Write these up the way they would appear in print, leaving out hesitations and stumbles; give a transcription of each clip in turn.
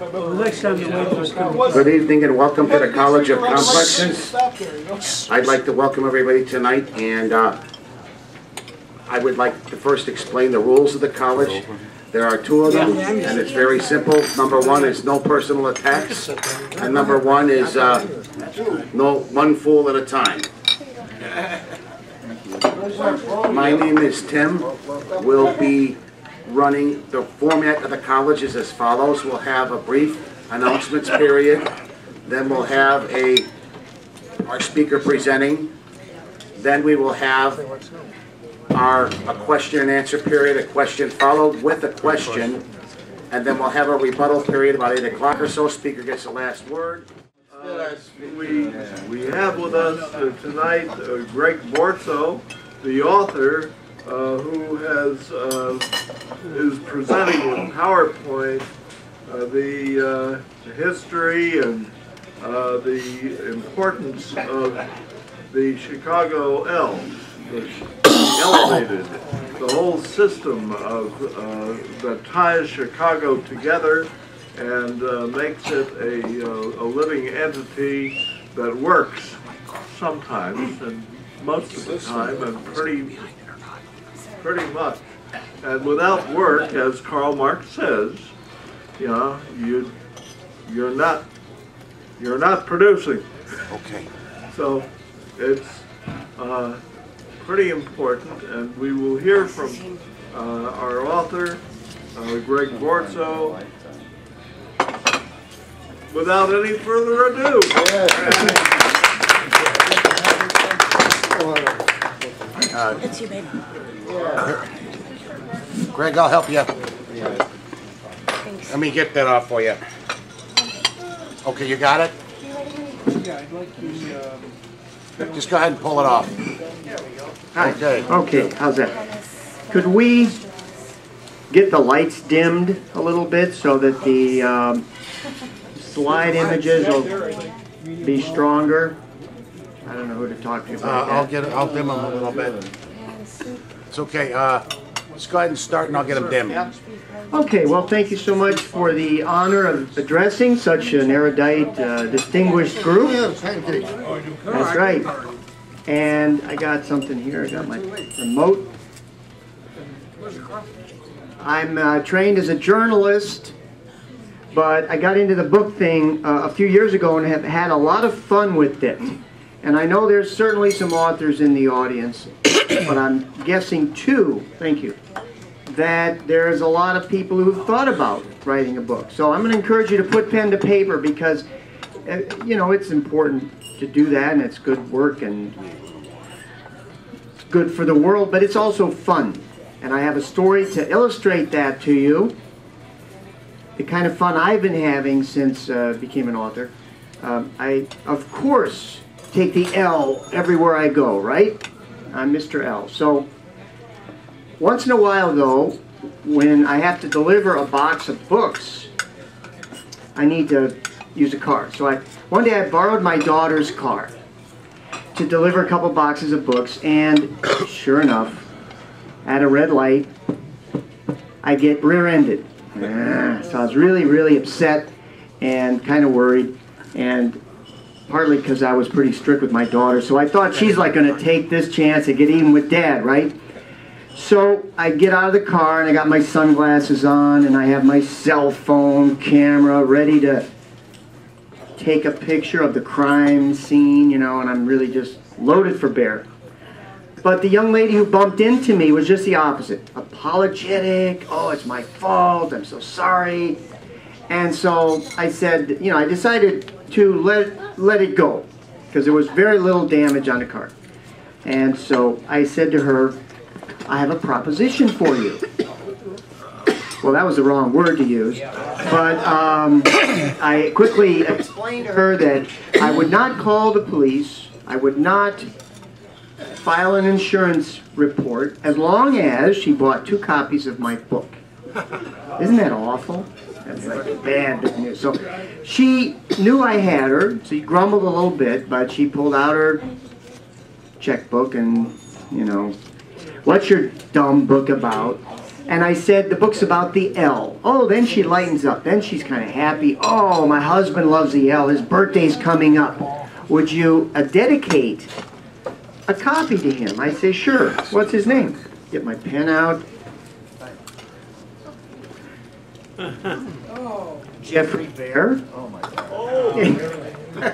Good evening and welcome to the College of Complexes. I'd like to welcome everybody tonight, and I would like to first explain the rules of the college. There are two of them, and it's very simple. Number one is no personal attacks, and number one is no one fool at a time. My name is Tim. We'll be running. The format of the college is as follows. We'll have a brief announcements period. Then we'll have our speaker presenting. Then we will have a question and answer period, a question followed with a question. And then we'll have a rebuttal period about 8 o'clock or so. Speaker gets the last word. We have with us tonight Greg Borzo, the author, who is presenting in PowerPoint the history and the importance of the Chicago L, elevated, the whole system that ties Chicago together and makes it a living entity that works sometimes and most of the time and pretty much. And without work, as Karl Marx says, you know, you're not producing. Okay. So it's pretty important, and we will hear from our author, Greg Borzo. Without any further ado. It's you, baby. Greg, I'll help you. Thanks. Let me get that off for you. Okay, you got it? Yeah, I'd like you, Just go ahead and pull it off. Hi. Okay. Okay, how's that? Could we get the lights dimmed a little bit so that the slide images will be stronger? I don't know who to talk to about that. I'll dim them a little bit. It's okay. Let's go ahead and start, and I'll get them dimmed. Okay, well, thank you so much for the honor of addressing such an erudite, distinguished group. That's right. And I got something here. I got my remote. I'm trained as a journalist, but I got into the book thing a few years ago and have had a lot of fun with it. And I know there's certainly some authors in the audience, but I'm guessing too, thank you, that there's a lot of people who've thought about writing a book. So I'm going to encourage you to put pen to paper because, you know, it's important to do that, and it's good work and it's good for the world, but it's also fun. And I have a story to illustrate that to you, the kind of fun I've been having since I became an author. I, of course, take the L everywhere I go, right? I'm Mr. L. So once in a while, though, when I have to deliver a box of books, I need to use a car. So one day I borrowed my daughter's car to deliver a couple boxes of books, and sure enough, at a red light, I get rear-ended. So I was really, really upset and kind of worried, and partly because I was pretty strict with my daughter, so I thought she's like going to take this chance to get even with Dad, right? So I get out of the car and I got my sunglasses on and I have my cell phone camera ready to take a picture of the crime scene, you know, and I'm really just loaded for bear. But the young lady who bumped into me was just the opposite. Apologetic, oh, it's my fault, I'm so sorry. And so I said, you know, I decided to let it go because there was very little damage on the car. And so I said to her, I have a proposition for you. Well, that was the wrong word to use. But I quickly explained to her that I would not call the police. I would not file an insurance report as long as she bought 2 copies of my book. Isn't that awful? That's like bad news. So she knew I had her. She grumbled a little bit, but she pulled out her checkbook and, you know, what's your dumb book about? And I said, the book's about the L. Oh, then she lightens up. Then she's kind of happy. Oh, my husband loves the L. His birthday's coming up. Would you dedicate a copy to him? I say, sure. What's his name? Get my pen out. Jeffrey Bear. Oh my God.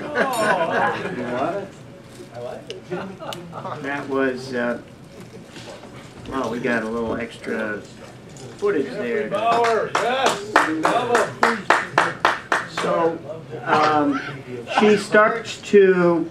That was, well, we got a little extra footage there. So, she starts to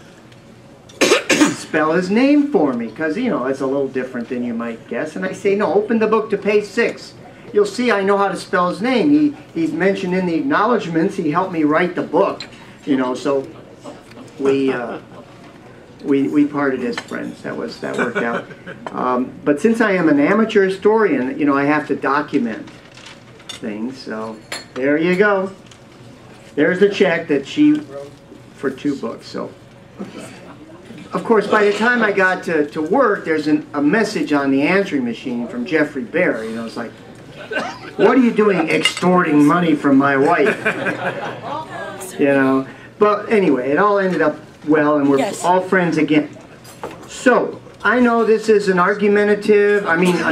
spell his name for me, because, you know, it's a little different than you might guess. And I say, no, open the book to page 6. You'll see I know how to spell his name. He's mentioned in the acknowledgments. He helped me write the book, you know, so we parted as friends. That worked out. But since I am an amateur historian, you know, I have to document things. So there you go. There's the check that she wrote for 2 books. So, of course, by the time I got to work, there's a message on the answering machine from Jeffrey Bear. You know, it's like, what are you doing extorting money from my wife? You know. But anyway, it all ended up well, and we're all friends again. So, I know this is an argumentative,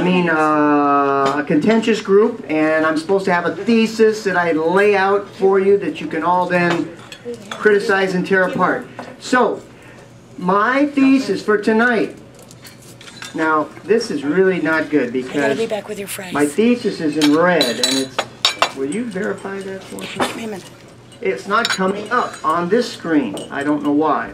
a contentious group, and I'm supposed to have a thesis that I lay out for you that you can all then criticize and tear apart. So, my thesis for tonight. Now, this is really not good because you gotta be back with your friends. My thesis is in red, and it's. Will you verify that for me? Wait a minute. It's not coming up on this screen. I don't know why.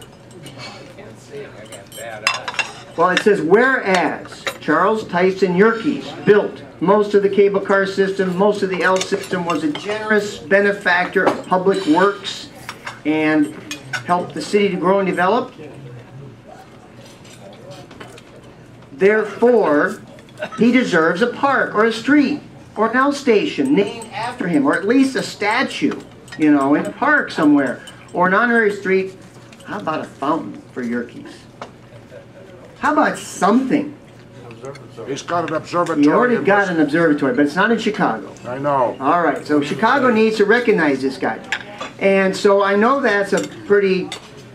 Well, it says, whereas Charles Tyson Yerkes built most of the cable car system, most of the L system, was a generous benefactor of public works and helped the city to grow and develop. Therefore, he deserves a park or a street or an L station named after him, or at least a statue, you know, in a park somewhere, or an honorary street. How about a fountain for Yerkes? How about something? He's got an observatory. He already got an observatory, but it's not in Chicago. I know. All right, so Chicago needs to recognize this guy. And so I know that's a pretty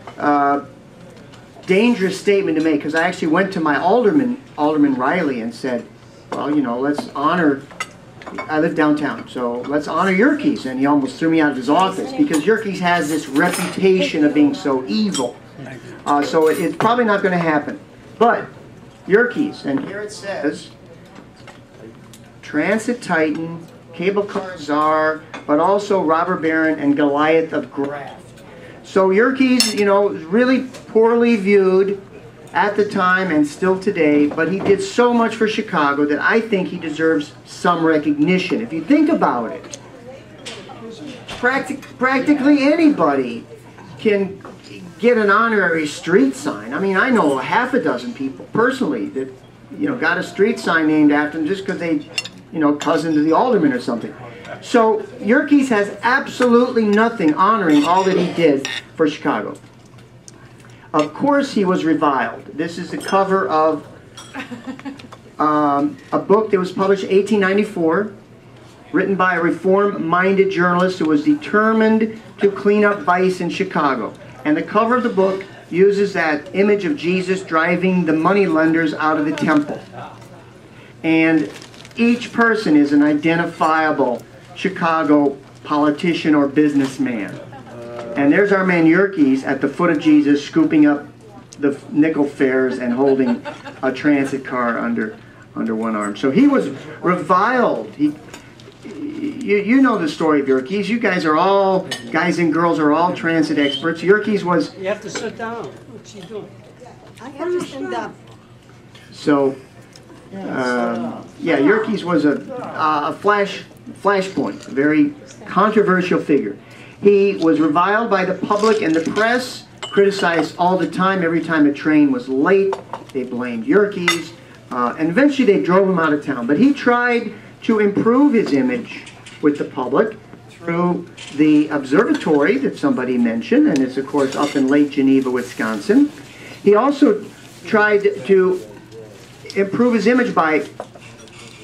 dangerous statement to make, because I actually went to my Alderman Riley, and said, well, you know, let's honor, I live downtown, so let's honor Yerkes. And he almost threw me out of his office, because Yerkes has this reputation of being so evil. So it's probably not going to happen. But Yerkes, and here it says, Transit Titan, Cable Car Czar, but also Robber Baron and Goliath of Graft. So Yerkes, you know, was really poorly viewed at the time and still today, but he did so much for Chicago that I think he deserves some recognition. If you think about it, practically anybody can get an honorary street sign. I mean, I know half a dozen people personally that, you know, got a street sign named after them just because they, you know, cousin to the alderman or something. So Yerkes has absolutely nothing honoring all that he did for Chicago. Of course he was reviled. This is the cover of a book that was published in 1894, written by a reform-minded journalist who was determined to clean up vice in Chicago. And the cover of the book uses that image of Jesus driving the moneylenders out of the temple. And each person is an identifiable Chicago politician or businessman. And there's our man Yerkes at the foot of Jesus, scooping up the nickel fares and holding a transit car under one arm. So he was reviled. You know the story of Yerkes. You guys are all, guys and girls are all transit experts. Yerkes was... You have to sit down. What's he doing? I have to stand up. So, yeah, Yerkes was a flashpoint, a very controversial figure. He was reviled by the public and the press, criticized all the time. Every time a train was late, they blamed Yerkes, and eventually they drove him out of town. But he tried to improve his image with the public through the observatory that somebody mentioned, and it's of course up in Lake Geneva, Wisconsin. He also tried to improve his image by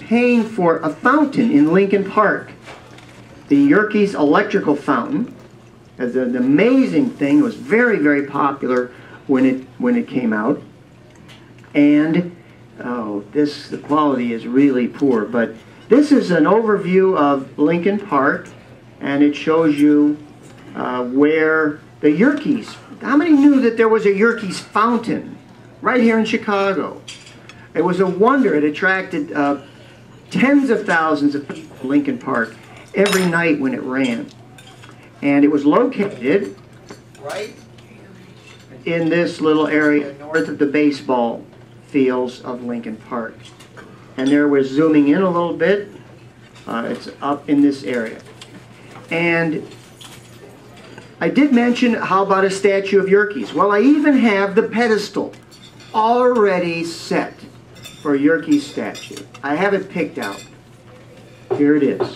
paying for a fountain in Lincoln Park. The Yerkes electrical fountain is an amazing thing. It was very, very popular when it came out. And the quality is really poor. But this is an overview of Lincoln Park, and it shows you where the Yerkes. How many knew that there was a Yerkes fountain right here in Chicago? It was a wonder. It attracted tens of thousands of people to Lincoln Park every night when it ran. And it was located right in this little area north of the baseball fields of Lincoln Park. And there we're zooming in a little bit. It's up in this area. And I did mention, how about a statue of Yerkes? Well, I even have the pedestal already set for a Yerkes statue. I have it picked out. Here it is.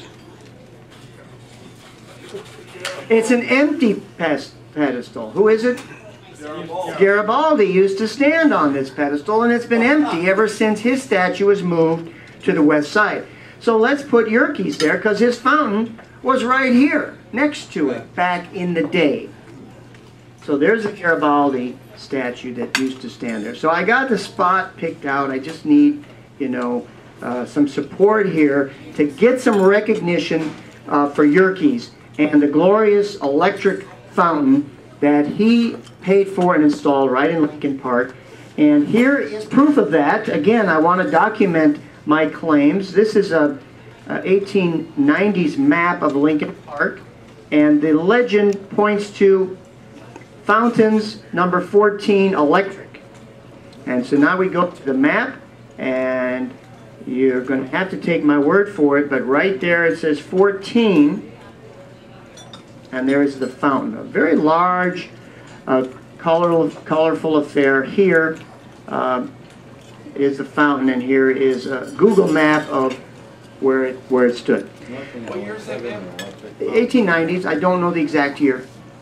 It's an empty pedestal. Who is it? Garibaldi used to stand on this pedestal, and it's been empty ever since his statue was moved to the west side. So let's put Yerkes there, because his fountain was right here next to it back in the day. So there's a Garibaldi statue that used to stand there. So I got the spot picked out. I just need, some support here to get some recognition for Yerkes and the glorious electric fountain that he paid for and installed right in Lincoln Park. And here is proof of that. Again, I want to document my claims. This is a 1890s map of Lincoln Park, and the legend points to fountains number 14 electric. And so now we go to the map, and you're going to have to take my word for it, but right there it says 14, and there is the fountain. A very large, colorful affair. Here is the fountain, and here is a Google map of where it stood. What year is that, man? 1890s. I don't know the exact year.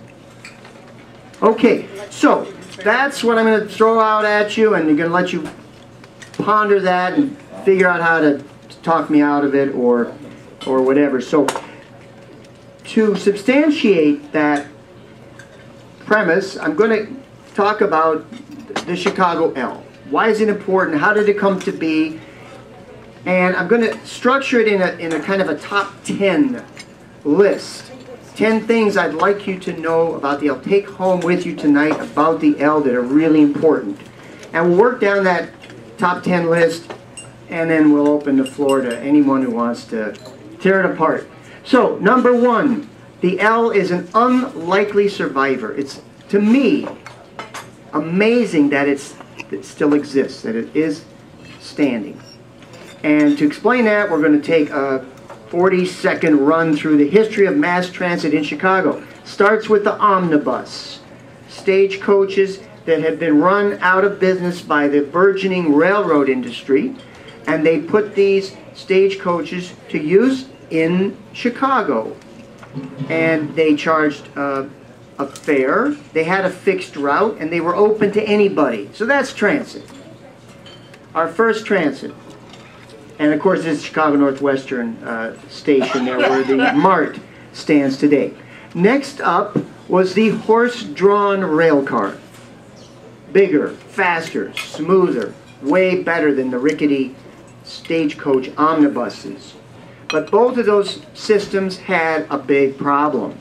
Okay, so that's what I'm going to throw out at you, and I'm going to let you ponder that and figure out how to talk me out of it or whatever. So to substantiate that premise, I'm going to talk about the Chicago L. Why is it important? How did it come to be? And I'm going to structure it in a kind of a top 10 list. 10 things I'd like you to know about the L. Take home with you tonight about the L that are really important. And we'll work down that top 10 list, and then we'll open the floor to anyone who wants to tear it apart. So, number 1, the L is an unlikely survivor. It's, to me, amazing that it still exists, that it is standing. And to explain that, we're going to take a 40-second run through the history of mass transit in Chicago. Starts with the omnibus, stagecoaches that had been run out of business by the burgeoning railroad industry, and they put these stagecoaches to use in Chicago. And they charged a fare, they had a fixed route, and they were open to anybody. So that's transit. Our first transit. And of course, this is Chicago Northwestern station there where the MART stands today. Next up was the horse-drawn rail car. Bigger, faster, smoother, way better than the rickety stagecoach omnibuses. But both of those systems had a big problem.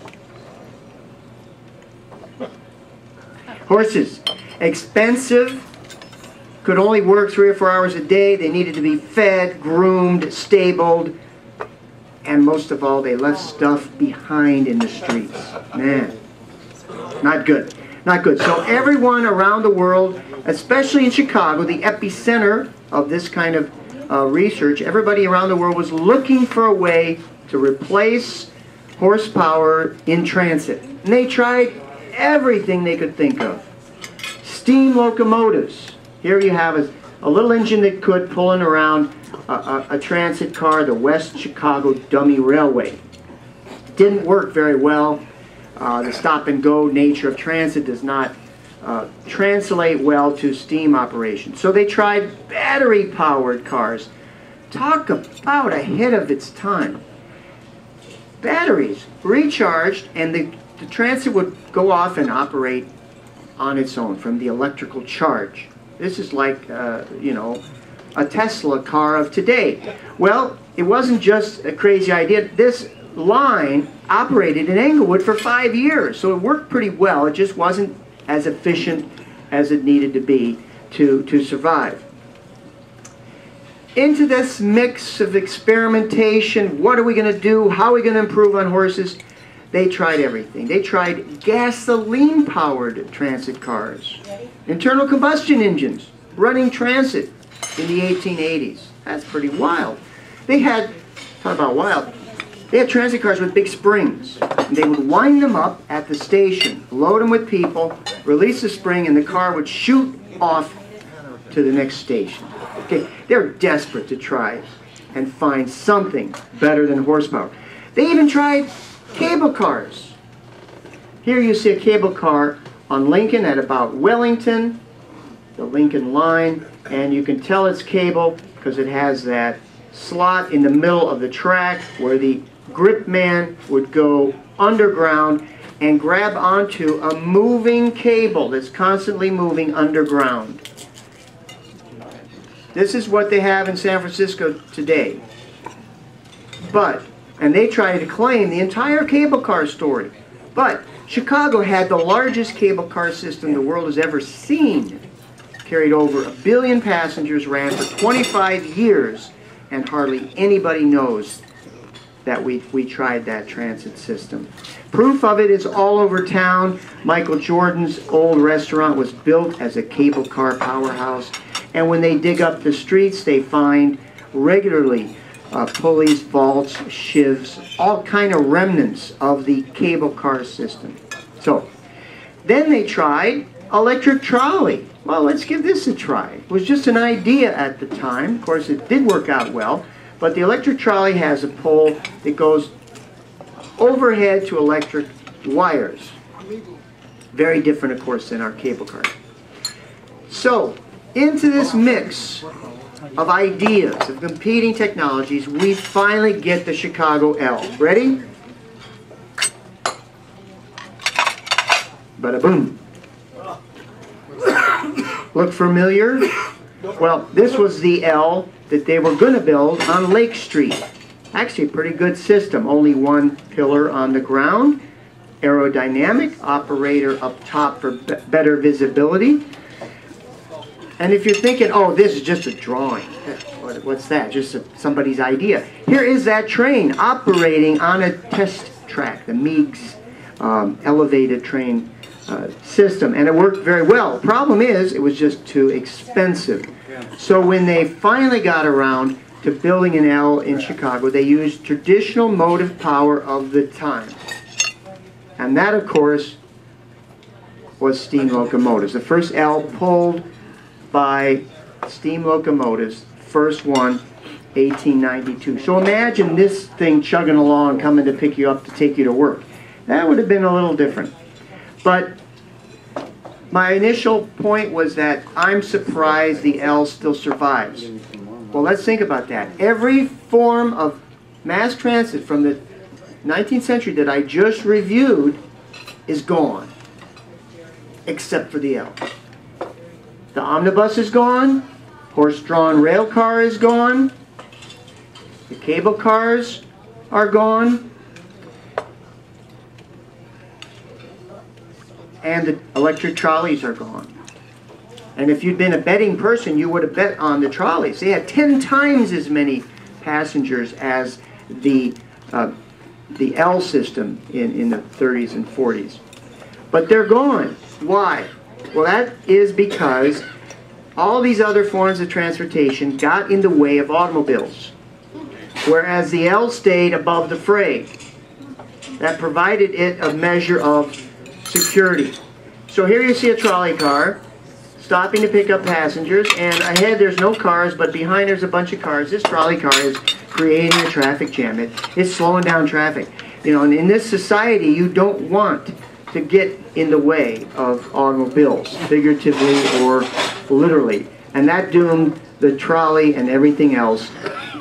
Horses, expensive, could only work 3 or 4 hours a day. They needed to be fed, groomed, stabled, and most of all, they left stuff behind in the streets. Man, not good. Not good. So everyone around the world, especially in Chicago, the epicenter of this kind of research, everybody around the world was looking for a way to replace horsepower in transit. And they tried everything they could think of. Steam locomotives. Here you have a little engine that could pulling around a transit car, the West Chicago Dummy Railway. Didn't work very well. The stop-and-go nature of transit does not translate well to steam operation. So they tried battery-powered cars talk about ahead of its time. Batteries recharged, and the transit would go off and operate on its own from the electrical charge. This is like, you know, a Tesla car of today. Well, it wasn't just a crazy idea. This line operated in Englewood for 5 years, so it worked pretty well. It just wasn't as efficient as it needed to be to survive. Into this mix of experimentation, what are we going to do? How are we going to improve on horses? They tried everything. They tried gasoline-powered transit cars, internal combustion engines, running transit in the 1880s. That's pretty wild. They had, talk about wild, they had transit cars with big springs. And they would wind them up at the station, load them with people, release the spring, and the car would shoot off to the next station. Okay, they're desperate to try and find something better than horsepower. They even tried cable cars. Here you see a cable car on Lincoln at about Wellington, the Lincoln line, and you can tell it's cable because it has that slot in the middle of the track where the grip man would go underground and grab onto a moving cable that's constantly moving underground. This is what they have in San Francisco today. And they try to claim the entire cable car story. But Chicago had the largest cable car system the world has ever seen. Carried over 1 billion passengers, ran for 25 years, and hardly anybody knows that we tried that transit system. Proof of it is all over town. Michael Jordan's old restaurant was built as a cable car powerhouse. And when they dig up the streets, they find regularly pulleys, vaults, shivs, all kind of remnants of the cable car system. So, then they tried electric trolley. Well, let's give this a try. It was just an idea at the time. Of course, it did work out well. But the electric trolley has a pole that goes overhead to electric wires. Very different, of course, than our cable car. So, into this mix of ideas, of competing technologies, we finally get the Chicago L. Ready? Bada boom. Look familiar? Well, this was the L that they were going to build on Lake Street. Actually, a pretty good system. Only one pillar on the ground. Aerodynamic, operator up top for better visibility. And if you're thinking, oh, this is just a drawing. What's that? Just somebody's idea. Here is that train operating on a test track, the Meigs elevated train system. And it worked very well. Problem is, it was just too expensive. So when they finally got around to building an L in Chicago, they used traditional motive power of the time. And that, of course, was steam locomotives. The first L pulled by steam locomotives, first one, 1892. So imagine this thing chugging along, coming to pick you up to take you to work. That would have been a little different. But my initial point was that I'm surprised the L still survives. Well, let's think about that. Every form of mass transit from the 19th century that I just reviewed is gone, except for the L. The omnibus is gone, horse-drawn rail car is gone, the cable cars are gone, and the electric trolleys are gone. And if you'd been a betting person, you would have bet on the trolleys. They had 10 times as many passengers as the L system in the 30s and 40s. But they're gone. Why? Well, that is because all these other forms of transportation got in the way of automobiles, whereas the L stayed above the fray. That provided it a measure of security. So here you see a trolley car stopping to pick up passengers, and ahead there's no cars, but behind there's a bunch of cars. This trolley car is creating a traffic jam. It's slowing down traffic. You know, and in this society, you don't want to get in the way of automobiles, figuratively or literally. And that doomed the trolley and everything else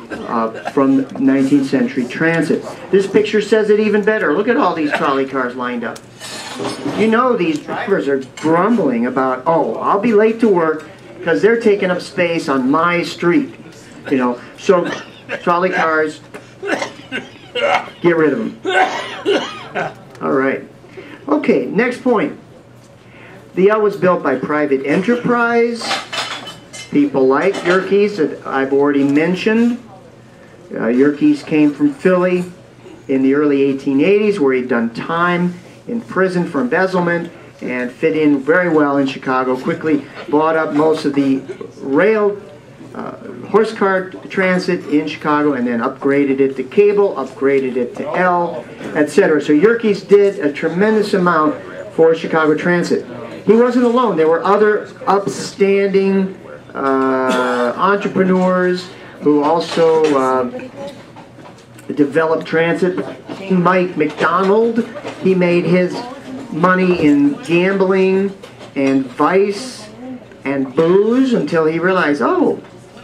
from 19th century transit. This picture says it even better. Look at all these trolley cars lined up. You know these drivers are grumbling about, oh, I'll be late to work because they're taking up space on my street. You know, so trolley cars, get rid of them. All right. Okay, next point. The L was built by private enterprise. People like Yerkes that I've already mentioned. Yerkes came from Philly in the early 1880s, where he'd done time in prison for embezzlement and fit in very well in Chicago. Quickly bought up most of the rail horse car transit in Chicago, and then upgraded it to cable, upgraded it to L, etc. So Yerkes did a tremendous amount for Chicago transit. He wasn't alone. There were other upstanding entrepreneurs who also developed transit. Mike McDonald, he made his money in gambling and vice and booze until he realized, oh,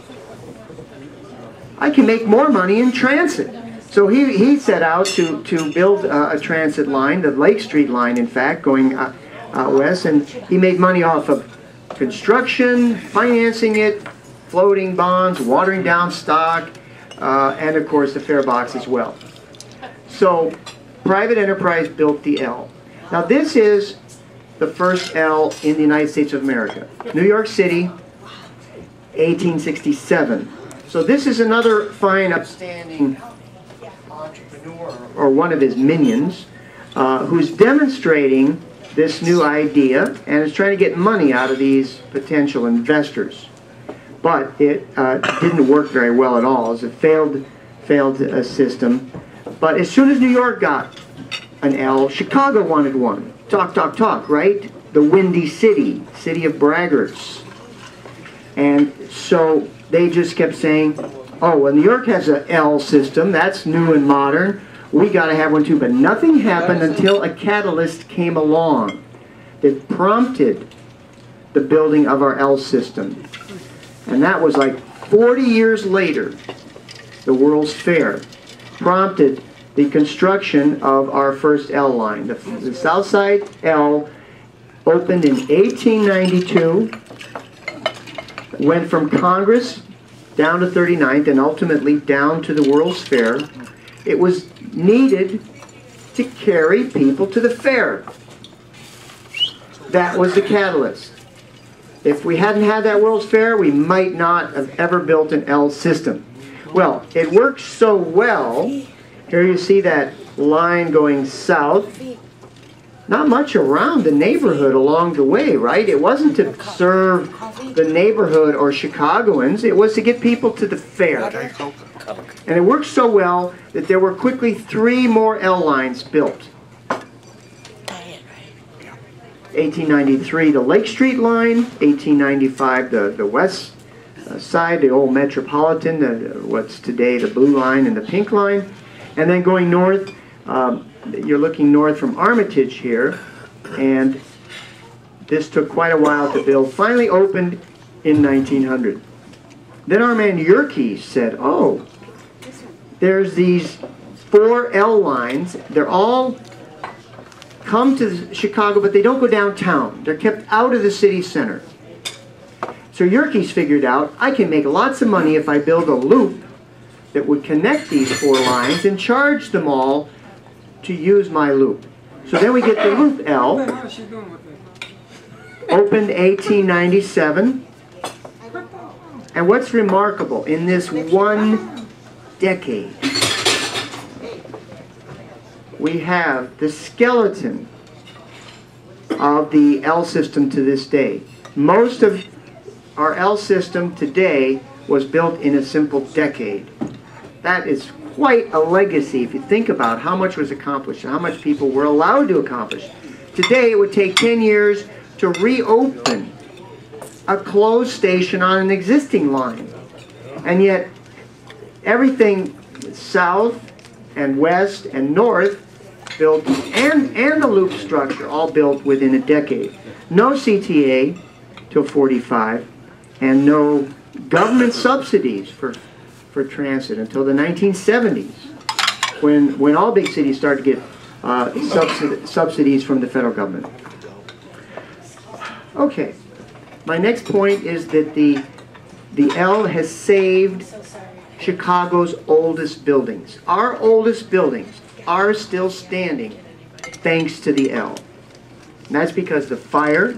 I can make more money in transit. So he set out to build a transit line, the Lake Street line, in fact, going out west, and he made money off of construction, financing it, floating bonds, watering down stock, and of course the fare box as well. So private enterprise built the L. Now this is the first L in the United States of America. New York City, 1867. So this is another fine, upstanding entrepreneur, or one of his minions, who's demonstrating this new idea and is trying to get money out of these potential investors. But it didn't work very well at all. It was a failed system. But as soon as New York got an L, Chicago wanted one. Talk, talk, talk, right? The Windy City, city of braggarts. And so they just kept saying, oh, well, New York has an L system. That's new and modern. We got to have one too. But nothing happened until a catalyst came along that prompted the building of our L system. And that was like 40 years later. The World's Fair prompted the construction of our first L line. The South Side L opened in 1892, went from Congress down to 39th, and ultimately down to the World's Fair. It was needed to carry people to the fair. That was the catalyst. If we hadn't had that World's Fair, we might not have ever built an L system. Well, it worked so well. Here you see that line going south. Not much around the neighborhood along the way, right? It wasn't to serve the neighborhood or Chicagoans. It was to get people to the fair. And it worked so well that there were quickly 3 more L lines built. 1893, the Lake Street line. 1895, the west side, the old Metropolitan, what's today the blue line and the pink line. And then going north, you're looking north from Armitage here, and this took quite a while to build. Finally opened in 1900. Then our man Yerkes said, oh, there's these 4 L lines. They're all come to Chicago, but they don't go downtown. They're kept out of the city center. So Yerkes figured out, I can make lots of money if I build a loop that would connect these 4 lines and charge them all to use my loop. So then we get the Loop L, opened 1897. And what's remarkable, in this one decade, we have the skeleton of the L system to this day. Most of our L system today was built in a simple decade. That is quite a legacy if you think about how much was accomplished and how much people were allowed to accomplish. Today it would take 10 years to reopen a closed station on an existing line. And yet everything south and west and north built, and the loop structure all built within a decade. No CTA till 45, and no government subsidies for for transit until the 1970s, when all big cities started to get subsidies from the federal government. Okay, my next point is that the L has saved Chicago's oldest buildings. Our oldest buildings are still standing thanks to the L. And that's because the fire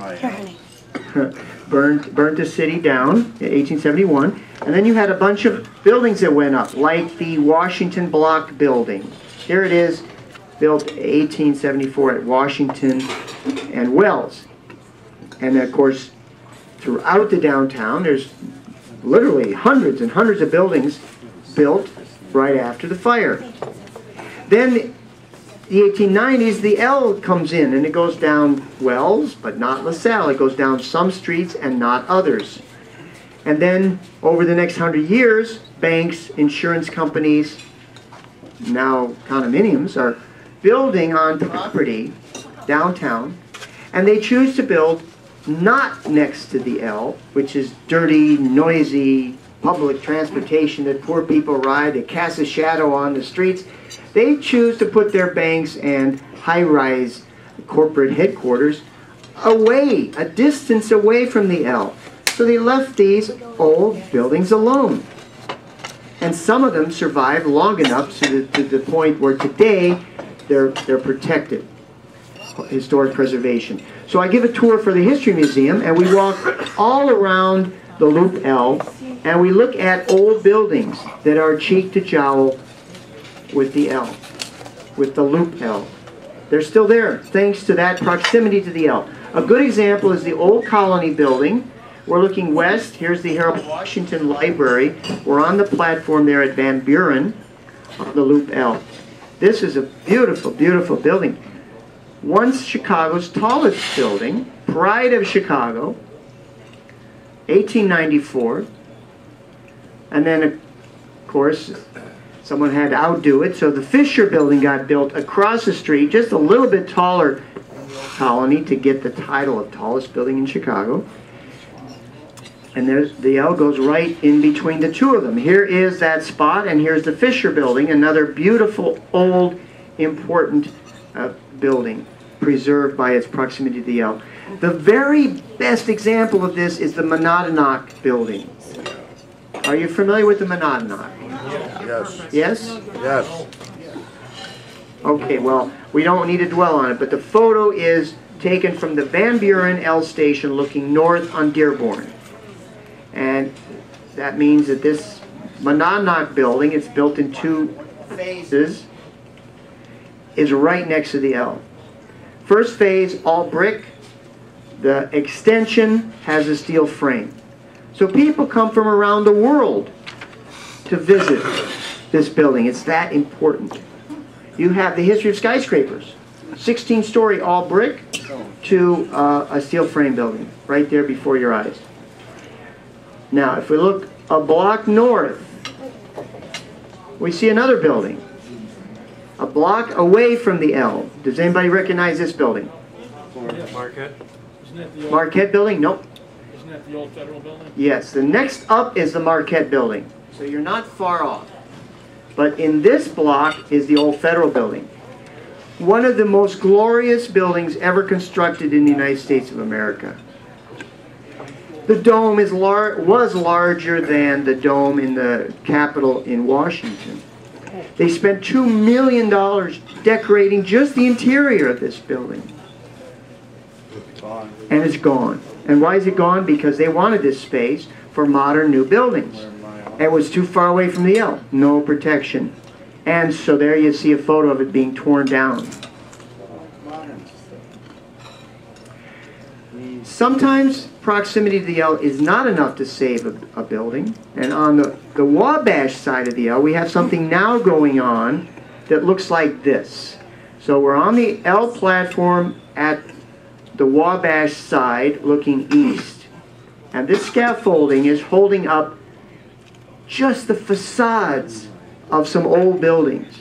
burnt the city down in 1871. And then you had a bunch of buildings that went up, like the Washington Block building. Here it is, built 1874 at Washington and Wells. And of course, throughout the downtown, there's literally hundreds and hundreds of buildings built right after the fire. Then the 1890s, the L comes in, and it goes down Wells, but not LaSalle. It goes down some streets and not others. And then over the next 100 years, banks, insurance companies, now condominiums, are building on property downtown, and they choose to build not next to the L, which is dirty, noisy, public transportation that poor people ride, that casts a shadow on the streets. They choose to put their banks and high-rise corporate headquarters away, a distance away from the L. So they left these old buildings alone. And some of them survived long enough to the point where today they're protected. Historic preservation. So I give a tour for the History Museum, and we walk all around the Loop L, and we look at old buildings that are cheek to jowl with the L, with the Loop L. They're still there, thanks to that proximity to the L. A good example is the Old Colony building. We're looking west. Here's the Harold Washington Library. We're on the platform there at Van Buren on the Loop L. This is a beautiful, beautiful building. Once Chicago's tallest building, pride of Chicago, 1894. And then, of course, someone had to outdo it, so the Fisher Building got built across the street, just a little bit taller Colony to get the title of tallest building in Chicago. And there's the L goes right in between the two of them. Here is that spot, and here's the Fisher Building, another beautiful, old, important building, preserved by its proximity to the L. The very best example of this is the Monadnock Building. Are you familiar with the Monadnock? Yes. Yes? Yes. Okay, well, we don't need to dwell on it, but the photo is taken from the Van Buren L station looking north on Dearborn. And that means that this Monadnock building, it's built in two phases, is right next to the L. First phase, all brick. The extension has a steel frame. So people come from around the world to visit this building. It's that important. You have the history of skyscrapers. 16-story all brick to a steel frame building right there before your eyes. Now, if we look a block north, we see another building. A block away from the L. Does anybody recognize this building? Marquette. Marquette Building? Nope. Isn't that the old federal building? Yes, the next up is the Marquette Building. So you're not far off. But in this block is the old federal building. One of the most glorious buildings ever constructed in the United States of America. The dome was larger than the dome in the Capitol in Washington. They spent $2 million decorating just the interior of this building. And it's gone. And why is it gone? Because they wanted this space for modern new buildings. And it was too far away from the L. No protection. And so there you see a photo of it being torn down. Sometimes proximity to the L is not enough to save a building. And on the Wabash side of the L, we have something now going on that looks like this. So we're on the L platform at the Wabash side looking east. And this scaffolding is holding up just the facades of some old buildings.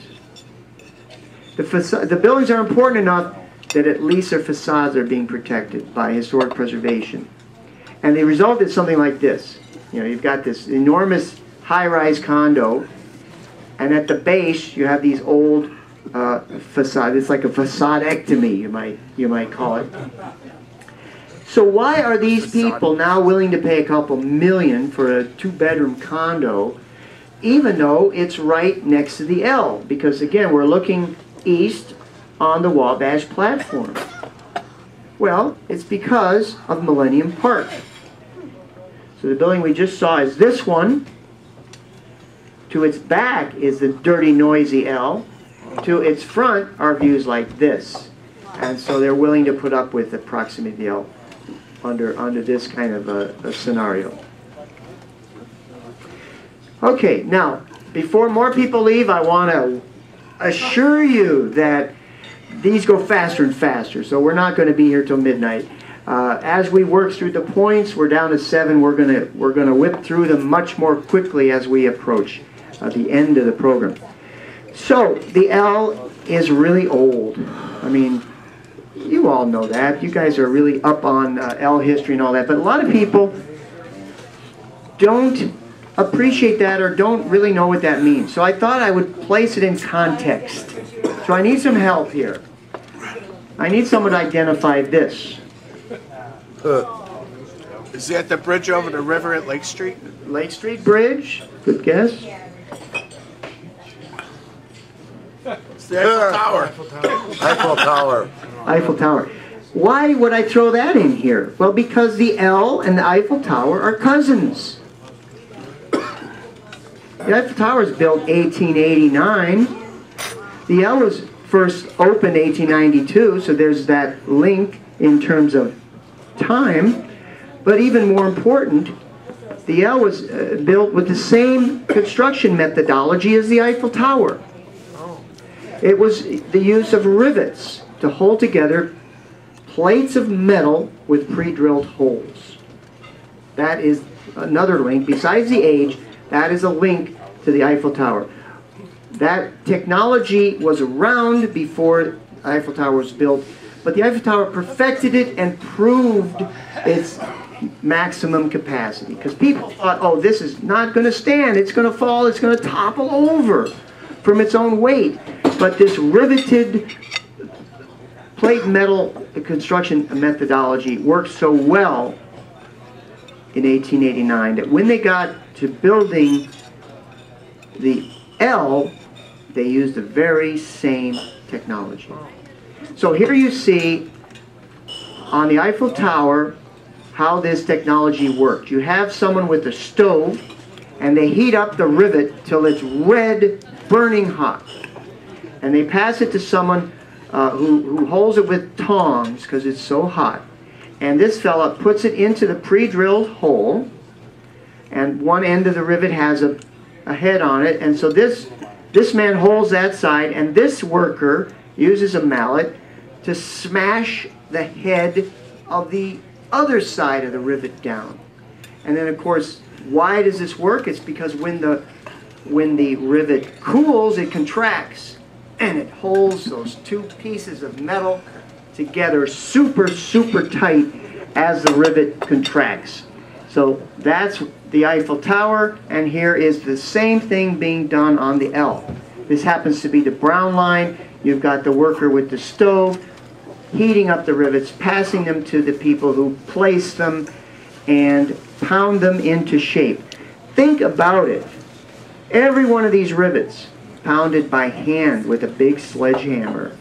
The buildings are important enough that at least their facades are being protected by historic preservation. And the result is something like this. You know, you've got this enormous high-rise condo, and at the base you have these old facade. It's like a facadectomy, you might call it. So why are these people now willing to pay a couple million for a 2-bedroom condo, even though it's right next to the L? Because again, we're looking east on the Wabash platform. Well, it's because of Millennium Park. So the building we just saw is this one. To its back is the dirty, noisy L. To its front are views like this. And so they're willing to put up with the proximity of the L under this kind of a scenario. Okay, now, before more people leave, I want to assure you that these go faster and faster, so we're not going to be here till midnight. As we work through the points, we're down to 7. We're gonna whip through them much more quickly as we approach the end of the program. So the L is really old. I mean, you all know that. You guys are really up on L history and all that, but a lot of people don't appreciate that or don't really know what that means. So I thought I would place it in context. So I need some help here. I need someone to identify this. Is that the bridge over the river at Lake Street? Lake Street Bridge? Good guess. It's the Eiffel Tower. Eiffel Tower. Eiffel Tower. Why would I throw that in here? Well, because the L and the Eiffel Tower are cousins. The Eiffel Tower was built 1889. The L was first opened 1892, so there's that link in terms of time. But even more important, the L was built with the same construction methodology as the Eiffel Tower. It was the use of rivets to hold together plates of metal with pre-drilled holes. That is another link. Besides the age, that is a link to the Eiffel Tower. That technology was around before the Eiffel Tower was built, but the Eiffel Tower perfected it and proved its maximum capacity. Because people thought, oh, this is not going to stand, it's going to fall, it's going to topple over from its own weight. But this riveted plate metal construction methodology worked so well in 1889 that when they got to building the L, they used the very same technology. So here you see on the Eiffel Tower how this technology worked. You have someone with a stove and they heat up the rivet till it's red, burning hot. And they pass it to someone who holds it with tongs because it's so hot. And this fella puts it into the pre-drilled hole, and one end of the rivet has a head on it, and so this man holds that side, and this worker uses a mallet to smash the head of the other side of the rivet down. And then, of course, why does this work? It's because when the rivet cools, it contracts, and it holds those two pieces of metal together super, super tight as the rivet contracts. So that's the Eiffel Tower, and here is the same thing being done on the L. This happens to be the brown line. You've got the worker with the stove heating up the rivets, passing them to the people who place them and pound them into shape. Think about it. Every one of these rivets pounded by hand with a big sledgehammer.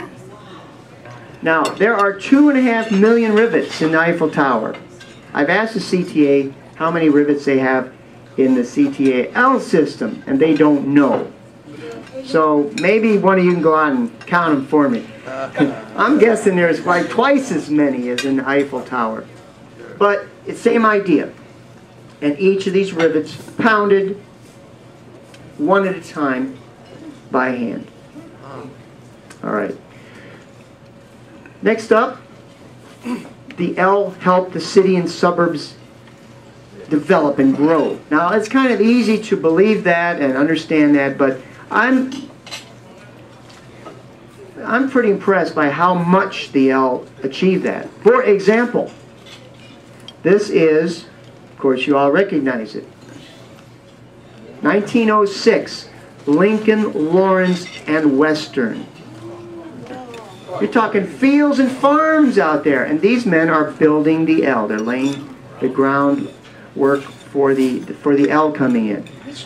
Now, there are 2.5 million rivets in the Eiffel Tower. I've asked the CTA how many rivets they have in the CTA-L system, and they don't know. So maybe one of you can go out and count them for me. I'm guessing there's like twice as many as in the Eiffel Tower. But it's the same idea. And each of these rivets pounded one at a time by hand. All right. Next up, the L helped the city and suburbs develop and grow. Now, it's kind of easy to believe that and understand that, but I'm pretty impressed by how much the L achieved that. For example, this is, of course, you all recognize it, 1906, Lincoln, Lawrence, and Western. You're talking fields and farms out there, and these men are building the L. They're laying the groundwork for the L coming in.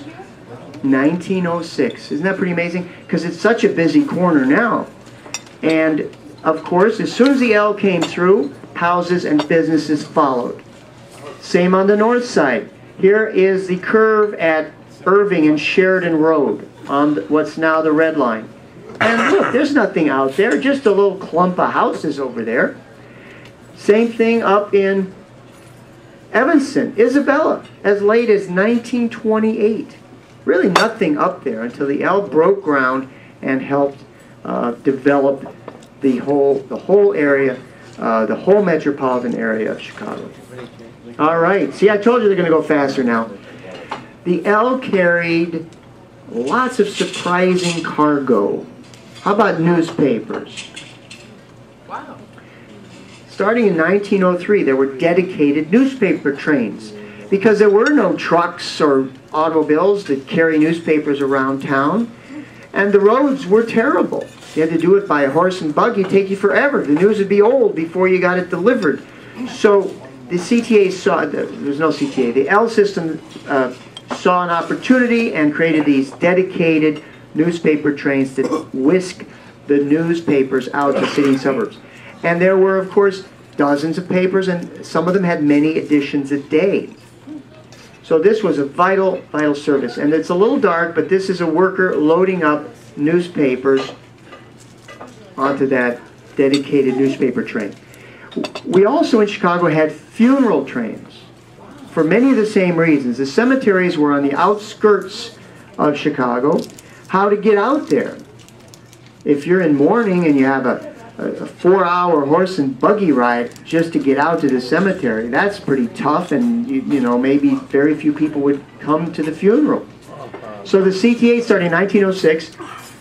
1906. Isn't that pretty amazing? Because it's such a busy corner now. And of course, as soon as the L came through, houses and businesses followed. Same on the north side. Here is the curve at Irving and Sheridan Road on what's now the red line. And look, there's nothing out there, just a little clump of houses over there. Same thing up in Evanston, Isabella, as late as 1928. Really nothing up there until the L broke ground and helped develop the whole area, the whole metropolitan area of Chicago. All right, see, I told you they're going to go faster now. The L carried lots of surprising cargo. How about newspapers? Wow. Starting in 1903, there were dedicated newspaper trains because there were no trucks or automobiles that carry newspapers around town, and the roads were terrible. You had to do it by a horse and buggy. It'd take you forever. The news would be old before you got it delivered. So the CTA saw, there's no CTA, the L system saw an opportunity and created these dedicated newspaper trains that whisk the newspapers out to city suburbs. And there were, of course, dozens of papers, and some of them had many editions a day. So this was a vital, vital service. And it's a little dark, but this is a worker loading up newspapers onto that dedicated newspaper train. We also in Chicago had funeral trains for many of the same reasons. The cemeteries were on the outskirts of Chicago. How to get out there? If you're in mourning and you have a 4-hour horse and buggy ride just to get out to the cemetery, that's pretty tough, and you know, maybe very few people would come to the funeral. So the CTA started in 1906,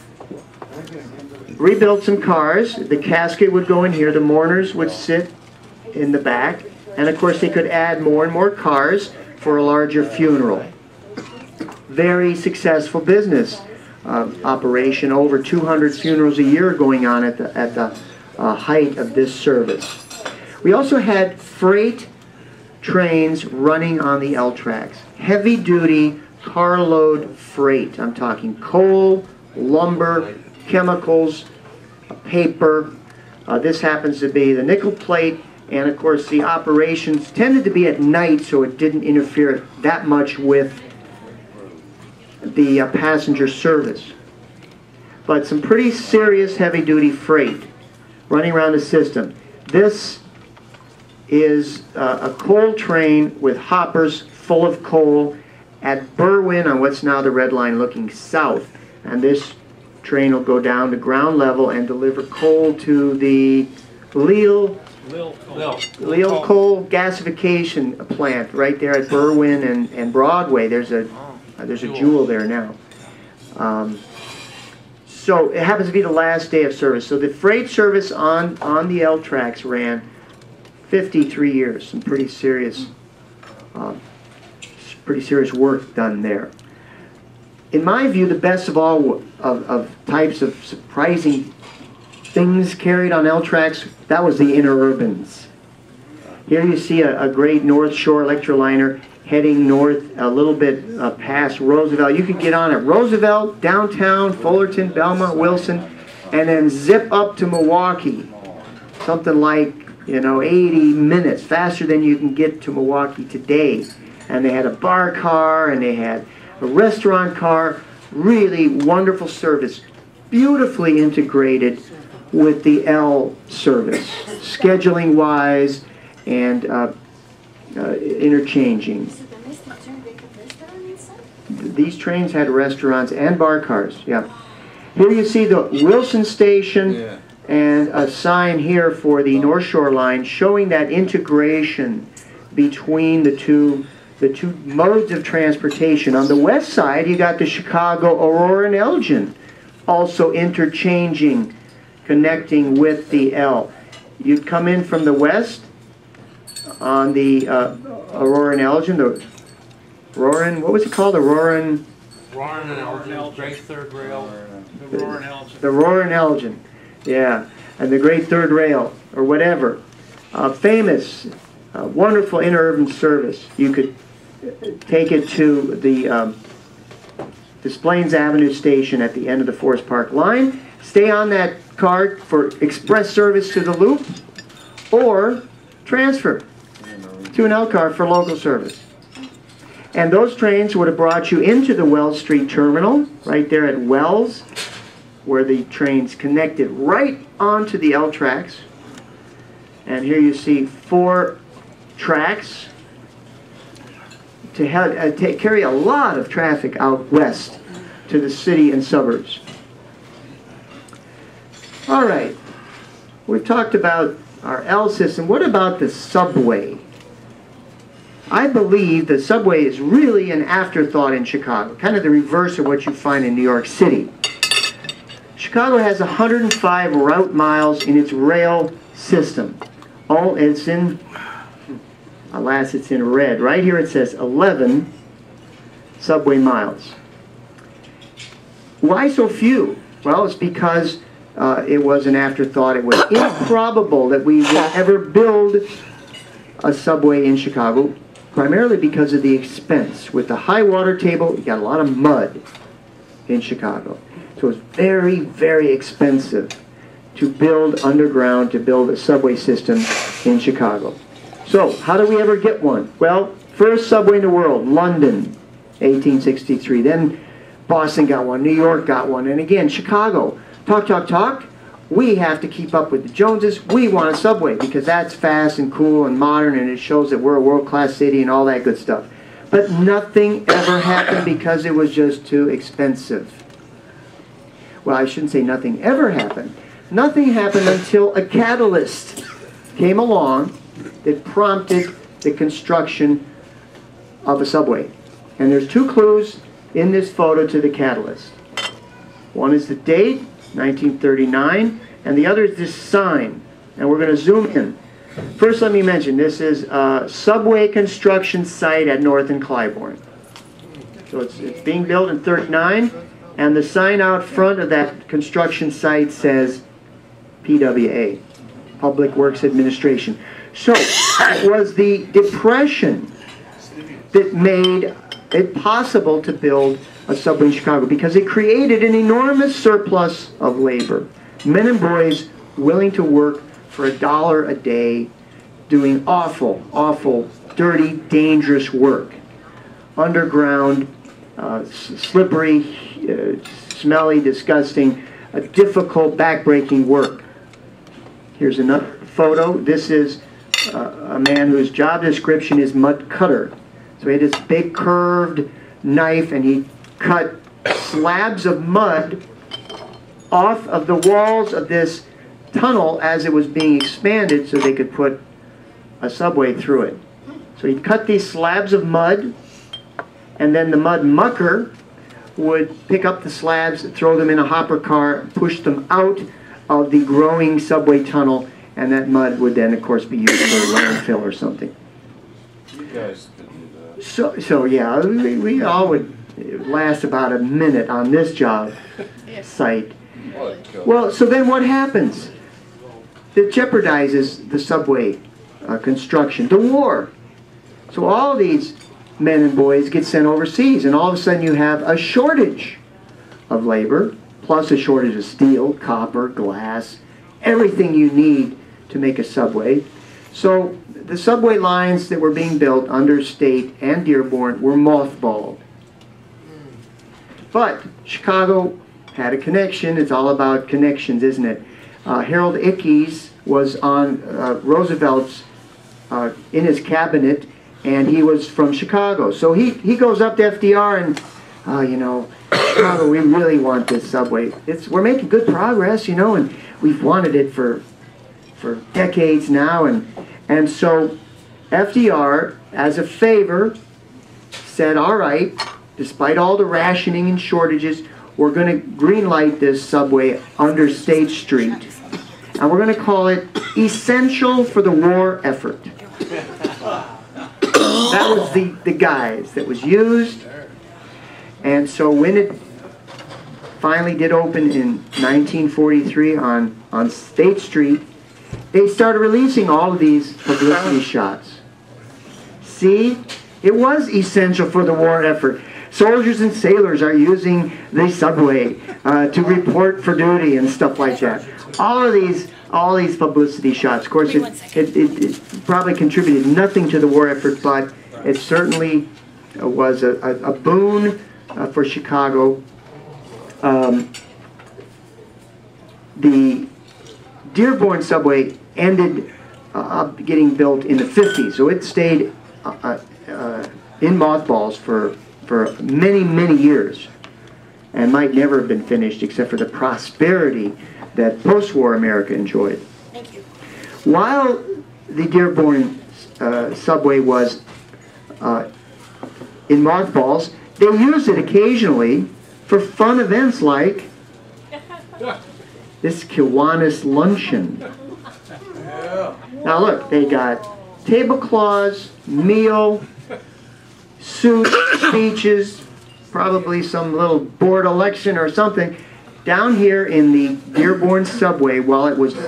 rebuilt some cars. The casket would go in here, the mourners would sit in the back, and of course they could add more and more cars for a larger funeral. Very successful business operation, over 200 funerals a year going on at the height of this service. We also had freight trains running on the L tracks, heavy duty carload freight. I'm talking coal, lumber, chemicals, paper. This happens to be the nickel plate, and of course the operations tended to be at night, so it didn't interfere that much with the passenger service. But some pretty serious heavy-duty freight running around the system. This is a coal train with hoppers full of coal at Berwyn on what's now the red line looking south. And this train will go down to ground level and deliver coal to the Lille coal gasification plant right there at Berwyn and Broadway. There's a jewel there now. So it happens to be the last day of service. So the freight service on the L tracks ran 53 years. Some pretty serious work done there. In my view, the best of all of types of surprising things carried on L tracks, that was the interurbans. Here you see a great North Shore electroliner heading north a little bit past Roosevelt. You could get on at Roosevelt, downtown, Fullerton, Belmont, Wilson, and then zip up to Milwaukee. Something like, 80 minutes, faster than you can get to Milwaukee today. And they had a bar car, and they had a restaurant car. Really wonderful service. Beautifully integrated with the L service, scheduling-wise and interchanging. These trains had restaurants and bar cars. Yeah. Here you see the Wilson Station and a sign here for the North Shore line showing that integration between the two modes of transportation. On the west side, you got the Chicago, Aurora, and Elgin, also interchanging, connecting with the L. You'd come in from the west on the Aurora and Elgin, the Auroran, what was it called? Auroran Roaring and Elgin, Great Third Rail. The Roaring Elgin. The Roaring Elgin, yeah, and the Great Third Rail, or whatever. Famous, wonderful interurban service. You could take it to the Des Plaines Avenue station at the end of the Forest Park line, stay on that card for express service to the Loop, or transfer to an Elkhart for local service. And those trains would have brought you into the Wells Street Terminal, right there at Wells, where the trains connected right onto the L tracks. And here you see 4 tracks to carry a lot of traffic out west to the city and suburbs. All right, we've talked about our L system. What about the subway? I believe the subway is really an afterthought in Chicago, kind of the reverse of what you find in New York City. Chicago has 105 route miles in its rail system. Oh, it's in, alas, it's in red. Right here it says 11 subway miles. Why so few? Well, it's because it was an afterthought. It was improbable that we would ever build a subway in Chicago, primarily because of the expense. With the high water table, you got a lot of mud in Chicago. So it's very, very expensive to build underground, to build a subway system in Chicago. So how do we ever get one? Well, first subway in the world, London, 1863. Then Boston got one, New York got one, and again, Chicago. Talk, talk, talk. We have to keep up with the Joneses. We want a subway because that's fast and cool and modern, and it shows that we're a world-class city and all that good stuff. But nothing ever happened because it was just too expensive. Well, I shouldn't say nothing ever happened. Nothing happened until a catalyst came along that prompted the construction of a subway. And there's 2 clues in this photo to the catalyst. One is the date, 1939, and the other is this sign. And we're going to zoom in. First, let me mention, this is a subway construction site at North and Clybourne. So it's being built in 39, and the sign out front of that construction site says PWA, Public Works Administration. So it was the Depression that made it possible to build a subway in Chicago because it created an enormous surplus of labor. Men and boys willing to work for $1 a day doing awful, awful, dirty, dangerous work. Underground, slippery, smelly, disgusting, difficult, backbreaking work. Here's another photo. This is a man whose job description is mud cutter. So he had this big curved knife and he cut slabs of mud off of the walls of this tunnel as it was being expanded so they could put a subway through it. So he'd cut these slabs of mud, and then the mud mucker would pick up the slabs, throw them in a hopper car, push them out of the growing subway tunnel, and that mud would then, of course, be used for landfill or something. You guys could do that. So yeah, we all would last about a minute on this job site. Well, so then what happens? It jeopardizes the subway construction, the war. So all these men and boys get sent overseas, and all of a sudden you have a shortage of labor, plus a shortage of steel, copper, glass, everything you need to make a subway. So the subway lines that were being built under State and Dearborn were mothballed. But Chicago had a connection. It's all about connections, isn't it? Harold Ickes was on Roosevelt's, in his cabinet, and he was from Chicago. So he goes up to FDR and, you know, Chicago, we really want this subway. We're making good progress, you know, and we've wanted it for decades now. And so FDR, as a favor, said, all right, despite all the rationing and shortages, we're going to greenlight this subway under State Street. And we're going to call it Essential for the War Effort. That was the guise that was used. And so when it finally did open in 1943 on State Street, they started releasing all of these publicity shots. See, it was essential for the war effort. Soldiers and sailors are using the subway to report for duty and stuff like that. All these publicity shots. Of course, it probably contributed nothing to the war effort, but it certainly was a boon for Chicago. The Dearborn subway ended up getting built in the 50s, so it stayed in mothballs for many, many years, and might never have been finished except for the prosperity that post-war America enjoyed. Thank you. While the Dearborn subway was in mothballs, they used it occasionally for fun events like this Kiwanis luncheon. Now look, they got tablecloths, meal, suits, speeches, probably some little board election or something, down here in the Dearborn subway while it was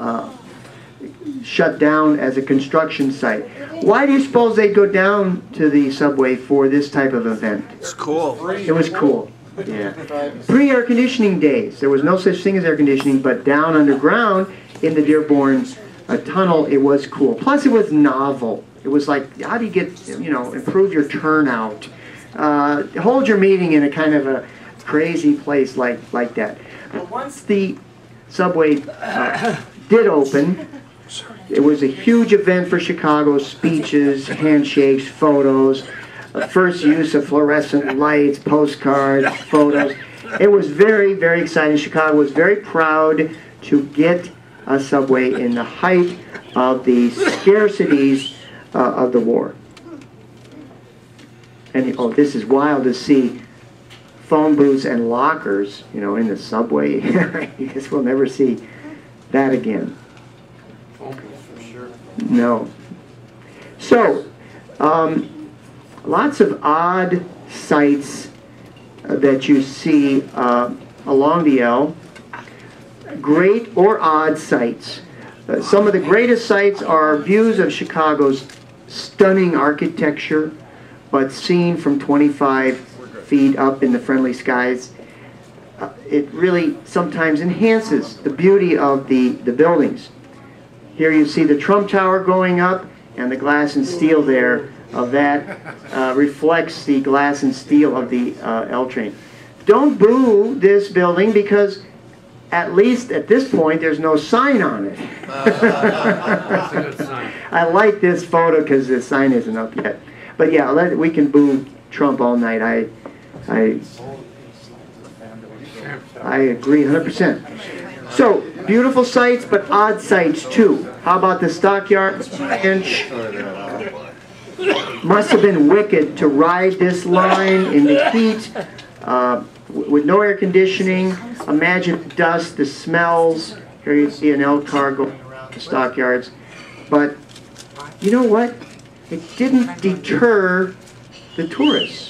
shut down as a construction site. Why do you suppose they'd go down to the subway for this type of event? It's cool. It was cool. Yeah. Pre-air conditioning days. There was no such thing as air conditioning, but down underground in the Dearborn tunnel, it was cool. Plus, it was novel. It was like, how do you get, improve your turnout? Hold your meeting in a kind of a crazy place like that. But once the subway did open, it was a huge event for Chicago. Speeches, handshakes, photos, first use of fluorescent lights, postcards, photos. It was very, very exciting. Chicago was very proud to get a subway in the height of the scarcities of the war. And this is wild to see phone booths and lockers, in the subway. I guess we'll never see that again. No. So, lots of odd sights that you see along the L. Great or odd sights. Some of the greatest sights are views of Chicago's stunning architecture, but seen from 25 feet up in the friendly skies. It really sometimes enhances the beauty of the buildings. Here you see the Trump Tower going up, and the glass and steel there of that reflects the glass and steel of the L train. Don't boo this building because at least at this point there's no sign on it. That's a good sign. I like this photo because the sign isn't up yet. But yeah, we can boo Trump all night. I agree 100%. So, beautiful sights, but odd sights too. How about the Stockyards Branch? Must have been wicked to ride this line in the heat with no air conditioning. Imagine the dust, the smells. Here you see an L car going around the Stockyards. But you know what? It didn't deter the tourists.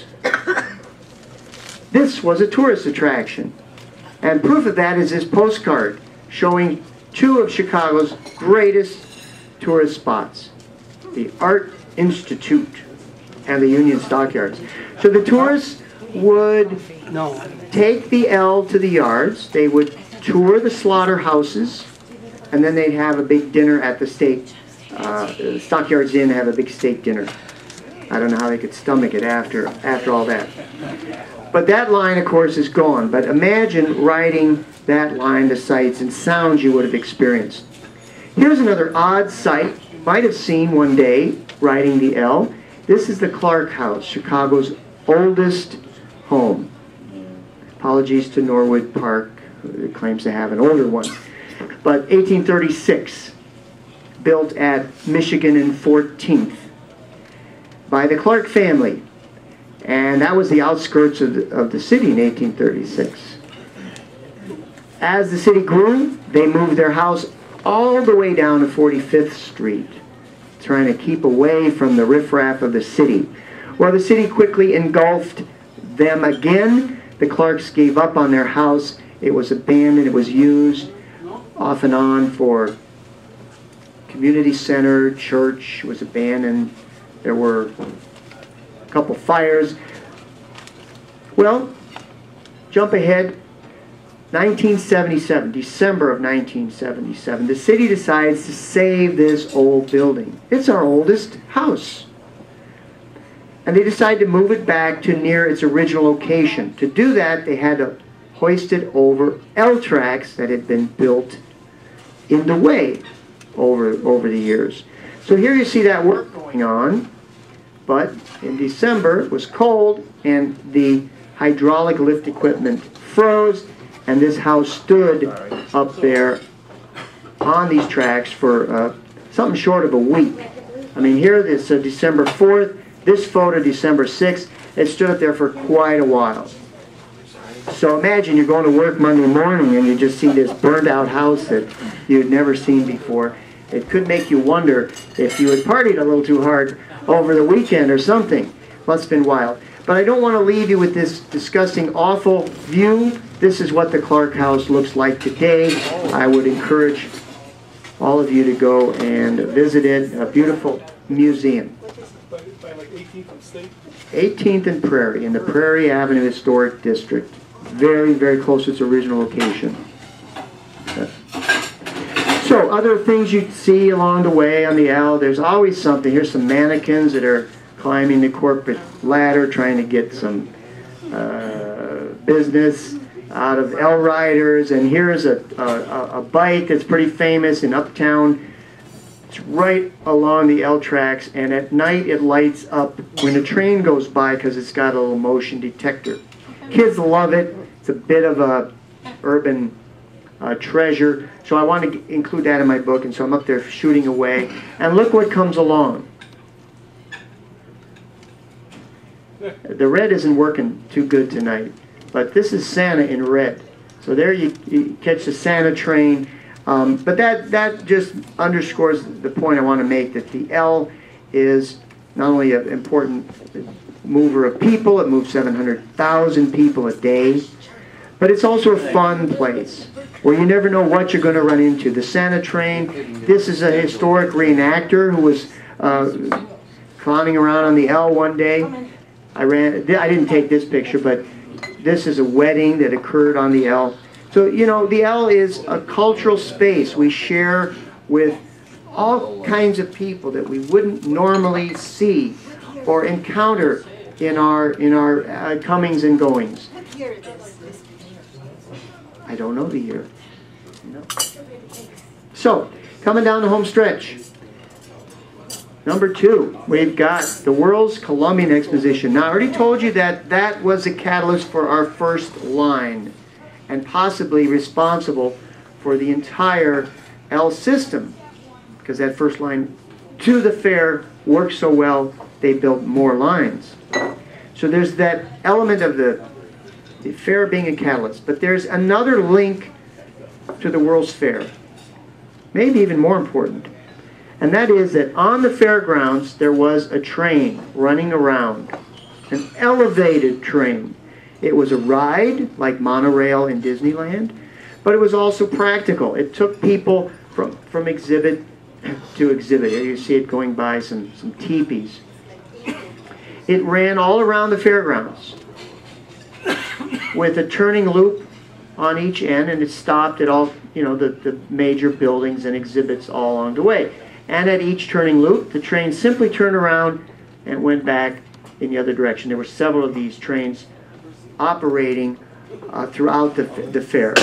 This was a tourist attraction. And proof of that is this postcard showing two of Chicago's greatest tourist spots, the Art Institute and the Union Stockyards. So the tourists would take the L to the yards, they would tour the slaughterhouses, and then they'd have a big dinner at the Stockyards Inn, have a big steak dinner. I don't know how they could stomach it after all that. But that line, of course, is gone. But imagine riding that line, the sights and sounds you would have experienced. Here's another odd sight you might have seen one day riding the L. This is the Clark House, Chicago's oldest home. Apologies to Norwood Park, who claims to have an older one. But 1836, built at Michigan and 14th by the Clark family. And that was the outskirts of the city in 1836. As the city grew, they moved their house all the way down to 45th Street, trying to keep away from the riffraff of the city. Well, the city quickly engulfed them again. The Clarks gave up on their house. It was abandoned. It was used off and on for community center, church. It was abandoned. There were a couple fires. Well, jump ahead. 1977, December of 1977, the city decides to save this old building. It's our oldest house. And they decide to move it back to near its original location. To do that, they had to hoist it over L tracks that had been built in the way over the years. So here you see that work going on, but in December it was cold and the hydraulic lift equipment froze, and this house stood up there on these tracks for something short of a week. I mean, here it's December 4th, this photo December 6th, it stood up there for quite a while. So imagine you're going to work Monday morning and you just see this burned out house that you had never seen before. It could make you wonder if you had partied a little too hard over the weekend or something. Must have been wild. But I don't want to leave you with this disgusting, awful view. This is what the Clark House looks like today. I would encourage all of you to go and visit it. A beautiful museum. 18th and Prairie, in the Prairie Avenue Historic District. Very, very close to its original location. So, other things you see along the way on the L, there's always something. Here's some mannequins that are climbing the corporate ladder, trying to get some business out of L riders. And here's a bike that's pretty famous in Uptown. It's right along the L tracks, and at night it lights up when a train goes by because it's got a little motion detector. Kids love it. It's a bit of a urban treasure, so I want to include that in my book, and so I'm up there shooting away. And look what comes along. The red isn't working too good tonight, but this is Santa in red. So there you catch the Santa train. But that just underscores the point I want to make, that the L is not only an important mover of people, it moves 700,000 people a day, but it's also a fun place where you never know what you're going to run into. The Santa train, this is a historic reenactor who was clowning around on the L one day. I didn't take this picture, but this is a wedding that occurred on the L. So, you know, the L is a cultural space we share with all kinds of people that we wouldn't normally see or encounter in our comings and goings. I don't know the year. No. So, coming down the home stretch. Number 2, we've got the World's Columbian Exposition. Now, I already told you that that was a catalyst for our first line, and possibly responsible for the entire L system, because that first line to the fair worked so well, they built more lines. So there's that element of the fair being a catalyst, but there's another link to the World's Fair, maybe even more important, and that is that on the fairgrounds there was a train running around, an elevated train. It was a ride, like monorail in Disneyland, but it was also practical. It took people from exhibit to exhibit. Here you see it going by some teepees. It ran all around the fairgrounds with a turning loop on each end, and it stopped at all, you know, the major buildings and exhibits all along the way. And at each turning loop, the train simply turned around and went back in the other direction. There were several of these trains operating throughout the fair.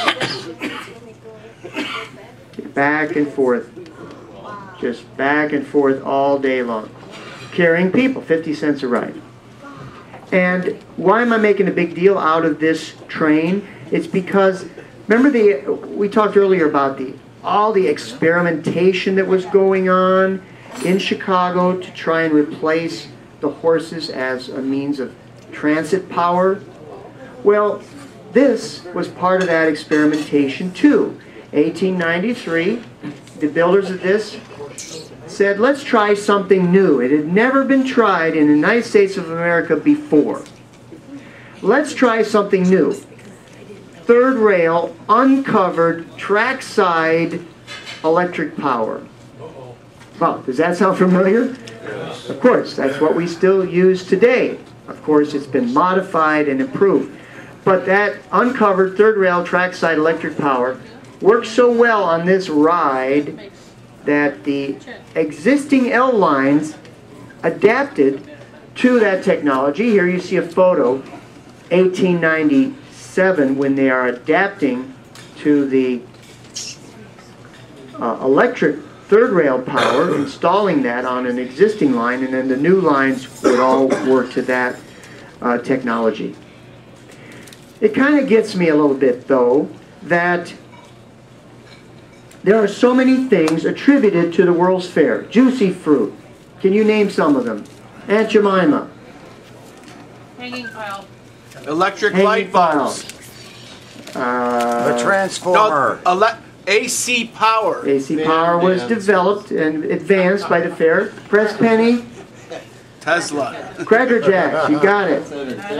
Back and forth. Just back and forth all day long. Carrying people, 50 cents a ride. And why am I making a big deal out of this train? It's because, remember we talked earlier about all the experimentation that was going on in Chicago to try and replace the horses as a means of transit power? Well, this was part of that experimentation too. 1893, the builders of this said, let's try something new. It had never been tried in the United States of America before. Let's try something new. Third rail, uncovered, trackside electric power. Well, does that sound familiar? Of course, that's what we still use today. Of course, it's been modified and improved. But that uncovered third rail trackside electric power works so well on this ride that the existing L lines adapted to that technology. Here you see a photo, 1897, when they are adapting to the electric third rail power, installing that on an existing line, and then the new lines would all work to that technology. It kind of gets me a little bit, though, that there are so many things attributed to the World's Fair. Juicy fruit. Can you name some of them? Aunt Jemima. Hanging pile. Electric Hanging light bulbs. The transformer. No, AC power. AC power was developed and advanced by the fair. Press penny. Tesla. Cracker Jacks. You got it.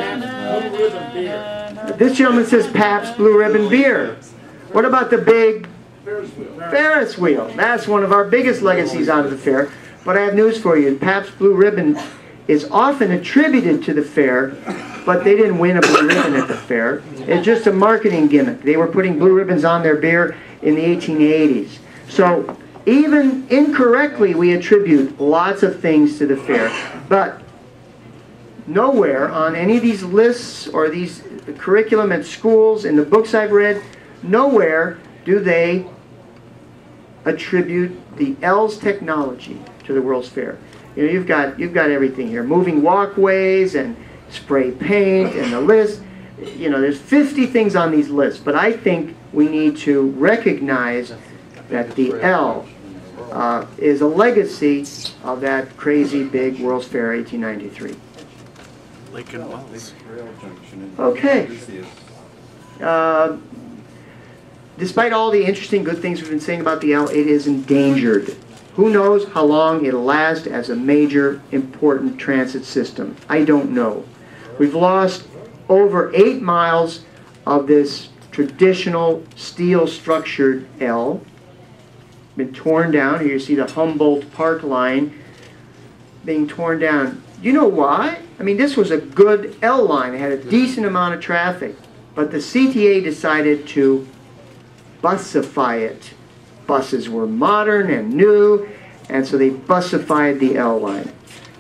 This gentleman says Pabst Blue Ribbon beer. What about the big Ferris wheel? That's one of our biggest legacies out of the fair. But I have news for you. Pabst Blue Ribbon is often attributed to the fair, but they didn't win a blue ribbon at the fair. It's just a marketing gimmick. They were putting blue ribbons on their beer in the 1880s. So even incorrectly, we attribute lots of things to the fair. But nowhere on any of these lists or these curriculum at schools, in the books I've read, nowhere do they attribute the L's technology to the World's Fair. You know, you've got everything here. Moving walkways and spray paint and the list. You know, there's 50 things on these lists, but I think we need to recognize that the L is a legacy of that crazy big World's Fair 1893. Lincoln Wells. Okay. Despite all the interesting good things we've been saying about the L, it is endangered. Who knows how long it'll last as a major important transit system? I don't know. We've lost over 8 miles of this traditional steel structured L. Been torn down. Here you see the Humboldt Park line being torn down. You know why? I mean, this was a good L line. It had a decent amount of traffic. But the CTA decided to busify it. Buses were modern and new, and so they busified the L line.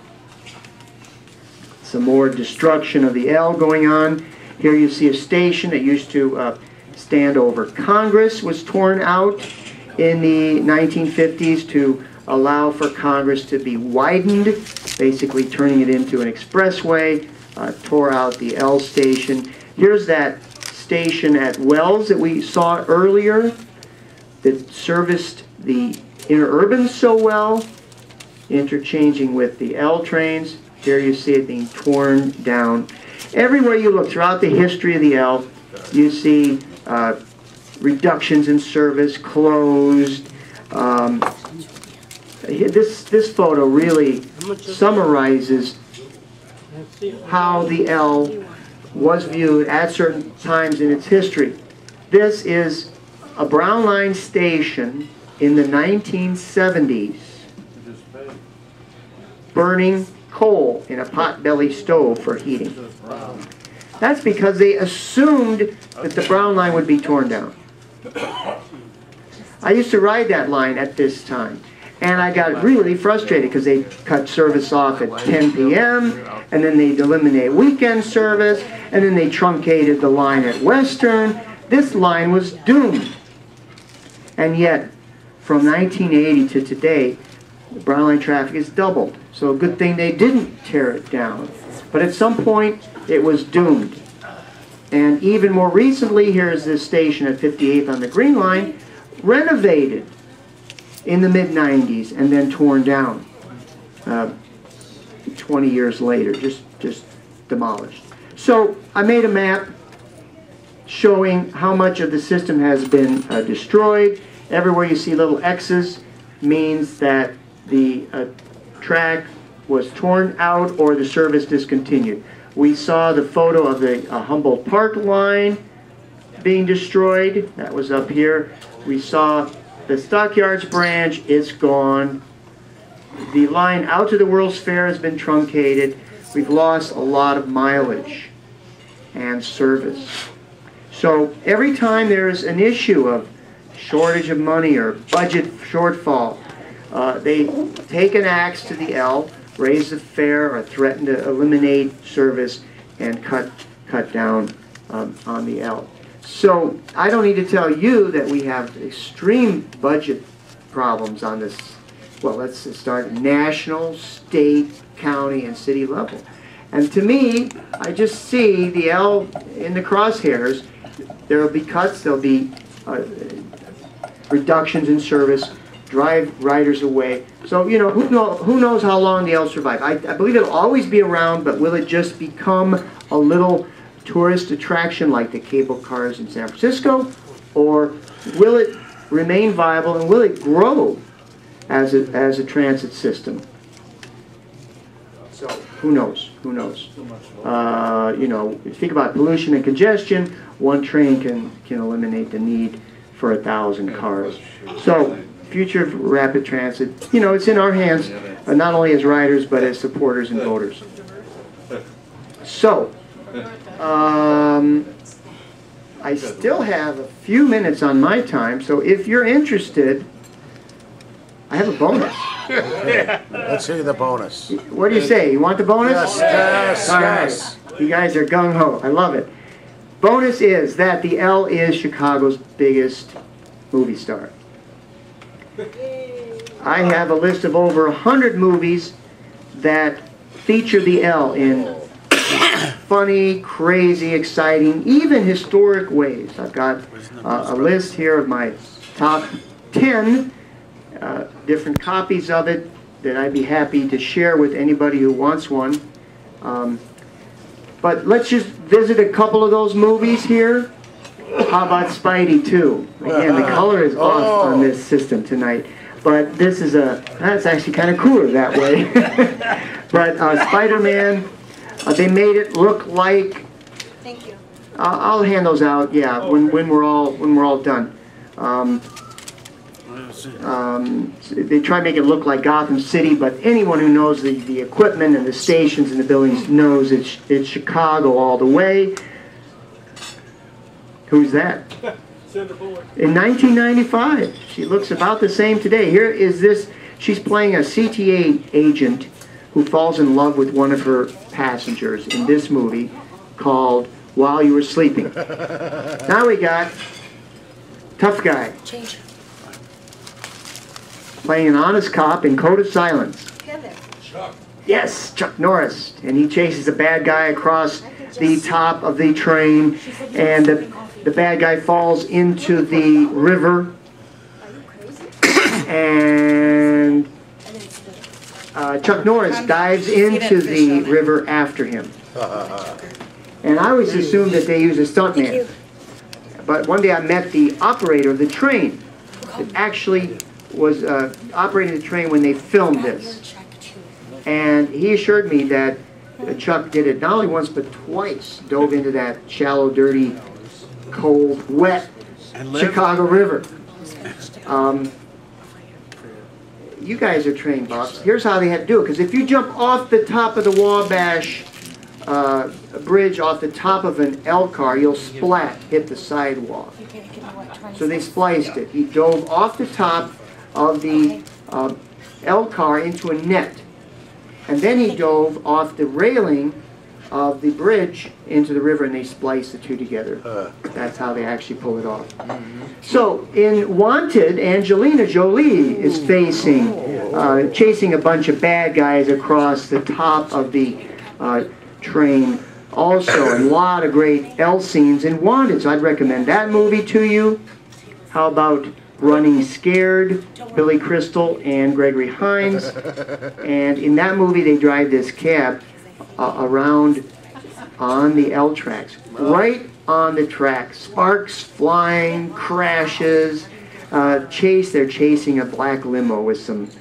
Some more destruction of the L going on. Here you see a station that used to stand over Congress was torn out in the 1950s to allow for Congress to be widened, basically turning it into an expressway, tore out the L station. Here's that station at Wells that we saw earlier that serviced the interurban so well, interchanging with the L trains. Here you see it being torn down. Everywhere you look throughout the history of the L, you see reductions in service, closed. This photo really summarizes how the L was viewed at certain times in its history. This is a Brown Line station in the 1970s, burning coal in a potbelly stove for heating. That's because they assumed that the Brown Line would be torn down. I used to ride that line at this time, and I got really frustrated because they cut service off at 10 p.m., and then they'd eliminate weekend service, and then they truncated the line at Western. This line was doomed. And yet, from 1980 to today, the Brown Line traffic has doubled. So a good thing they didn't tear it down. But at some point, it was doomed. And even more recently, here's this station at 58th on the Green Line, renovated in the mid-90s and then torn down 20 years later, just demolished. So I made a map showing how much of the system has been destroyed. Everywhere you see little X's means that the track was torn out or the service discontinued. We saw the photo of the Humboldt Park line being destroyed. That was up here. We saw the Stockyards branch. It's gone. The line out to the World's Fair has been truncated. We've lost a lot of mileage and service. So every time there's an issue of shortage of money or budget shortfall, they take an axe to the L, raise the fare, or threaten to eliminate service and cut down on the L. So I don't need to tell you that we have extreme budget problems on this. Well, let's start national, state, county, and city level. And to me, I just see the L in the crosshairs. There will be cuts, there will be reductions in service, drive riders away. So, you know, who knows how long the L will survive. I believe it'll always be around, but will it just become a little tourist attraction like the cable cars in San Francisco? Or will it remain viable, and will it grow as a transit system? So who knows? Who knows? You know, if you think about pollution and congestion, one train can eliminate the need for 1,000 cars. So future of rapid transit, you know, it's in our hands, not only as riders but as supporters and voters. So I still have a few minutes on my time, so if you're interested, I have a bonus. Okay, let's hear the bonus. What do you say? You want the bonus? Yes, All yes. right. You guys are gung-ho. I love it. Bonus is that the L is Chicago's biggest movie star. I have a list of over 100 movies that feature the L in funny, crazy, exciting, even historic ways. I've got a list here of my top 10 different copies of it that I'd be happy to share with anybody who wants one. But let's just visit a couple of those movies here. How about Spidey 2? Again, the color is off on this system tonight. But this is that's actually kind of cooler that way. But Spider-Man, they made it look like. Thank you. I'll hand those out. Yeah, when we're all done. They try to make it look like Gotham City, but anyone who knows the equipment and the stations and the buildings knows it's Chicago all the way. Who's that? In 1995. She looks about the same today. Here is this. She's playing a CTA agent who falls in love with one of her passengers in this movie called While You Were Sleeping. Now we got Tough Guy. Change. Playing an honest cop in Code of Silence. Kevin. Yes, Chuck Norris. And he chases a bad guy across the top of the train, and the bad guy falls into the river, and Chuck Norris dives into the river after him. And I always assumed that they use a stuntman. But one day I met the operator of the train that actually was operating the train when they filmed this. And he assured me that Chuck did it not only once but twice, dove into that shallow, dirty, cold, wet Chicago River. You guys are trained buffs. Here's how they had to do it. Because if you jump off the top of the Wabash bridge, off the top of an L car, you'll splat, hit the sidewalk. So they spliced it. He dove off the top of the L car into a net. And then he dove off the railing of the bridge into the river, and they spliced the two together. That's how they actually pull it off. So in Wanted, Angelina Jolie is chasing a bunch of bad guys across the top of the train. Also, a lot of great L scenes in Wanted, so I'd recommend that movie to you. How about Running Scared, Billy Crystal and Gregory Hines. And in that movie, they drive this cab around on the L tracks, right on the track. Sparks flying, crashes, they're chasing a black limo with some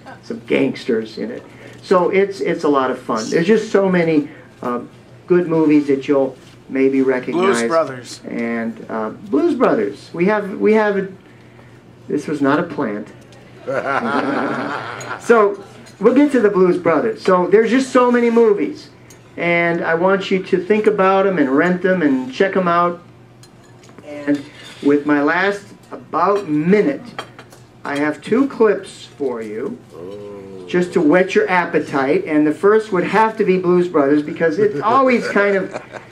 good movies that you'll maybe recognize. Blues Brothers. And Blues Brothers. We have this was not a plant. So we'll get to the Blues Brothers. So there's just so many movies. And I want you to think about them and rent them and check them out. And with my last about minute, I have 2 clips for you, just to whet your appetite. And the first would have to be Blues Brothers, because it always kind of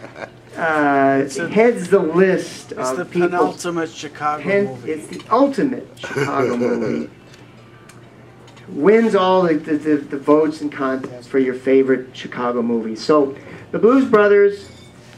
heads the list It's the of people. penultimate Chicago movie. It's the ultimate Chicago movie. Wins all the votes and contests for your favorite Chicago movie. So, the Blues Brothers,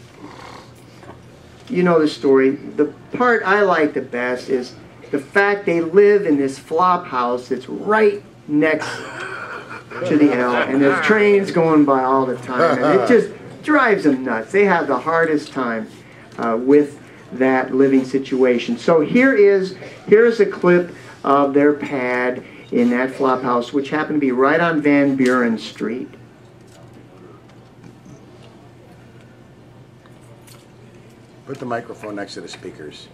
you know the story. The part I like the best is the fact they live in this flop house that's right next to the L, and there's trains going by all the time, and it just drives them nuts. They have the hardest time with that living situation. So here's a clip of their pad in that flop house, which happened to be right on Van Buren Street. Put the microphone next to the speakers.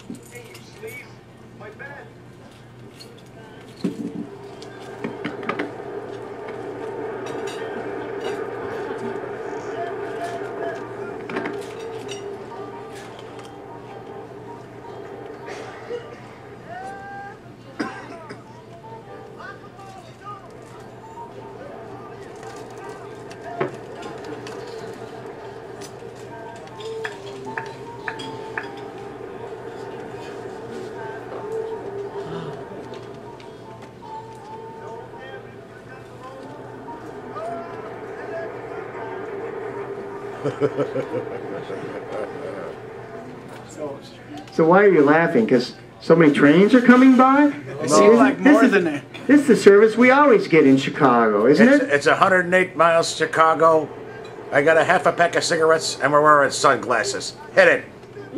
So why are you laughing? Because so many trains are coming by? It seems like more than that. This is the service we always get in Chicago, isn't it? It's 108 miles to Chicago. I got a half a pack of cigarettes, and we're wearing sunglasses. Hit it.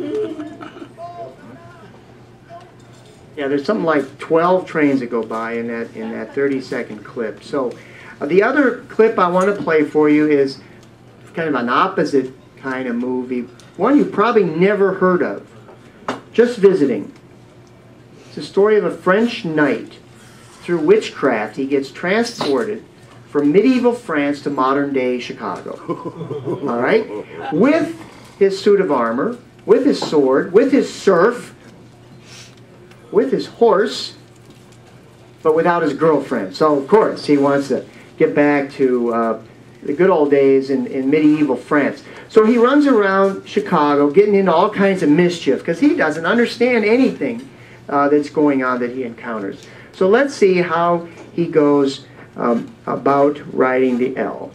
Yeah, there's something like 12 trains that go by in that 30-second clip. So the other clip I want to play for you is kind of an opposite kind of movie. One you probably never heard of. Just Visiting. It's the story of a French knight. Through witchcraft, he gets transported from medieval France to modern-day Chicago. All right? With his suit of armor, with his sword, with his serf, with his horse, but without his girlfriend. So, of course, he wants to get back to the good old days in medieval France. So he runs around Chicago getting into all kinds of mischief because he doesn't understand anything that's going on that he encounters. So let's see how he goes about riding the L.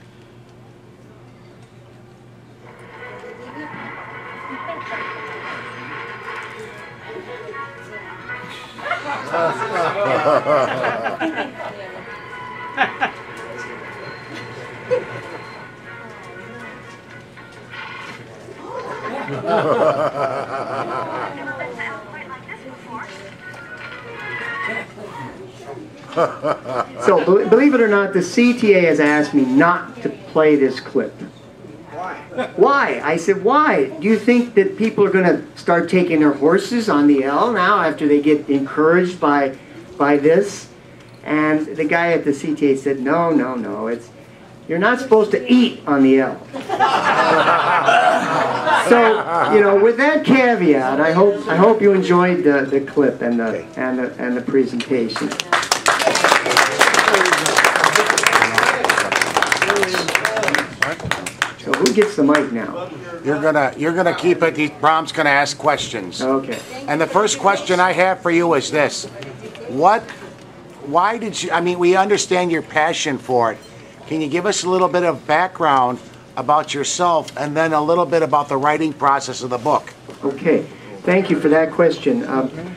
So, believe it or not, the CTA has asked me not to play this clip. Why? Why? I said, why? Do you think that people are going to start taking their horses on the L now after they get encouraged by this? And the guy at the CTA said, no, you're not supposed to eat on the L. So, you know, with that caveat, I hope you enjoyed the clip and the presentation. So who gets the mic now? You're gonna keep it. Brom's gonna ask questions. Okay. And the first question I have for you is this: why did you? I mean, we understand your passion for it. Can you give us a little bit of background about yourself, and then a little bit about the writing process of the book? Okay. Thank you for that question.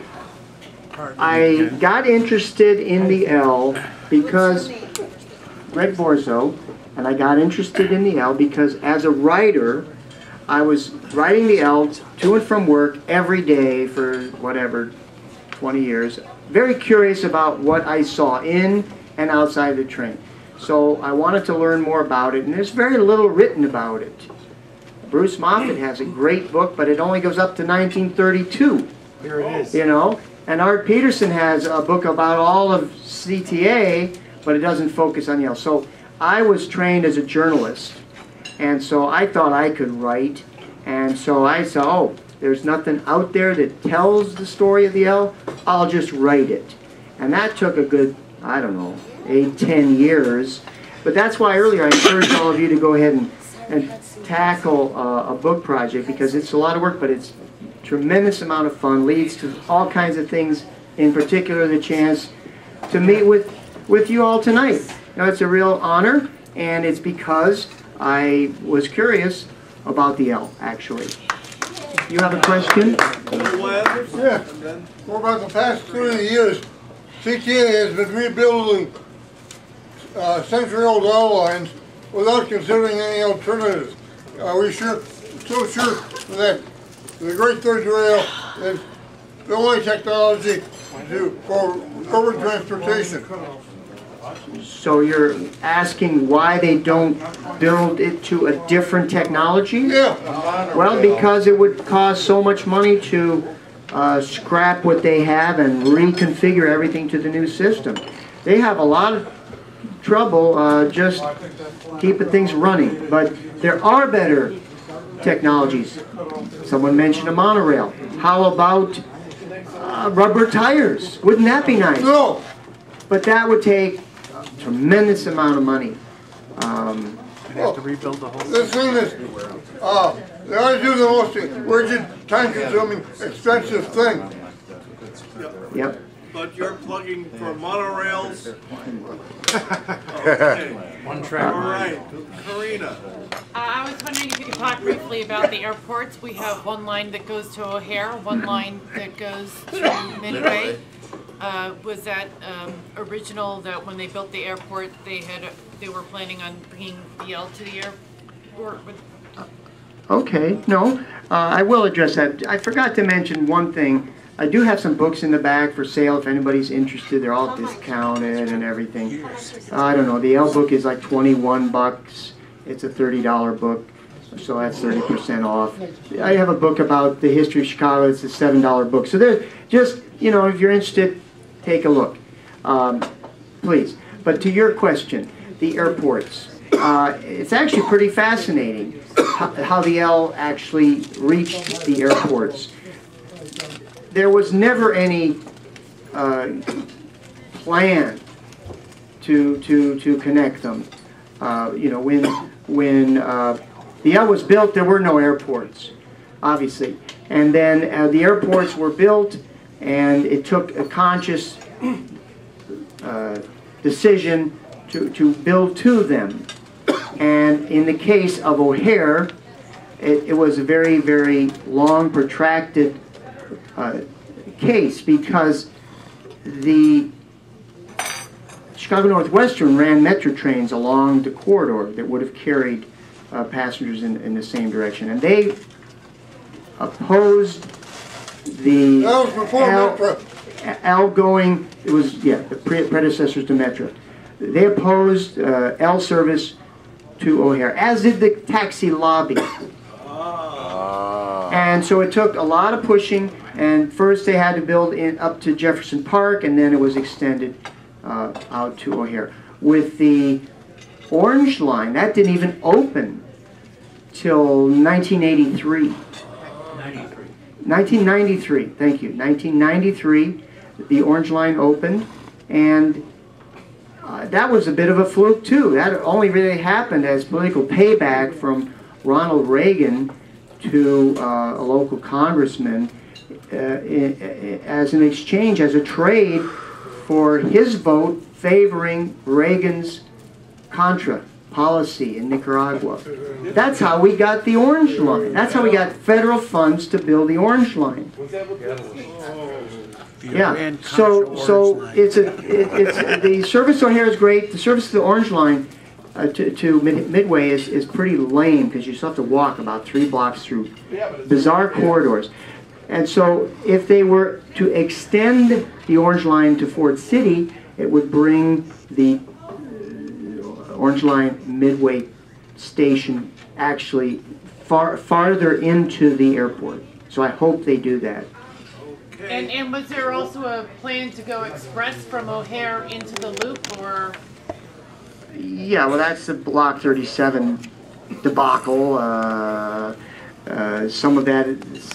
I got interested in the L because Greg Borzo, and I got interested in the L because as a writer, I was writing the L to and from work every day for whatever, 20 years. Very curious about what I saw in and outside the train. So I wanted to learn more about it, and there's very little written about it. Bruce Moffett has a great book, but it only goes up to 1932. Here it is. You know, and Art Peterson has a book about all of CTA, but it doesn't focus on Yale. So I was trained as a journalist, and so I thought I could write, and so I said, oh, there's nothing out there that tells the story of the L, I'll just write it. And that took a good, I don't know, 8, 10 years. But that's why earlier I encouraged all of you to go ahead and tackle a book project, because it's a lot of work, but it's tremendous amount of fun, leads to all kinds of things, in particular the chance to meet with you all tonight. You know, it's a real honor, and it's because I was curious about the L, actually. You have a question? Yeah. For about the past 30 years, CTA has been rebuilding century-old L lines without considering any alternatives. Are we so sure that the Great Third Rail is the only technology for urban transportation? So you're asking why they don't build it to a different technology? Yeah. Well, because it would cost so much money to scrap what they have and reconfigure everything to the new system. They have a lot of trouble just keeping things running. But there are better technologies. Someone mentioned a monorail. How about rubber tires? Wouldn't that be nice? No. But that would take a tremendous amount of money. They have to rebuild the whole thing. The thing is, they always do the most rigid, time-consuming, expensive thing. Yep. But you're plugging for monorails? One track. All right, Karina. I was wondering if you could talk briefly about the airports. We have one line that goes to O'Hare, one line that goes to Midway. Was that original, that when they built the airport, they were planning on bringing the L to the airport? Okay, no, I will address that. I forgot to mention one thing. I do have some books in the back for sale if anybody's interested. They're all discounted and everything. I don't know, the L book is like 21 bucks. It's a $30 book, so that's 30% off. I have a book about the history of Chicago. It's a $7 book. So there's just, you know, if you're interested, take a look, please. But to your question, the airports. It's actually pretty fascinating how the L actually reached the airports. There was never any plan to connect them. You know, when the L was built, there were no airports, obviously. And then the airports were built, and it took a conscious decision to build to them. And in the case of O'Hare, it was a very, very long, protracted case, because the Chicago Northwestern ran metro trains along the corridor that would have carried passengers in the same direction, and they opposed the L going. It was, yeah, the predecessors to Metro. They opposed L service to O'Hare, as did the taxi lobby. And so it took a lot of pushing, and first they had to build up to Jefferson Park, and then it was extended out to O'Hare. With the Orange Line, that didn't even open till 1983. 1993, thank you. 1993, the Orange Line opened, and that was a bit of a fluke too. That only really happened as political payback from Ronald Reagan to a local congressman as an exchange, as a trade for his vote favoring Reagan's Contra policy in Nicaragua. That's how we got the Orange Line. That's how we got federal funds to build the Orange Line. Yeah. So it's the service to O'Hare is great. The service to the Orange Line to Midway is pretty lame, because you still have to walk about 3 blocks through bizarre corridors. And so if they were to extend the Orange Line to Ford City, it would bring the Orange Line Midway station actually farther into the airport. So I hope they do that. And was there also a plan to go express from O'Hare into the loop, or? Yeah, well, that's the Block 37 debacle. Some of that,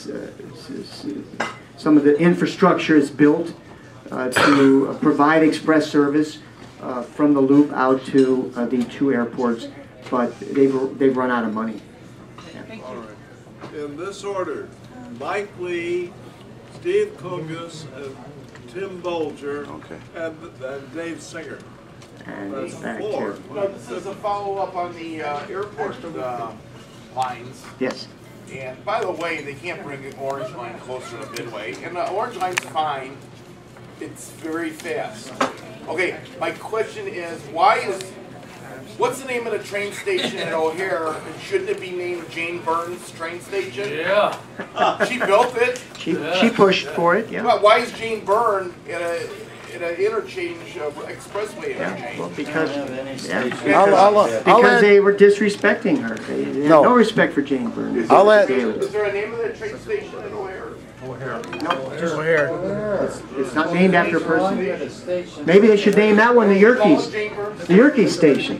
some of the infrastructure is built to provide express service from the loop out to the two airports, but they've run out of money. Thank All you. right. In this order, Mike Lee, Steve Kogus, and Tim Bolger, and Dave Singer. And That's back 4. here. Well, this is a follow-up on the airport lines. Yes. And by the way, they can't bring the orange line closer to Midway. And the orange line's fine. It's very fast. Okay, my question is, what's the name of the train station at O'Hare? And shouldn't it be named Jane Burns train station? Yeah. She built it. She pushed for it, yeah. Well, why is Jane Byrne in an interchange, expressway interchange? Well, because I'll they were disrespecting her. They had no respect for Jane Byrne. Is there a name of that train station at O'Hare? It's not named after a person. Maybe they should name that one the Yerkes. The Yerkes Station.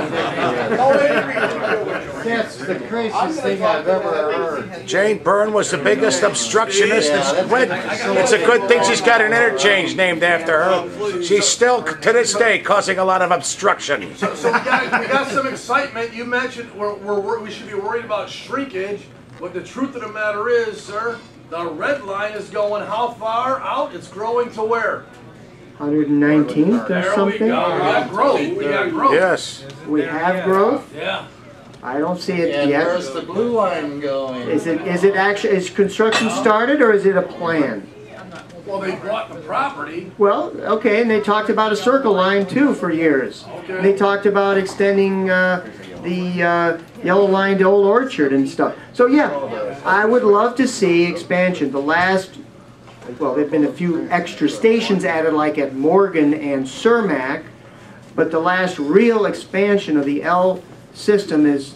That's the craziest thing I've ever heard. Jane Byrne was the biggest obstructionist. It's a good thing she's got an interchange named after her. She's still, to this day, causing a lot of obstruction. So we got some excitement. You mentioned we should be worried about shrinkage, but the truth of the matter is, sir, the red line is going how far out? It's growing to where? 119th or something? We got growth. We got growth. Yes. We have growth? Yeah. I don't see it And yet. where's the blue line going? Is construction started or is it a plan? Well, they bought the property. Well, okay, and they talked about a circle line too for years. Okay. They talked about extending the yellow line to Old Orchard and stuff. So yeah, I would love to see expansion. Well, there've been a few extra stations added like at Morgan and Cermak, but the last real expansion of the L system is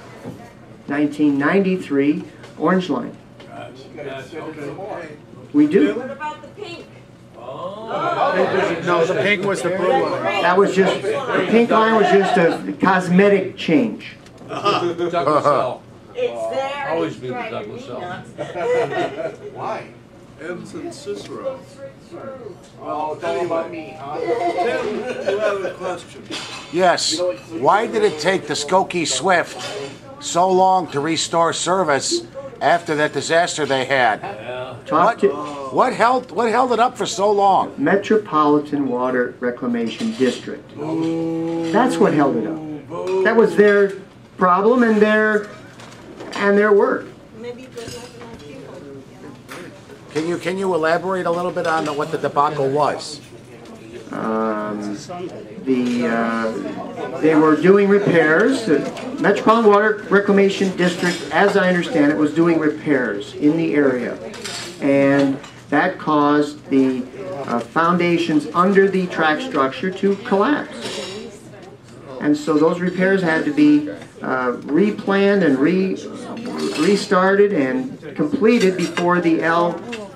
1993 Orange Line. We do. What about the pink? No, the pink was the blue line. That was just, the pink line was just a cosmetic change. Douglas L. It's there. Always It's be the driving Douglas me L. nuts. Why? Ensign Cicero. Oh, it's all about me, huh? Tim, you have a question. Yes. Why did it take the Skokie Swift so long to restore service after that disaster they had? What held it up for so long? Metropolitan Water Reclamation District. That's what held it up. That was their problem and their work. Maybe there's not enough people. Can you elaborate a little bit on what the debacle was? They were doing repairs. The Metropolitan Water Reclamation District, as I understand it, was doing repairs in the area. And that caused the foundations under the track structure to collapse. And so those repairs had to be replanned and restarted and completed before the L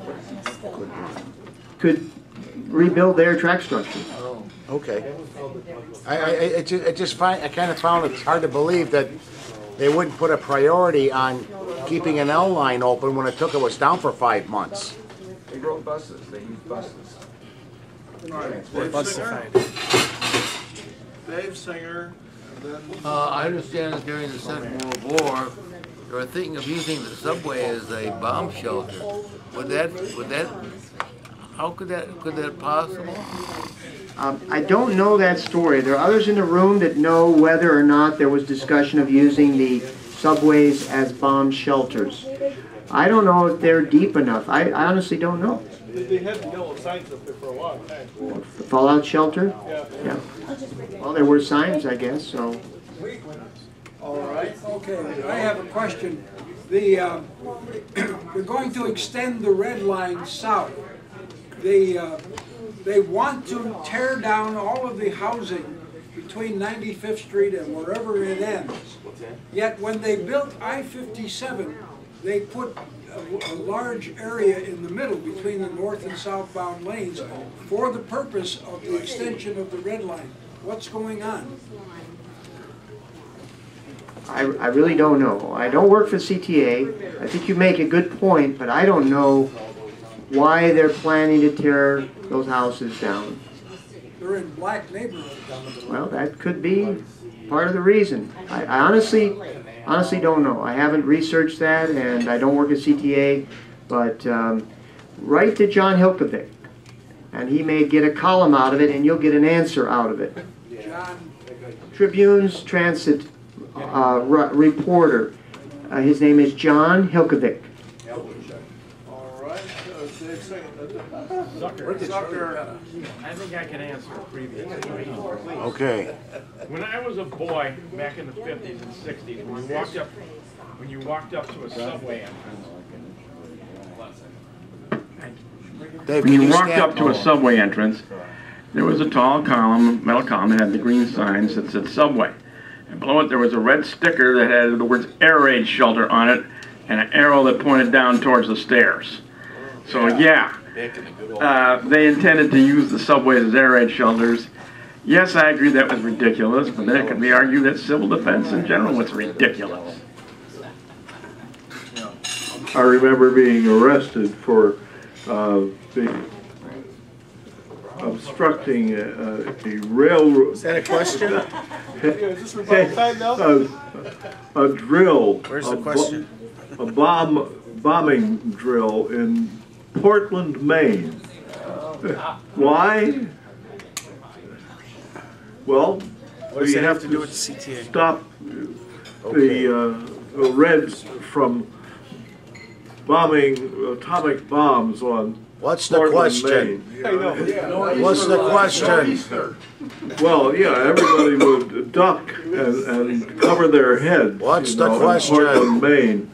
could rebuild their track structure. Okay. I kind of found it hard to believe that they wouldn't put a priority on keeping an L line open when it was down for 5 months. They rode buses. They used buses. Dave Singer, and then... I understand that during the Second World War, they were thinking of using the subway as a bomb shelter. Could that possible? I don't know that story. There are others in the room that know whether or not there was discussion of using the subways as bomb shelters. I don't know if they're deep enough. I honestly don't know. They had the yellow signs up there for a long time. The fallout shelter? Yeah. Well, there were signs, I guess, so. All right. Okay, I have a question. We're going to extend the red line south. They want to tear down all of the housing between 95th Street and wherever it ends. Yet when they built I-57, they put a large area in the middle between the north and southbound lanes for the purpose of the extension of the red line. What's going on? I really don't know. I don't work for CTA. I think you make a good point, but I don't know why they're planning to tear those houses down. They're in black neighborhoods. Well, that could be part of the reason. I honestly don't know. I haven't researched that, and I don't work at CTA, but write to John Hilkovic, and he may get a column out of it, and you'll get an answer out of it. John. Tribune's transit reporter. His name is John Hilkovic. All right. Zucker, I think I can answer a previous question. Okay. When I was a boy back in the 50s and 60s, when you walked up to a subway entrance, Dave, when can you you walked stand- up to a subway entrance, there was a tall column, metal column that had the green signs that said Subway. And below it there was a red sticker that had the words air raid shelter on it and an arrow that pointed down towards the stairs. So yeah, they intended to use the subways as air raid shelters. Yes, I agree that was ridiculous, but then it could be argued that civil defense in general was ridiculous. I remember being arrested for obstructing a railroad. Is that a question? A drill. Where's the question? A bombing drill in Portland, Maine. Why? Well, What does we it have have to do with the CTA? Stop the Reds from bombing atomic bombs on What's the Portland, question? Maine. What's the question? Well, yeah, everybody would duck and cover their heads. What's the in question? Portland, Maine.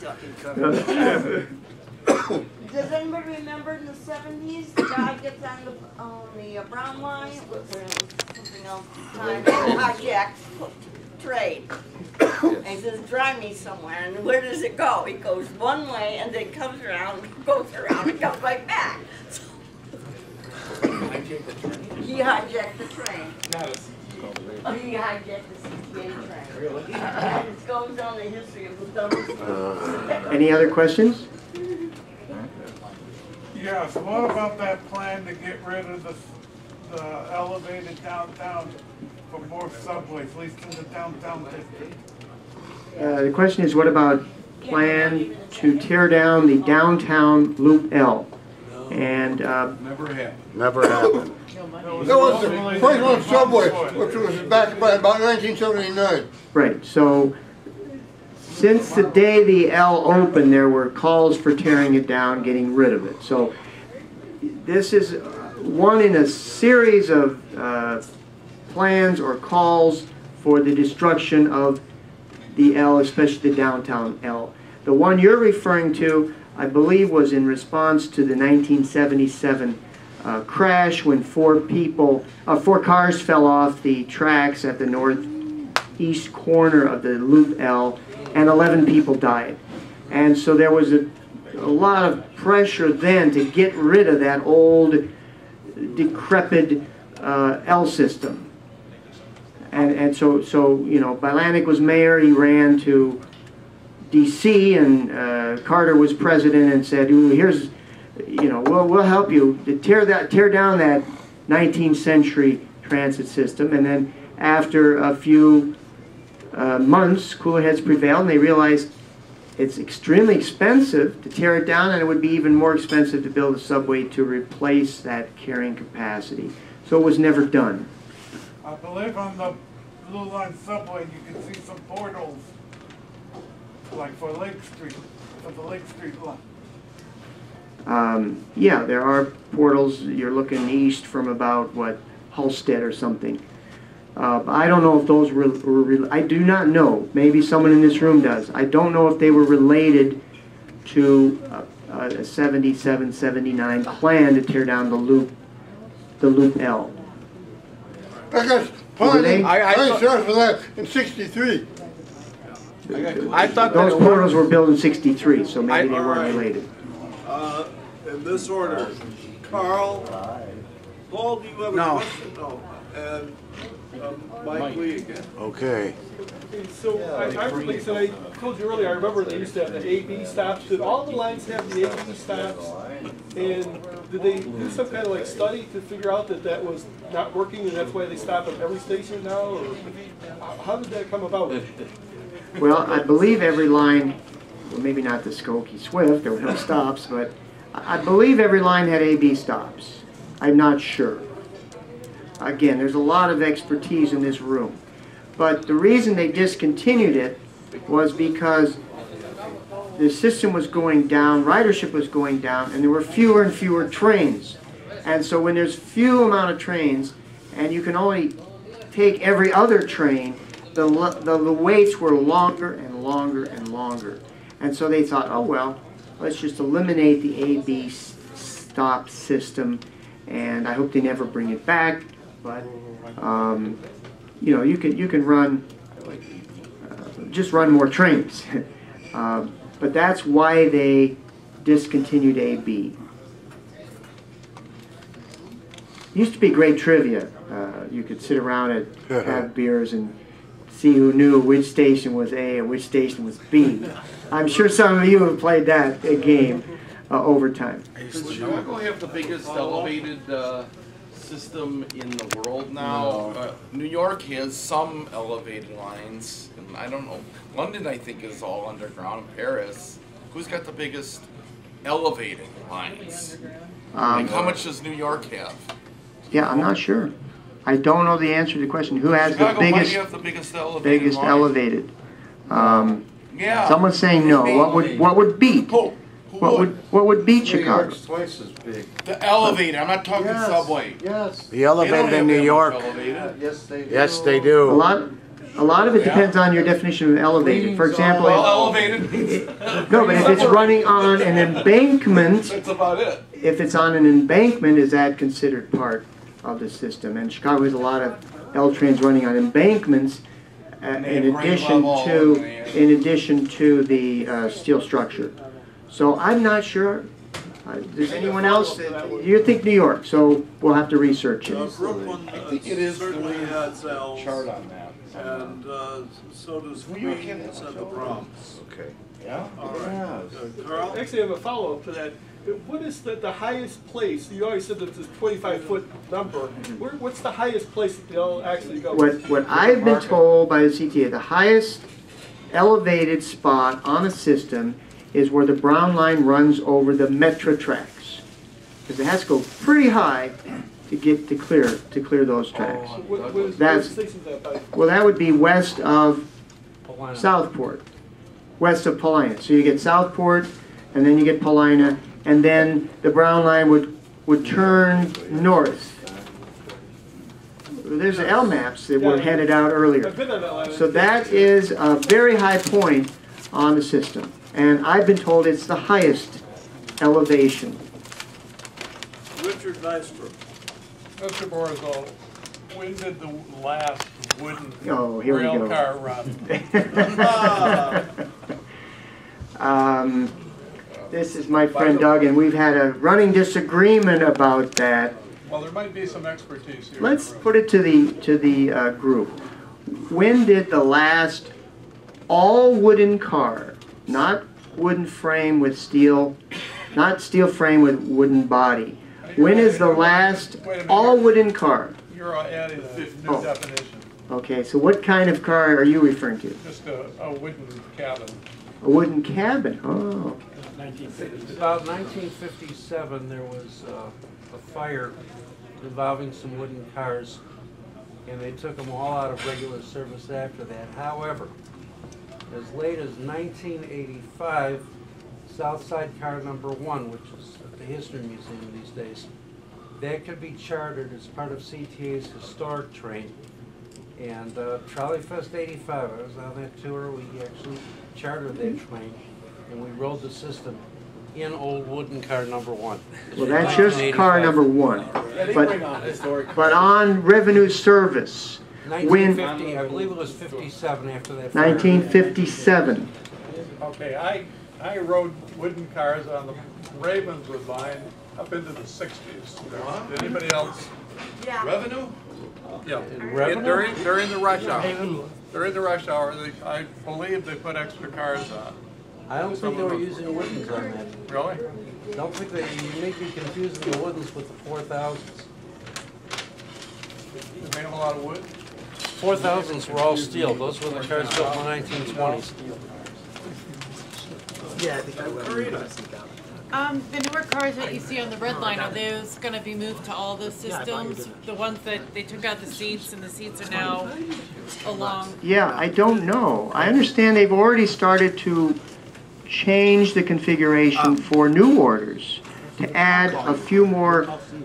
Does anybody remember in the 70s, the guy gets on the brown line, something else, time, hijacks trade. And he says, drive me somewhere, and where does it go? He goes one way, and then comes around, goes around, and comes right back. So, he hijacked the train. He hijacked the CTA train. Really? And it goes on the history of the dumbest. Any other questions? Yes, what about that plan to get rid of the elevated downtown for more subways, at least in the downtown district? The question is, what about plan to tear down the downtown Loop L? And Never happened. Never happened. That was the first one subway, which was back by about 1979. right, so since the day the L opened, there were calls for tearing it down, getting rid of it. So this is one in a series of plans or calls for the destruction of the L, especially the downtown L. The one you're referring to, I believe, was in response to the 1977 crash when four cars fell off the tracks at the northeast corner of the Loop L, and 11 people died. And so there was a lot of pressure then to get rid of that old, decrepit L system. And so you know, Bilanek was mayor. He ran to D.C. and Carter was president and said, "Ooh, here's, you know, we'll help you to tear down that 19th century transit system." And then after a few months, cooler heads prevailed, and they realized it's extremely expensive to tear it down, and it would be even more expensive to build a subway to replace that carrying capacity. So it was never done. I believe on the Blue Line subway you can see some portals, like for Lake Street, for the Lake Street line. Yeah, there are portals. You're looking east from about, what, Halstead or something. I don't know if those were I do not know. Maybe someone in this room does. I don't know if they were related to a 77, 79 plan to tear down the Loop L. I guess Were they? I started for that in '63. I thought Those that portals were built in '63, so maybe they weren't Alright. related. In this order, Carl, Paul, do you have a No. question? No. And Mike Lee again. Okay. So I like I said, I told you earlier, I remember they used to have the A-B stops. Did all the lines have the A-B stops? And did they do some kind of like study to figure out that that was not working and that's why they stop at every station now? Or how did that come about? Well, I believe every line, well, maybe not the Skokie Swift, there were no stops, but I believe every line had A-B stops. I'm not sure. Again, there's a lot of expertise in this room. But the reason they discontinued it was because the system was going down, ridership was going down, and there were fewer and fewer trains. And so when there's few amount of trains, and you can only take every other train, the waits were longer and longer and longer. And so they thought, oh well, let's just eliminate the A-B stop system, and I hope they never bring it back. But you know, you can run just run more trains. But that's why they discontinued A-B. Used to be great trivia. You could sit around and have beers and see who knew which station was A and which station was B. I'm sure some of you have played that game over time. Does Chicago have the biggest elevated system in the world now? New York has some elevated lines, and I don't know. London, I think, is all underground. Paris. Who's got the biggest elevated lines? Like, how much does New York have? Yeah, I'm not sure. I don't know the answer to the question. Who has Chicago the biggest? might have the biggest elevated. Biggest line. elevated. Yeah. Someone's saying no. What would beat? What would beat Chicago? Twice as big. The elevator. I'm not talking subway. Yes. The elevated in New York. Yes, they do. Yes, they do. A lot of it depends on your definition of elevated. For example, elevated. No, but if it's running on an embankment, That's about it. if it's on an embankment, is that considered part of the system? And Chicago has a lot of L trains running on embankments, in addition to the steel structure. So I'm not sure. Does anyone else? You think New York? So we'll have to research it. Brooklyn certainly has L. Chart on that. And so does Queens and the Bronx. Okay. Yeah? All right. Carl? Actually, I have a follow-up to that. What is the highest place? You always said that this 25-foot number. What's the highest place that they'll actually go? What I've been told by the CTA, the highest elevated spot on a system is where the brown line runs over the metro tracks, because it has to go pretty high to clear those tracks. What That's station is that by? well, that would be west of Southport, west of Paulina. So you get Southport, and then you get Paulina, and then the brown line would turn north. There's the L maps that were headed out earlier. I've been on that line. So that is a very high point on the system, and I've been told it's the highest elevation. Richard Nystrom. Mr. Borzo, when did the last wooden Here we rail go. car run? This is my friend Doug, and we've had a running disagreement about that. Well, there might be some expertise here. Let's put it to the group. When did the last all wooden car, not wooden frame with steel, not steel frame with wooden body, when is the last all wooden car? You're adding a new definition. Okay, so what kind of car are you referring to? Just a wooden cabin. A wooden cabin. Oh. About 1957, there was a fire involving some wooden cars, and they took them all out of regular service after that. However, as late as 1985, Southside Car Number 1, which is at the History Museum these days, that could be chartered as part of CTA's historic train. And Trolley Fest 85, I was on that tour, we actually chartered that train, and we rode the system in old wooden car number 1. Well, that's just car number 1. But on revenue service, when 1950, I believe it was 57 after that. 1957. Okay, I rode wooden cars on the Ravenswood line up into the 60s. Did anybody else? Yeah. Revenue? Yeah. Revenue? During the rush hour. During the rush hour, I believe they put extra cars on. I don't think they were using woodens on that. Really? Don't think they, you may be confusing the woodens with the 4000s. They made a lot of wood. 4000s were all steel. Those were the cars built in the 1920s. Yeah, I think the newer cars that you see on the red line, are those going to be moved to all those systems? The ones that they took out the seats and the seats are now along? Yeah, I don't know. I understand they've already started to change the configuration for new orders to add a few more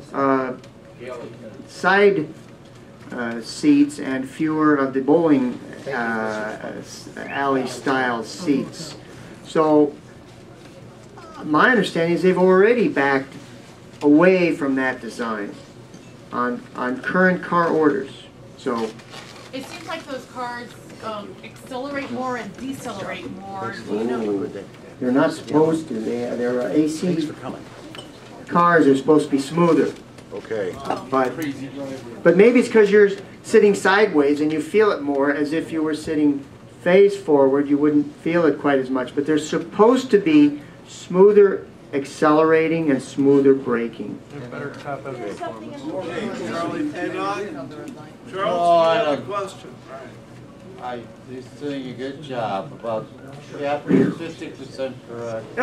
side seats and fewer of the bowling alley style seats. So my understanding is they've already backed away from that design on current car orders. So It seems like those cars accelerate more and decelerate more. You know, they're not supposed to. They're AC cars are supposed to be smoother. Okay. But maybe it's because you're sitting sideways and you feel it more, as if you were sitting face forward. You wouldn't feel it quite as much. But they're supposed to be smoother accelerating and smoother braking. Better top end performance. Charlie, Oh, I Charles, you have a don't- question. He's doing a good job, about 50% correct.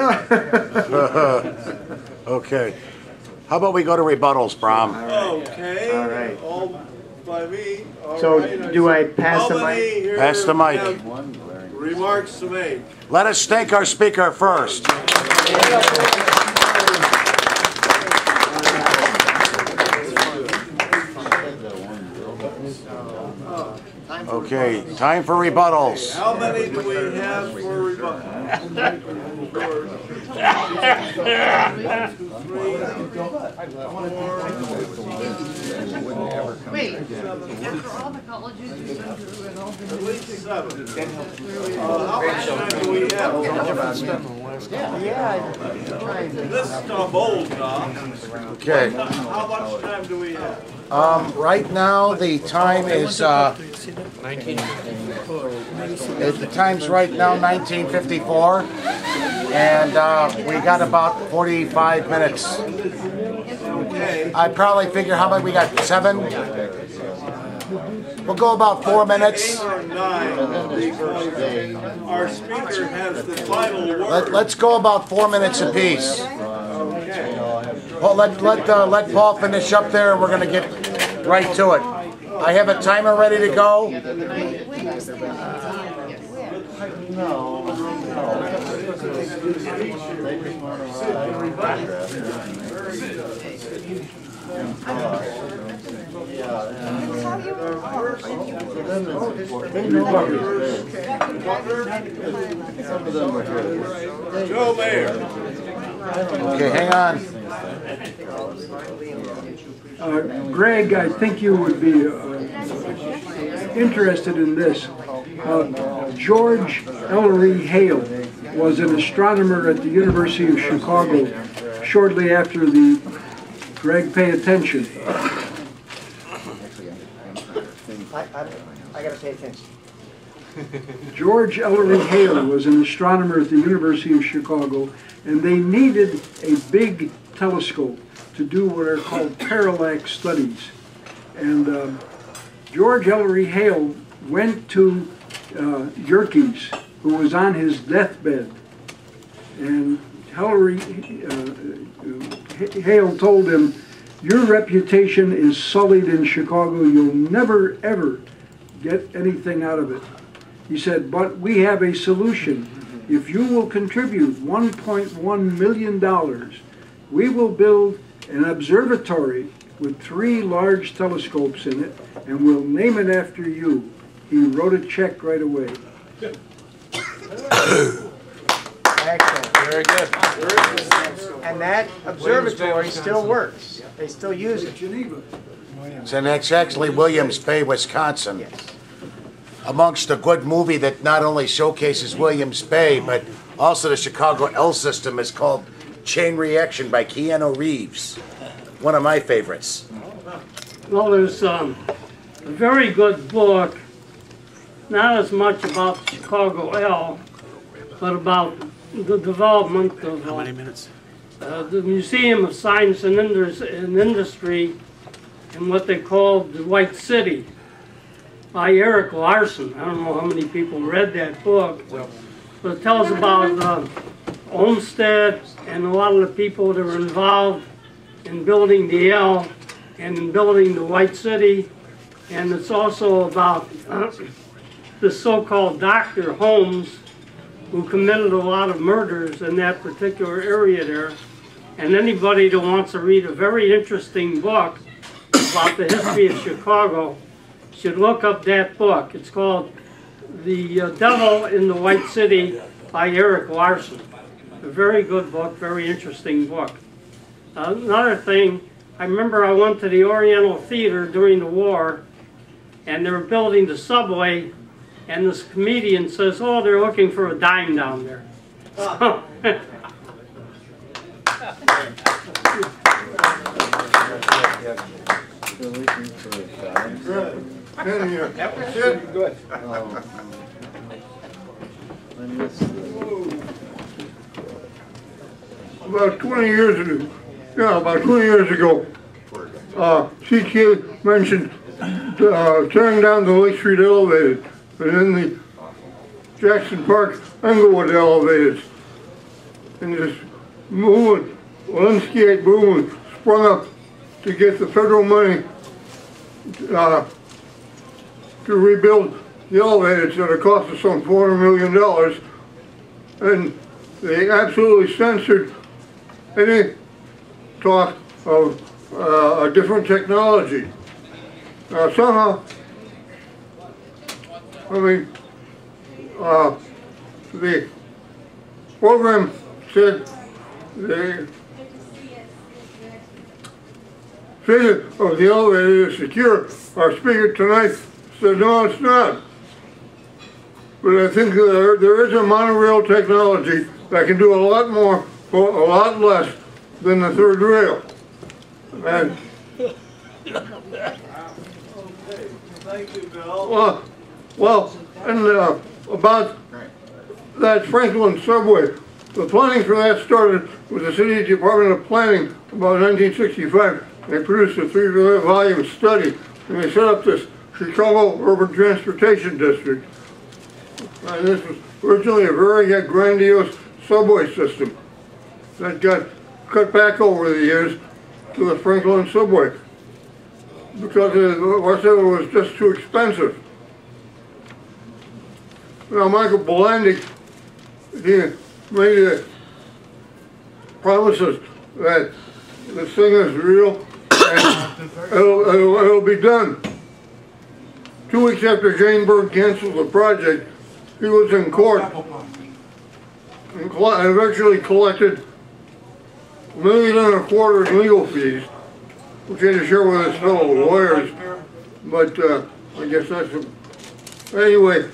Okay. How about we go to rebuttals, Brom? Okay. All right. All by me. All So right. do I pass the How many mic? here Pass the mic. have remarks to make? Let us thank our speaker first. Okay, time for rebuttals. How many do we have for rebuttal? wait, after all the colleges you've been to and all the At least 7. How much time do we have? This stuff old, Doc. Okay. How much time do we have? Right now, the time is, the time's right now 19:54, and we got about 45 minutes. I probably figure how many we got, 7? We'll go about 4 minutes. 8 or 9, because our speaker has the final word. Let's go about 4 minutes apiece. Okay. Well, let Paul finish up there, and we're gonna get right to it. I have a timer ready to go. Joe Mayor. Okay, hang on. Greg, I think you would be interested in this. George Ellery Hale was an astronomer at the University of Chicago shortly after the, Greg, pay attention. I gotta pay attention. George Ellery Hale was an astronomer at the University of Chicago, and they needed a big telescope to do what are called parallax studies. And George Ellery Hale went to Yerkes, who was on his deathbed. And Hale told him, "Your reputation is sullied in Chicago. You'll never, ever get anything out of it." He said, "But we have a solution. If you will contribute $1.1 million, we will build an observatory with 3 large telescopes in it, and we'll name it after you." He wrote a check right away. Excellent. Very good. And that observatory still works. They still use it. Geneva. So it's actually Williams Bay, Wisconsin. Amongst a good movie that not only showcases Williams Bay, but also the Chicago L system is called Chain Reaction by Keanu Reeves. One of my favorites. Well, there's a very good book, not as much about Chicago L, but about the development of How many minutes? the Museum of Science and Industry in what they call the White City by Eric Larson. I don't know how many people read that book, but it tells about Olmsted and a lot of the people that were involved in building the L and in building the White City. And it's also about the so-called Dr. Holmes, who committed a lot of murders in that particular area there. And anybody that wants to read a very interesting book about the history of Chicago should look up that book. It's called The Devil in the White City by Eric Larson. A very good book, very interesting book. Another thing, I remember I went to the Oriental Theater during the war, and they were building the subway, and this comedian says, oh, they're looking for a dime down there. So, Good. About 20 years ago, CTA mentioned tearing down the Lake Street elevators and then the Jackson Park Englewood elevators. And this movement, landscape movement, sprung up to get the federal money to rebuild the elevators that have cost us some $400 million. And they absolutely censored any talk of a different technology. Somehow, I mean, the program said the failure of the elevator is secure. Our speaker tonight said, no, it's not. But I think there is a monorail technology that can do a lot more for a lot less than the third rail. And Thank you, Bill. And about that Franklin subway, the planning for that started with the City Department of Planning about 1965. They produced a 3-volume study, and they set up this Chicago Urban Transportation District. And this was originally a very grandiose subway system that got cut back over the years to the Franklin subway because the rest of it was just too expensive. Now Michael Belandic, he made promises that this thing is real and it'll be done. 2 weeks after Jane Bird canceled the project, he was in court and eventually collected $1.25 million in legal fees, which he had to share with his fellow lawyers. But I guess that's anyway.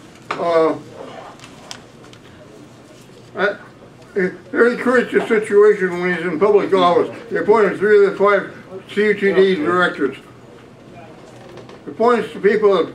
He creates a situation when he's in public office. He appointed 3 of the 5 CUTD directors. He appoints the people that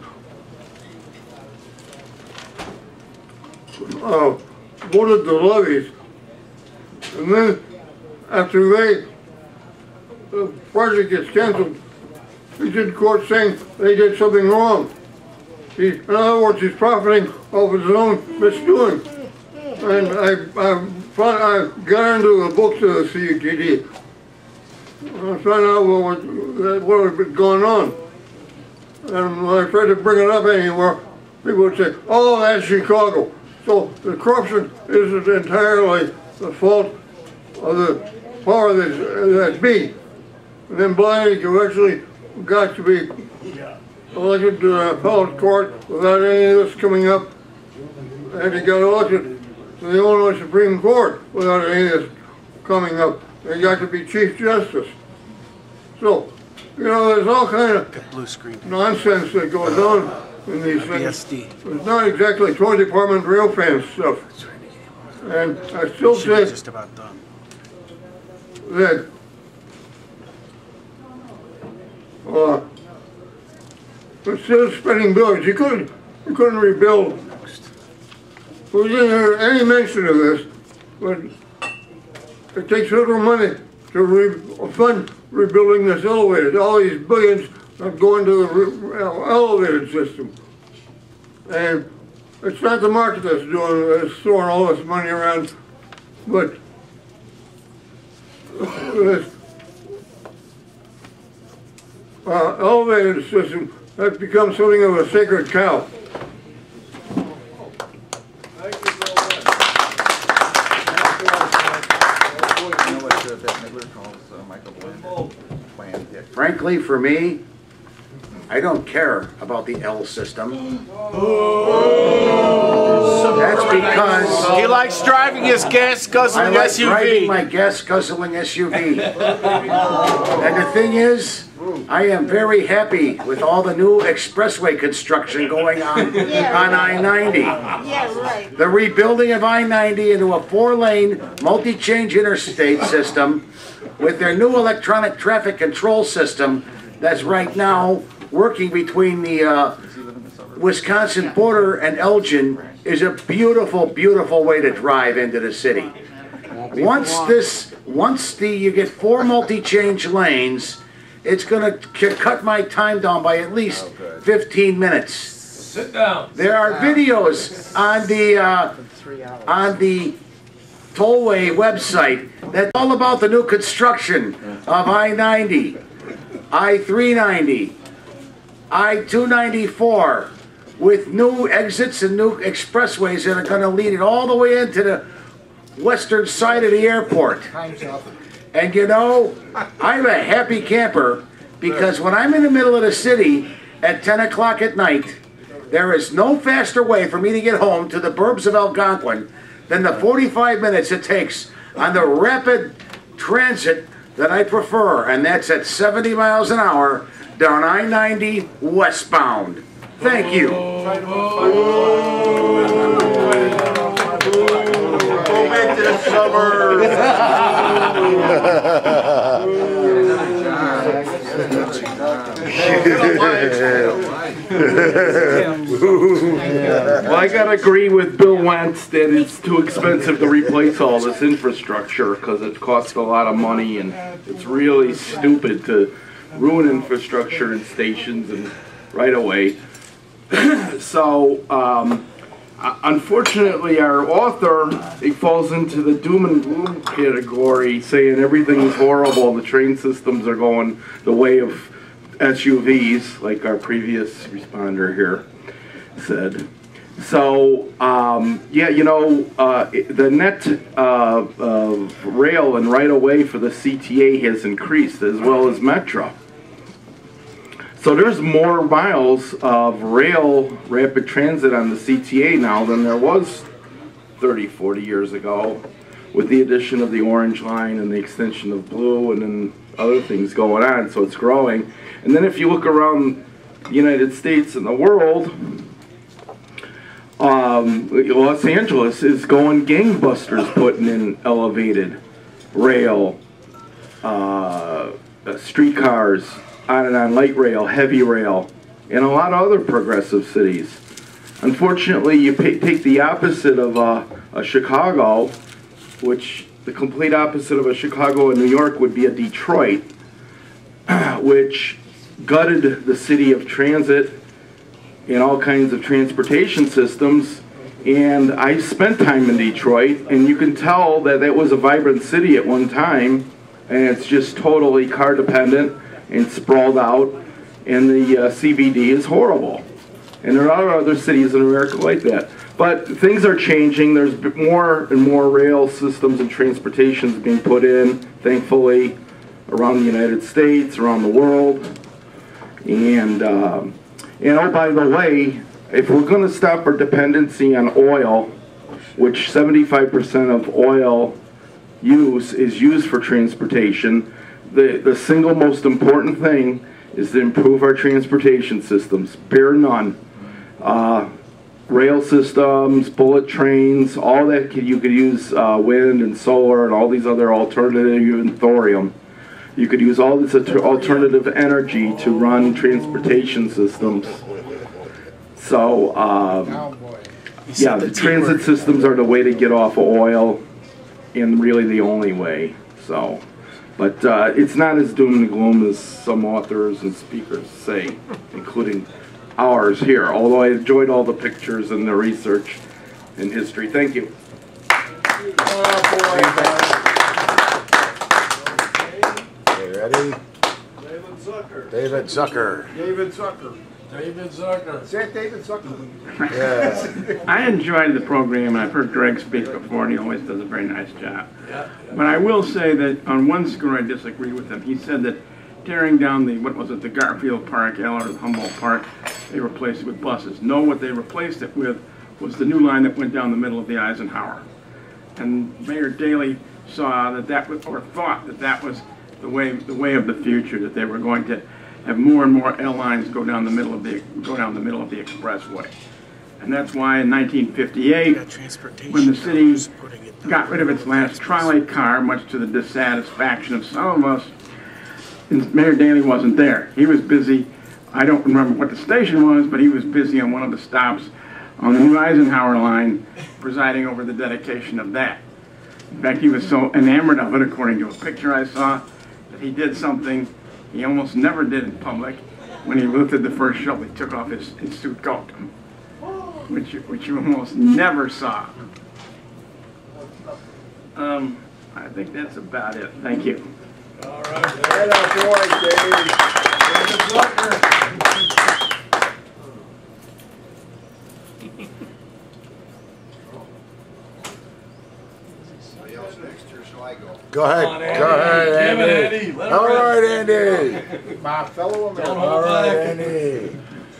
voted the levies, and then after the project gets canceled, he's in court saying they did something wrong. In other words, he's profiting off his own misdoing. And I got into the books of the CUTD. I found out what had been going on. And when I tried to bring it up anymore, people would say, oh, that's Chicago. So the corruption isn't entirely the fault of the power that be. And then Blaney eventually got to be elected to the appellate court without any of this coming up. And he got elected to the Illinois Supreme Court without any of this coming up. He got to be Chief Justice. So You know, there's all kind of nonsense that goes on in these things. It's not exactly toy department rail fan stuff. And I still say Just about done. that instead of spending billions, you couldn't rebuild. We didn't hear any mention of this, but it takes little money to fund rebuilding this elevator. All these billions are going to the elevated system. And it's not the market that's throwing all this money around, but this elevated system has become something of a sacred cow. Frankly, for me, I don't care about the L system. That's because he likes driving his gas-guzzling SUV. I like driving my gas-guzzling SUV. And the thing is, I am very happy with all the new expressway construction going on on I-90. Yeah, right. The rebuilding of I-90 into a 4-lane multi-change interstate system with their new electronic traffic control system that's right now working between the Wisconsin border and Elgin is a beautiful, beautiful way to drive into the city. Once you get 4 multi-change lanes, it's going to cut my time down by at least 15 minutes. Sit down. There are videos on the tollway website that's all about the new construction of I-90, I-390, I-294, with new exits and new expressways that are going to lead it all the way into the western side of the airport. And you know, I'm a happy camper because when I'm in the middle of the city at 10 o'clock at night, there is no faster way for me to get home to the burbs of Algonquin than the 45 minutes it takes on the rapid transit that I prefer, and that's at 70 miles an hour down I-90 westbound. Thank you. Go back to the Well, I gotta agree with Bill Wentz that it's too expensive to replace all this infrastructure because it costs a lot of money, and it's really stupid to ruin infrastructure and stations and right away. So, unfortunately, our author, he falls into the doom and gloom category, saying everything's horrible, the train systems are going the way of SUVs, like our previous responder here said. So, yeah, you know, the net rail and right-of-way for the CTA has increased, as well as Metro. So there's more miles of rail rapid transit on the CTA now than there was 30, 40 years ago, with the addition of the Orange Line and the extension of Blue and then other things going on, so it's growing. And then if you look around the United States and the world, Los Angeles is going gangbusters putting in elevated rail, streetcars, on and on, light rail, heavy rail, and a lot of other progressive cities. Unfortunately, you take the opposite of a Chicago, which the complete opposite of a Chicago and New York would be a Detroit, which gutted the city of transit and all kinds of transportation systems. And I spent time in Detroit, and you can tell that that was a vibrant city at one time, and it's just totally car dependent and sprawled out, and the CBD is horrible. And there are other cities in America like that. But things are changing. There's more and more rail systems and transportations being put in, thankfully, around the United States, around the world. And oh, by the way, if we're going to stop our dependency on oil, which 75% of oil use is used for transportation, the single most important thing is to improve our transportation systems, bar none. Rail systems, bullet trains, all that you could use wind and solar and all these other alternative, even thorium. You could use all this alternative energy to run transportation systems. So, yeah, the transit systems are the way to get off of oil, and really the only way. So, but it's not as doom and gloom as some authors and speakers say, including ours here, although I enjoyed all the pictures and the research and history. Thank you. Okay, ready? David Zucker. David Zucker. David Zucker. David Zucker. Say it, David Zucker. Yeah. I enjoyed the program, and I've heard Greg speak before, and he always does a very nice job. But I will say that on one score I disagree with him. He said that tearing down the, what was it, the Garfield Park, or the Humboldt Park, they replaced it with buses. No, what they replaced it with was the new line that went down the middle of the Eisenhower. And Mayor Daley saw that was, or thought that that was the way of the future, that they were going to have more and more L lines go down the middle of the expressway. And that's why in 1958, when the city got rid of its last trolley car, much to the dissatisfaction of some of us, Mayor Daley wasn't there. He was busy. I don't remember what the station was, but he was busy on one of the stops on the new Eisenhower line, presiding over the dedication of that. In fact, he was so enamored of it, according to a picture I saw, that he did something he almost never did in public. When he lifted the first shovel, he took off his suit coat, which you almost never saw. I think that's about it. Thank you. All right. Right up, boy, David. David Zucker. Go ahead. On, Andy. Go ahead, Andy. Andy. Let him All rip. right, Andy. My fellow American. All right, Andy.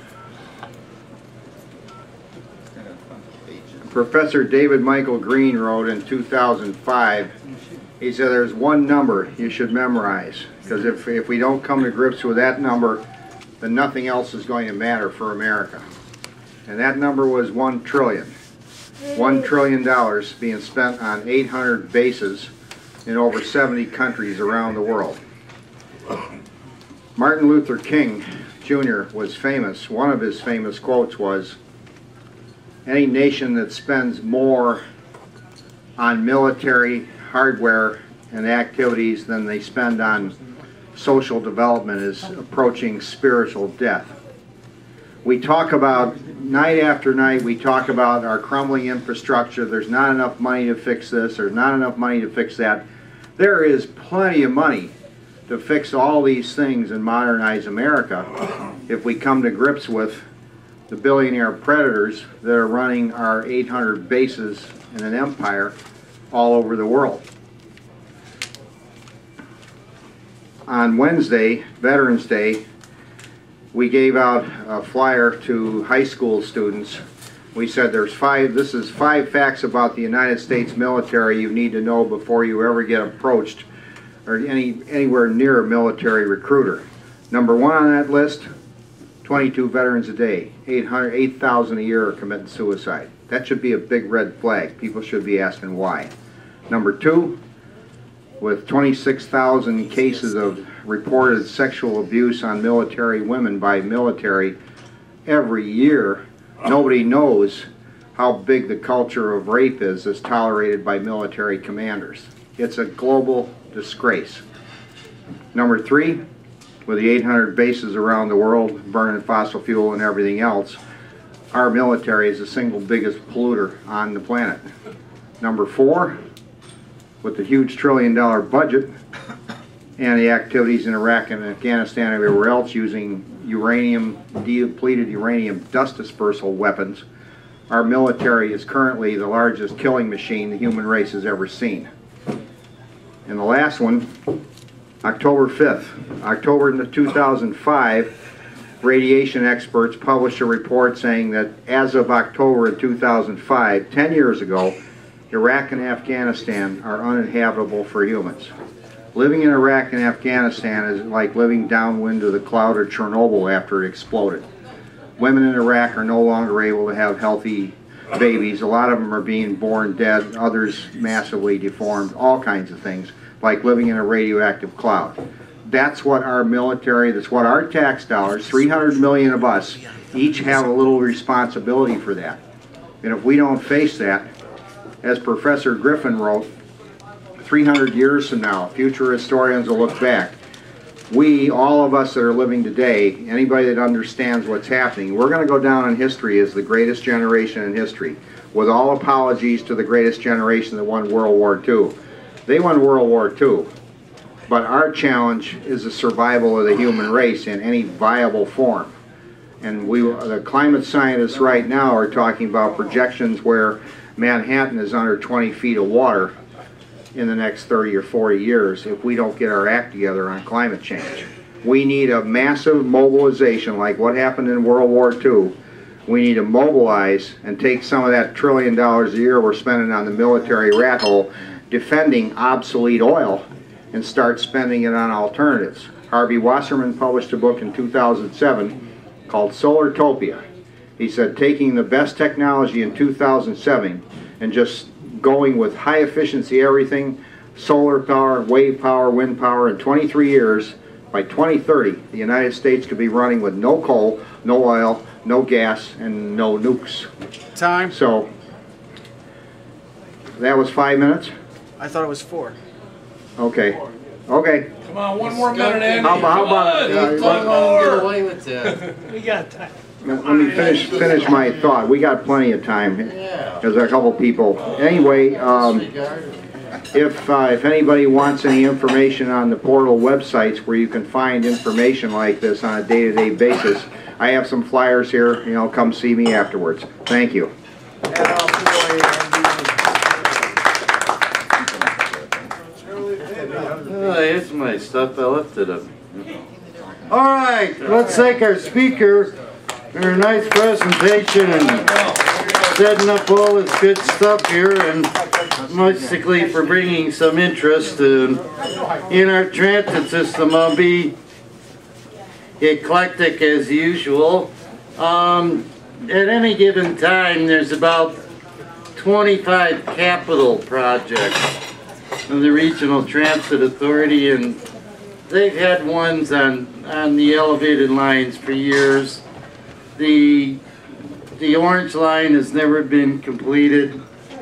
Professor David Michael Green wrote in 2005, he said there's one number you should memorize, because if we don't come to grips with that number, then nothing else is going to matter for America. And that number was 1 trillion. $1 trillion being spent on 800 bases in over 70 countries around the world. Martin Luther King Jr. was famous. One of his famous quotes was, "Any nation that spends more on military hardware and activities than they spend on social development is approaching spiritual death." We talk about, night after night, we talk about our crumbling infrastructure. There's not enough money to fix this, there's not enough money to fix that. There is plenty of money to fix all these things and modernize America if we come to grips with the billionaire predators that are running our 800 bases in an empire all over the world. On Wednesday, Veterans Day, we gave out a flyer to high school students. We said this is 5 facts about the United States military you need to know before you ever get approached or anywhere near a military recruiter. Number 1 on that list, 22 veterans a day. 8,000 a year are committing suicide. That should be a big red flag. People should be asking why. Number 2, with 26,000 cases of reported sexual abuse on military women by military every year, nobody knows how big the culture of rape is that's tolerated by military commanders. It's a global disgrace. Number 3, with the 800 bases around the world burning fossil fuel and everything else, our military is the single biggest polluter on the planet. Number 4, with the huge $1 trillion budget and the activities in Iraq and Afghanistan and everywhere else using uranium, depleted uranium dust dispersal weapons, our military is currently the largest killing machine the human race has ever seen. And the last one, October 5th, October 2005, radiation experts published a report saying that as of October of 2005, 10 years ago, Iraq and Afghanistan are uninhabitable for humans. Living in Iraq and Afghanistan is like living downwind of the cloud of Chernobyl after it exploded. Women in Iraq are no longer able to have healthy babies. A lot of them are being born dead, others massively deformed, all kinds of things, like living in a radioactive cloud. That's what our military, that's what our tax dollars, 300 million of us, each have a little responsibility for that. And if we don't face that, as Professor Griffin wrote, 300 years from now, future historians will look back. We, all of us that are living today, anybody that understands what's happening, we're going to go down in history as the greatest generation in history, with all apologies to the greatest generation that won World War II. They won World War II, but our challenge is the survival of the human race in any viable form. And the climate scientists right now are talking about projections where Manhattan is under 20 feet of water in the next 30 or 40 years if we don't get our act together on climate change. We need a massive mobilization like what happened in World War II. We need to mobilize and take some of that $1 trillion a year we're spending on the military rat hole defending obsolete oil and start spending it on alternatives. Harvey Wasserman published a book in 2007 called Solartopia. He said taking the best technology in 2007 and just going with high efficiency everything, solar power, wave power, wind power, in 23 years, by 2030, the United States could be running with no coal, no oil, no gas, and no nukes. Time. So, that was 5 minutes? I thought it was 4. Okay. Okay. Come on, one more minute, Andy. How about one more? Get away with that. We got time. let me finish my thought. We got plenty of time. There's a couple people. Anyway, if anybody wants any information on the portal websites where you can find information like this on a day-to-day basis, I have some flyers here. You know, come see me afterwards. Thank you. Here's my stuff. I left it up. All right, let's thank our speaker for a nice presentation and setting up all this good stuff here, and basically for bringing some interest in our transit system. I'll be eclectic as usual. At any given time, there's about 25 capital projects of the Regional Transit Authority, and they've had ones on the elevated lines for years. The Orange Line has never been completed.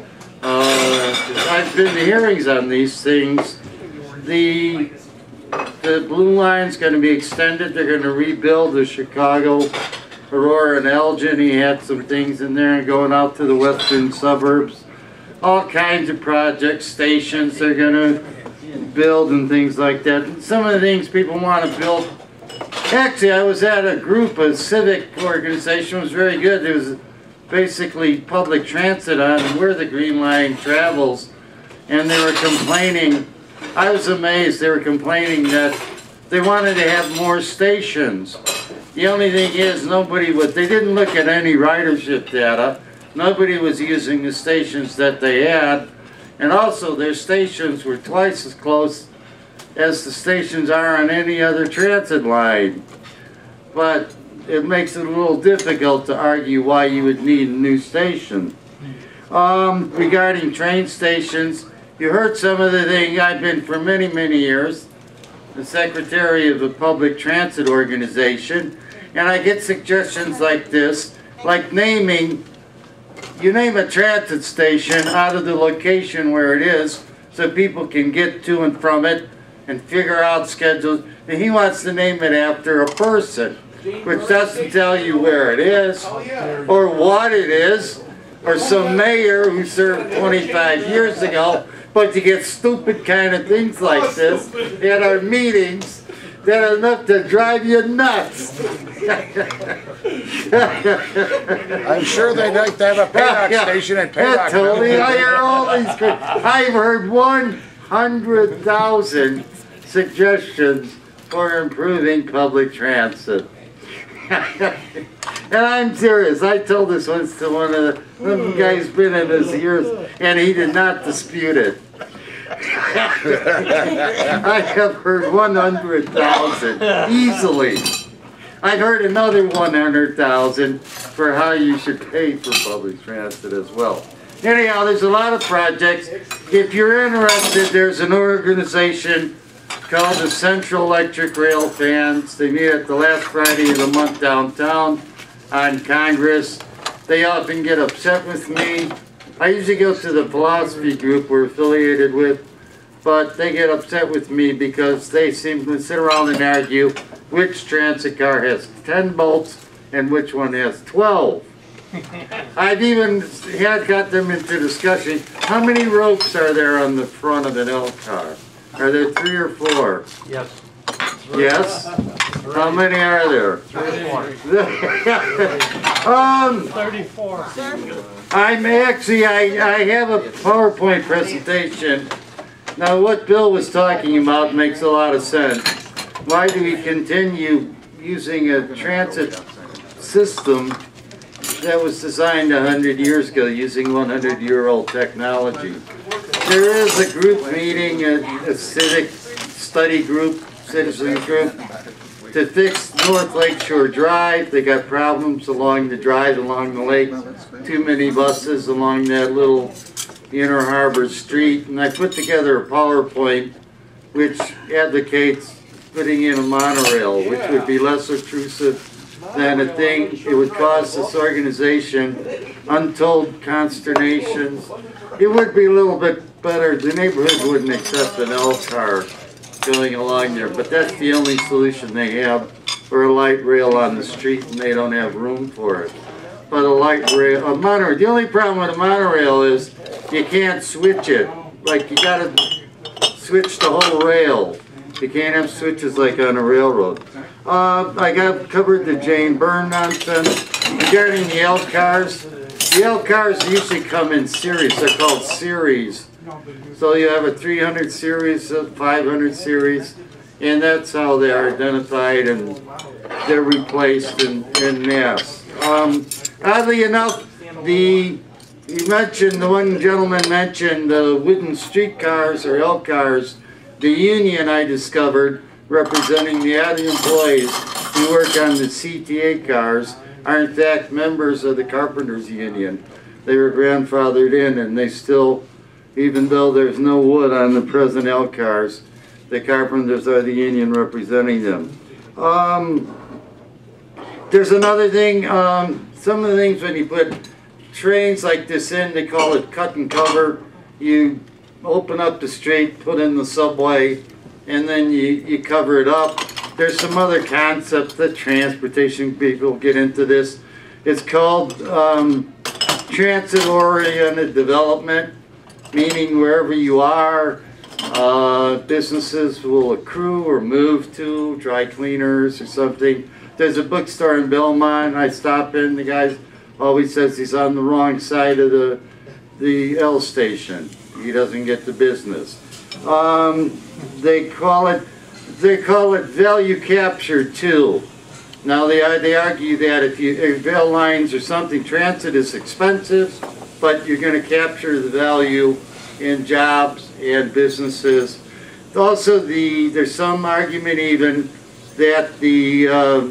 I've been to hearings on these things. The Blue Line's going to be extended. They're going to rebuild the Chicago, Aurora, and Elgin. He had some things in there going out to the western suburbs. All kinds of projects, stations they're going to build and things like that. And some of the things people want to build. Actually, I was at a group, a civic organization. It was very good. It was basically public transit on where the Green Line travels. And they were complaining. I was amazed. They were complaining that they wanted to have more stations. The only thing is, they didn't look at any ridership data. Nobody was using the stations that they had. And also, their stations were twice as close as the stations are on any other transit line. But it makes it a little difficult to argue why you would need a new station. Regarding train stations, you heard some of the things. I've been for many, many years the secretary of a public transit organization, and I get suggestions like this, like you name a transit station out of the location where it is so people can get to and from it and figure out schedules. And he wants to name it after a person, which doesn't tell you where it is or what it is, or some mayor who served 25 years ago. But you get stupid kind of things like this at our meetings that are enough to drive you nuts. I'm sure they'd like to have a Paydock station at Paydock. Totally. I hear all these. I've heard 100,000 suggestions for improving public transit. And I'm serious. I told this once to one of the guys been in his years, and he did not dispute it. I have heard 100,000 easily. I've heard another 100,000 for how you should pay for public transit as well. Anyhow, there's a lot of projects. If you're interested, there's an organization called the Central Electric Rail Fans. They meet at the last Friday of the month downtown on Congress. They often get upset with me. I usually go to the philosophy group we're affiliated with, but they get upset with me because they seem to sit around and argue which transit car has 10 bolts and which one has 12. I've even got them into discussion. How many ropes are there on the front of an L car? Are there 3 or 4? Yes. Yes? How many are there? 34. I'm actually, I have a PowerPoint presentation. Now what Bill was talking about makes a lot of sense. Why do we continue using a transit system that was designed 100 years ago using 100-year-old technology? There is a group meeting, a civic study group, citizen group, to fix North Lakeshore Drive. They got problems along the drive, along the lake. Too many buses along that little Inner Harbor Street. And I put together a PowerPoint which advocates putting in a monorail, which would be less intrusive than a thing. It would cause this organization untold consternations. It would be a little bit better. The neighborhood wouldn't accept an L car going along there, but that's the only solution they have for a light rail on the street, and they don't have room for it. But a light rail, a monorail, the only problem with a monorail is you can't switch it. Like, you gotta switch the whole rail. You can't have switches like on a railroad. I covered the Jane Byrne nonsense. Regarding the L cars, the L cars usually come in series. They're called series. So you have a 300 series, a 500 series, and that's how they're identified, and they're replaced in mass. Oddly enough, the one gentleman mentioned the wooden streetcars or L cars. The union I discovered, representing the other employees who work on the CTA cars, are in fact members of the Carpenters Union. They were grandfathered in, and they still, even though there's no wood on the present L cars, the Carpenters are the union representing them. There's another thing, some of the things when you put trains like this in, they call it cut and cover. You open up the street, put in the subway, and then you cover it up. There's some other concepts that transportation people get into this. It's called transit-oriented development, meaning wherever you are, businesses will accrue or move to, dry cleaners or something. There's a bookstore in Belmont. I stop in, the guy always says he's on the wrong side of the L station. He doesn't get the business. They call it value capture too. Now they argue that if rail lines or something, transit is expensive, but you're going to capture the value in jobs and businesses. Also, there's some argument even that the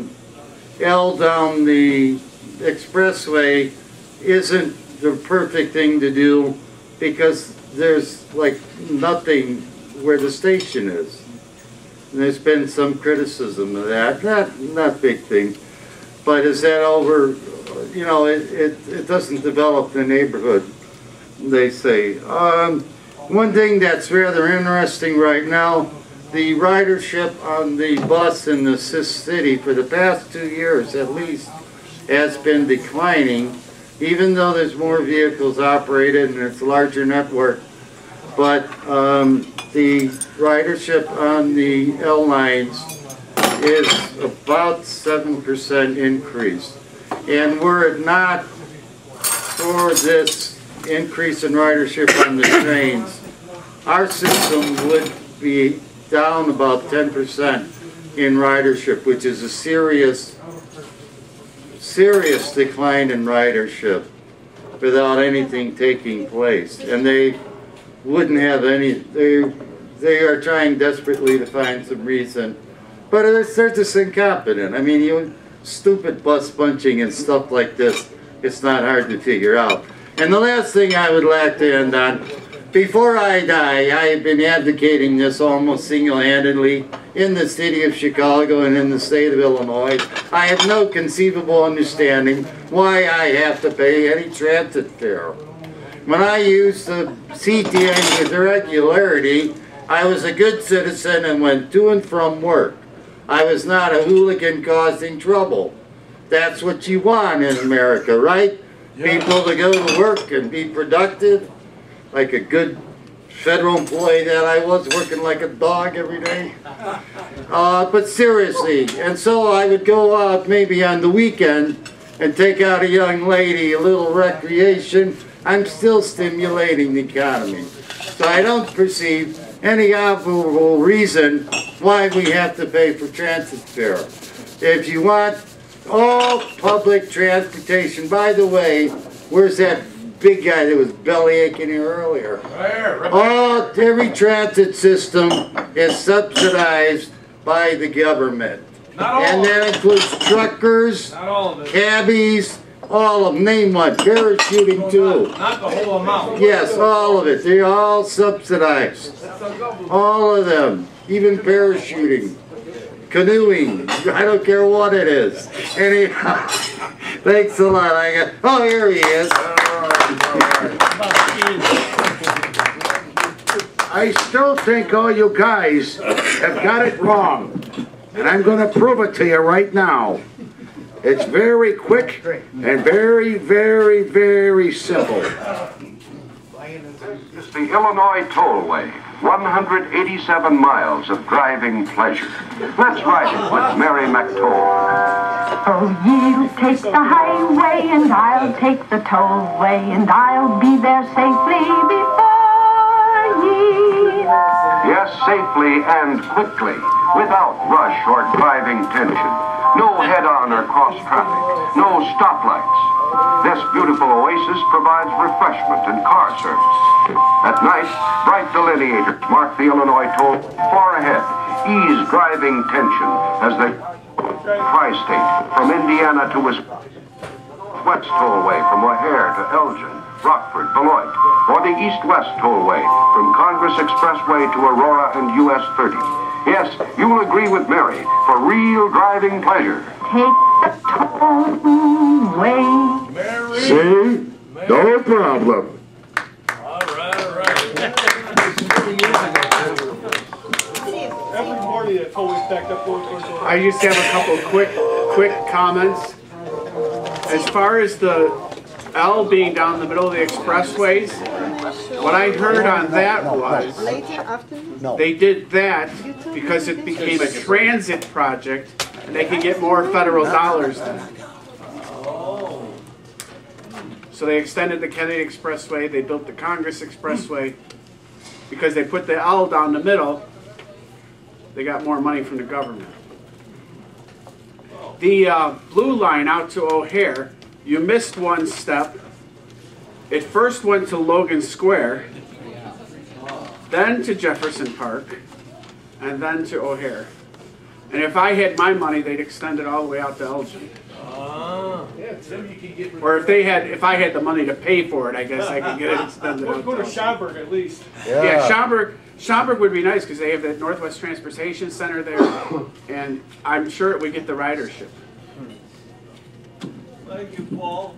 L down the expressway isn't the perfect thing to do because there's like nothing where the station is. And there's been some criticism of that. Not big thing, but is that over? You know, it doesn't develop the neighborhood, they say. One thing that's rather interesting right now, the ridership on the bus in the city for the past 2 years at least has been declining, even though there's more vehicles operated and it's a larger network. But the ridership on the L lines is about 7% increase. And were it not for this increase in ridership on the trains, our system would be down about 10% in ridership, which is a serious decline in ridership without anything taking place. And they wouldn't have any, they are trying desperately to find some reason. But they're just incompetent. I mean, you stupid bus bunching and stuff like this, it's not hard to figure out. And the last thing I would like to end on, before I die, I have been advocating this almost single-handedly in the city of Chicago and in the state of Illinois. I have no conceivable understanding why I have to pay any transit fare. When I used the CTA with regularity, I was a good citizen and went to and from work. I was not a hooligan causing trouble. That's what you want in America, right? Yeah. People to go to work and be productive, like a good federal employee that I was, working like a dog every day. But seriously, and so I would go out maybe on the weekend and take out a young lady, a little recreation. I'm still stimulating the economy. So I don't perceive any obvious reason why we have to pay for transit fare. If you want all public transportation, by the way, where's that big guy that was belly aching here earlier? Every transit system is subsidized by the government. And that includes truckers, cabbies, all of them. Name one. Parachuting too. Not the whole amount. Yes, all of it. They're all subsidized. All of them. Even parachuting. Canoeing. I don't care what it is. Anyhow, thanks a lot. Oh, here he is. I still think all you guys have got it wrong. And I'm going to prove it to you right now. It's very quick and very, very, very simple. It's the Illinois Tollway. 187 miles of driving pleasure. Let's ride it with Mary McToll. Oh, you take the highway and I'll take the tollway and I'll be there safely before ye. Yes, safely and quickly, without rush or driving tension. No head-on or cross traffic, no stoplights. This beautiful oasis provides refreshment and car service. At night, bright delineators mark the Illinois toll far ahead, ease driving tension as they tri-state from Indiana to Wisconsin. West Tollway from O'Hare to Elgin, Rockford, Beloit, or the East-West Tollway from Congress Expressway to Aurora and US 30. Yes, you'll agree with Mary for real driving pleasure. Take the tollway. See? No problem. Every morning it's always backed up going towards the... I just have a couple quick comments. As far as the L being down the middle of the expressways, what I heard on that was they did that because it became a transit project and they could get more federal dollars then. So they extended the Kennedy Expressway, they built the Congress Expressway. Because they put the L down the middle, they got more money from the government. The blue line out to O'Hare, you missed one step. It first went to Logan Square, then to Jefferson Park, and then to O'Hare. And if I had my money, they'd extend it all the way out to Elgin. Or if I had the money to pay for it, I guess I could get it extended out. Go to Schaumburg at least. Yeah, Schaumburg would be nice because they have the Northwest Transportation Center there, and I'm sure it would get the ridership. Thank you, Paul.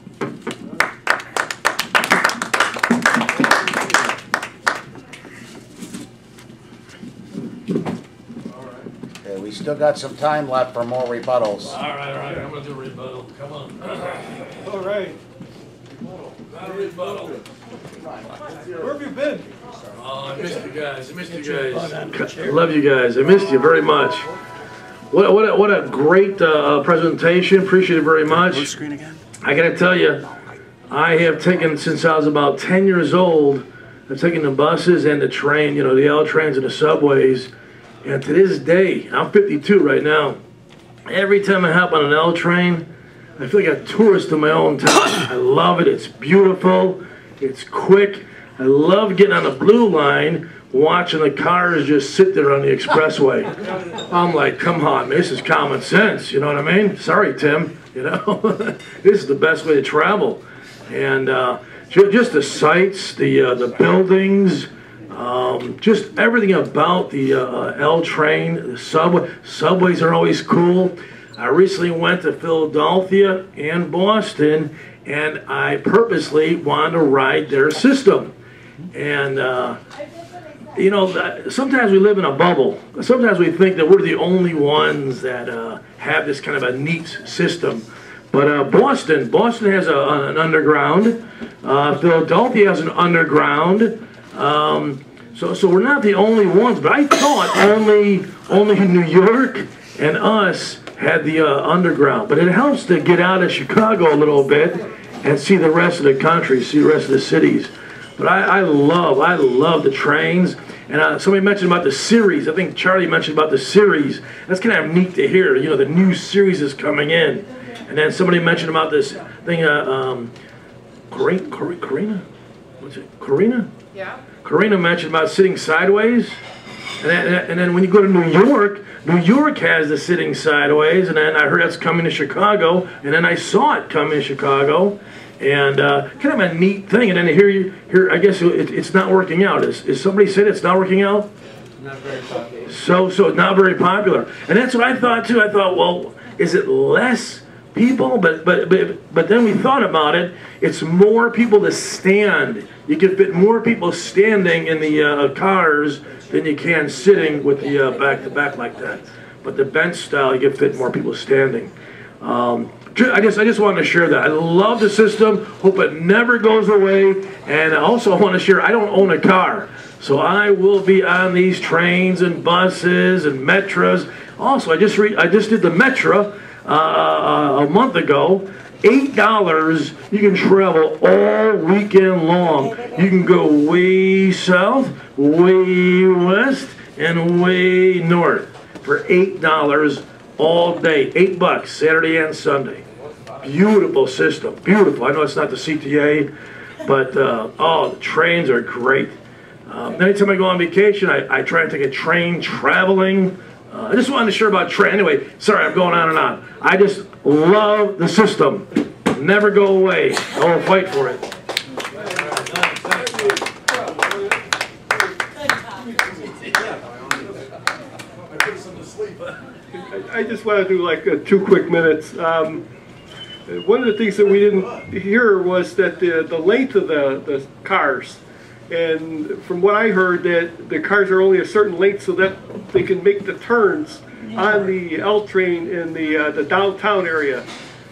Okay, we still got some time left for more rebuttals. All right, I'm going to do rebuttal. Come on. All right. Got a rebuttal. Where have you been? Oh, I missed you guys. I love you guys. I missed you very much. What a great presentation. Appreciate it very much. I got to tell you, I have taken, since I was about 10 years old, I've taken the buses and the train, you know, the L trains and the subways. And to this day, I'm 52 right now. Every time I hop on an L train, I feel like a tourist in my own town. I love it. It's beautiful. It's quick. I love getting on the blue line, watching the cars just sit there on the expressway. I'm like, come on, man, this is common sense, you know what I mean? Sorry, Tim, you know, this is the best way to travel. And just the sights, the buildings, just everything about the L train, the subway. Subways are always cool. I recently went to Philadelphia and Boston, and I purposely wanted to ride their system. And you know, sometimes we live in a bubble. Sometimes we think that we're the only ones that have this kind of a neat system. But Boston has an underground. Philadelphia has an underground. So we're not the only ones. But I thought only New York and us had the underground. But it helps to get out of Chicago a little bit and see the rest of the country, see the rest of the cities. But I love the trains. And somebody mentioned about the series. I think Charlie mentioned about the series. That's kind of neat to hear. You know, the new series is coming in. And then somebody mentioned about this thing, Karina? What's it? Karina? Yeah. Karina mentioned about sitting sideways. And then when you go to New York has the sitting sideways. And then I heard that's coming to Chicago. And then I saw it come in Chicago. And kind of a neat thing. And then here I guess it's not working out. Is somebody said it's not working out? Not very popular. So it's not very popular. And that's what I thought too. I thought, well, is it less people? But then we thought about it. It's more people to stand. You can fit more people standing in the cars than you can sitting with the back to back like that. But the bench style, you can fit more people standing. I just wanted to share that. I love the system. Hope it never goes away. And I also want to share, I don't own a car. So I will be on these trains and buses and metros. Also, I just did the Metro a month ago. $8, you can travel all weekend long. You can go way south, way west, and way north for $8 all day. $8, Saturday and Sunday. Beautiful system, beautiful. I know it's not the CTA, but oh, the trains are great. Anytime I go on vacation, I try to take a train traveling. I just wanted to share about train. Anyway, sorry, I'm going on and on. I just love the system. Never go away. I will fight for it. I just want to do like 2 quick minutes. One of the things that we didn't hear was that the length of the cars. And from what I heard, that the cars are only a certain length so that they can make the turns on the L train in the downtown area.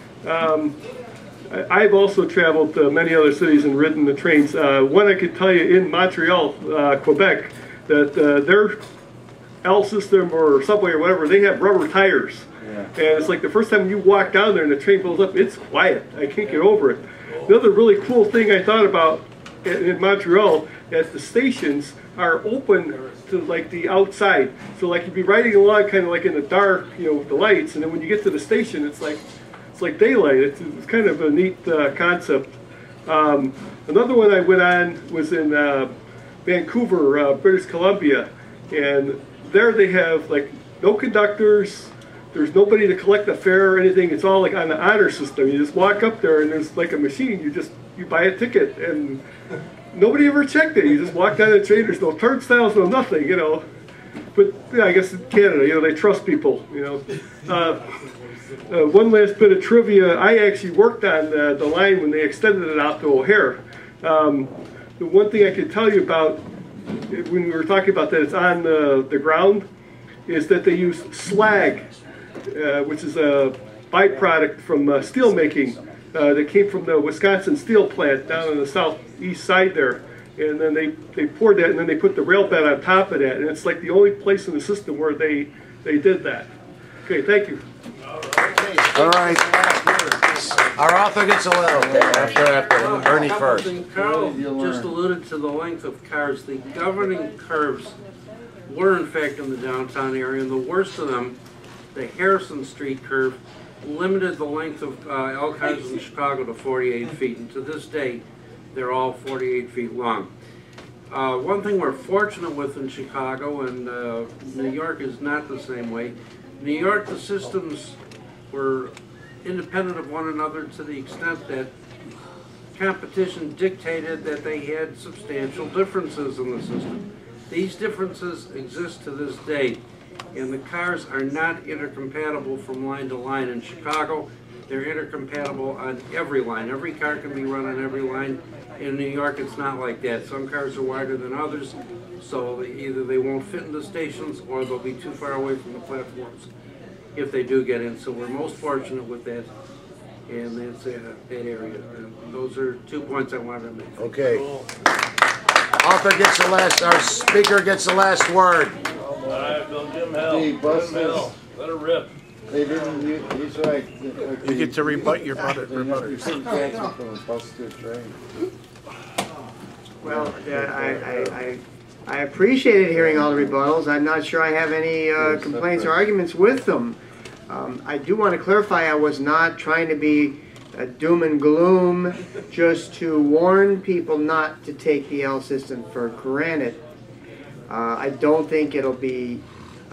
I've also traveled to many other cities and ridden the trains. One I could tell you in Montreal, Quebec, that their L system or subway or whatever, they have rubber tires. Yeah. And it's like the first time you walk down there and the train pulls up, it's quiet. I can't get over it. Another really cool thing I thought about in Montreal, that the stations are open to like the outside. So like you'd be riding along kind of like in the dark, you know, with the lights, and then when you get to the station, it's like daylight. It's kind of a neat concept. Another one I went on was in Vancouver, British Columbia, and there they have like no conductors. There's nobody to collect the fare or anything. It's all like on the honor system. You just walk up there and there's like a machine. You buy a ticket and nobody ever checked it. You just walk down the train. There's no turnstiles, no nothing, you know. But yeah, I guess in Canada, you know, they trust people, you know. One last bit of trivia. I actually worked on the line when they extended it out to O'Hare. The one thing I could tell you about when we were talking about that it's on the ground is that they use slag, which is a byproduct from steel making that came from the Wisconsin steel plant down on the southeast side there. And then they poured that and then they put the rail bed on top of that. And it's like the only place in the system where they did that. Okay, thank you. All right. Our author gets a little after Bernie first. Carl just alluded to the length of cars. The governing curves were in fact in the downtown area, and the worst of them, the Harrison Street curve, limited the length of L cars in Chicago to 48 feet, and to this day, they're all 48 feet long. One thing we're fortunate with in Chicago, and New York is not the same way. New York, the systems were independent of one another to the extent that competition dictated that they had substantial differences in the system. These differences exist to this day, and the cars are not intercompatible from line to line. In Chicago, they're intercompatible on every line. Every car can be run on every line. In New York, it's not like that. Some cars are wider than others, so either they won't fit in the stations or they'll be too far away from the platforms if they do get in. So we're most fortunate with that, and that's that area. And those are 2 points I wanted to make. Okay. Author gets the last, our speaker gets the last word. All right, Bill Jim Hill. Let it rip. They didn't, he's right. You get to rebut your butter. Well, I appreciated hearing all the rebuttals. I'm not sure I have any complaints or arguments with them. I do want to clarify I was not trying to be doom and gloom, just to warn people not to take the L system for granted. I don't think it'll be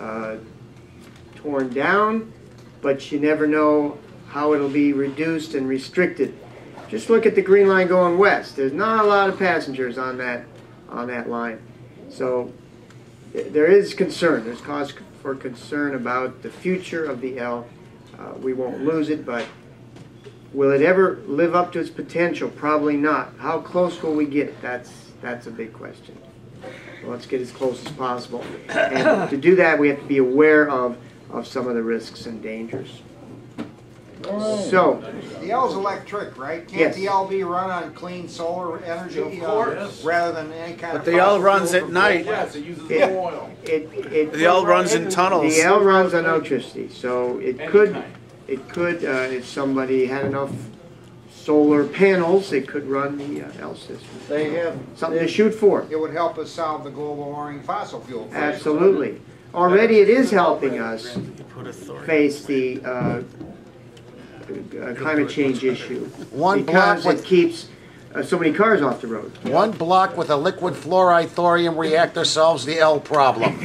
torn down, but you never know how it'll be reduced and restricted. Just look at the Green Line going west. There's not a lot of passengers on that line. So there is concern. There's cause for concern about the future of the L. We won't lose it, but will it ever live up to its potential? Probably not. How close will we get? That's a big question. So let's get as close as possible. And to do that, we have to be aware of some of the risks and dangers. So, the L's electric, right? Can't yes. the L be run on clean solar energy rather than any kind of? But the L runs at night. Yes, it uses Yeah. oil. The L runs in tunnels. The L runs on electricity, so it could, if somebody had enough solar panels, it could run the L system. They have something to shoot for. It would help us solve the global warming fossil fuel crisis. Absolutely. Already it is helping us face the climate change issue. One because block it keeps so many cars off the road. One block with a liquid fluoride thorium reactor solves the L problem.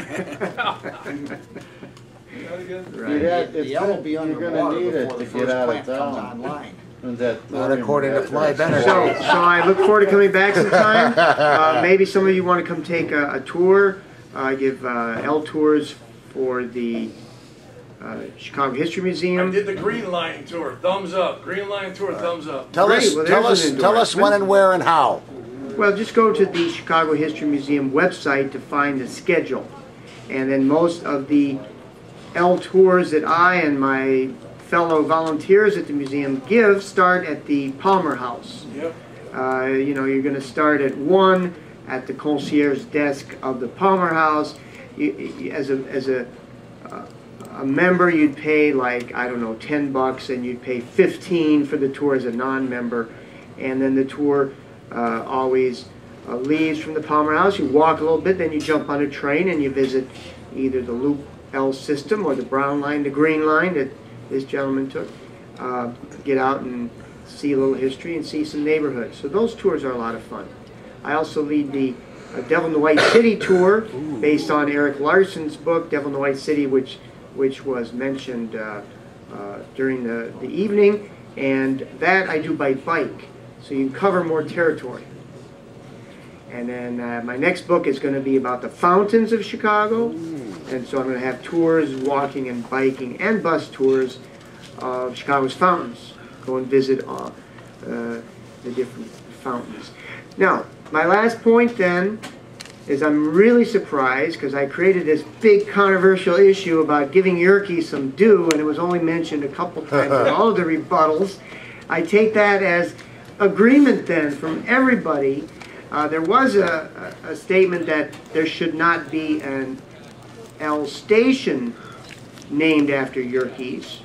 Right. The L will be underwater before the first plant comes online. Not according to Fly Benner. So I look forward to coming back sometime. Maybe some of you want to come take a tour. I give L tours for the Chicago History Museum. I did the Green Line tour. Thumbs up. Green Line tour. Thumbs up. Tell us when and where and how. Well, just go to the Chicago History Museum website to find the schedule. And then most of the L tours that I and my fellow volunteers at the museum give start at the Palmer House. Yep. You know, you're going to start at 1 at the concierge desk of the Palmer House. As a member, you'd pay like, I don't know, $10, and you'd pay $15 for the tour as a non-member. And then the tour always leaves from the Palmer House. You walk a little bit, then you jump on a train and you visit either the Loop L system or the Brown Line, the Green Line that this gentleman took. Get out and see a little history and see some neighborhoods. So those tours are a lot of fun. I also lead the Devil in the White City tour based on Eric Larson's book, Devil in the White City, which was mentioned during the evening. And that I do by bike, so you can cover more territory. And then my next book is going to be about the fountains of Chicago. And so I'm going to have tours, walking and biking, and bus tours of Chicago's fountains. Go and visit the different fountains. Now, my last point then is I'm really surprised because I created this big controversial issue about giving Yerke some due, and it was only mentioned a couple times in all of the rebuttals. I take that as agreement then from everybody. There was a statement that there should not be an L station named after Yerke's.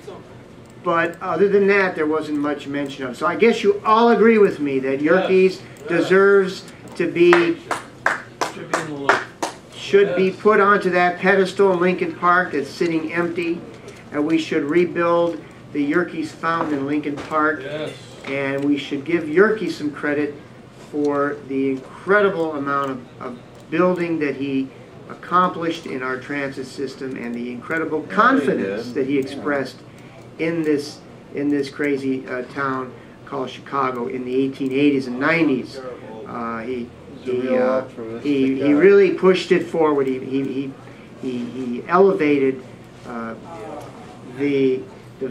But other than that, there wasn't much mention of. So I guess you all agree with me that Yerke's deserves to be, should be put onto that pedestal in Lincoln Park that's sitting empty. And we should rebuild the Yerke's fountain in Lincoln Park. Yes. And we should give Yerke some credit for the incredible amount of building that he accomplished in our transit system and the incredible confidence that he expressed in this crazy town called Chicago in the 1880s and 90s. He really pushed it forward. He elevated the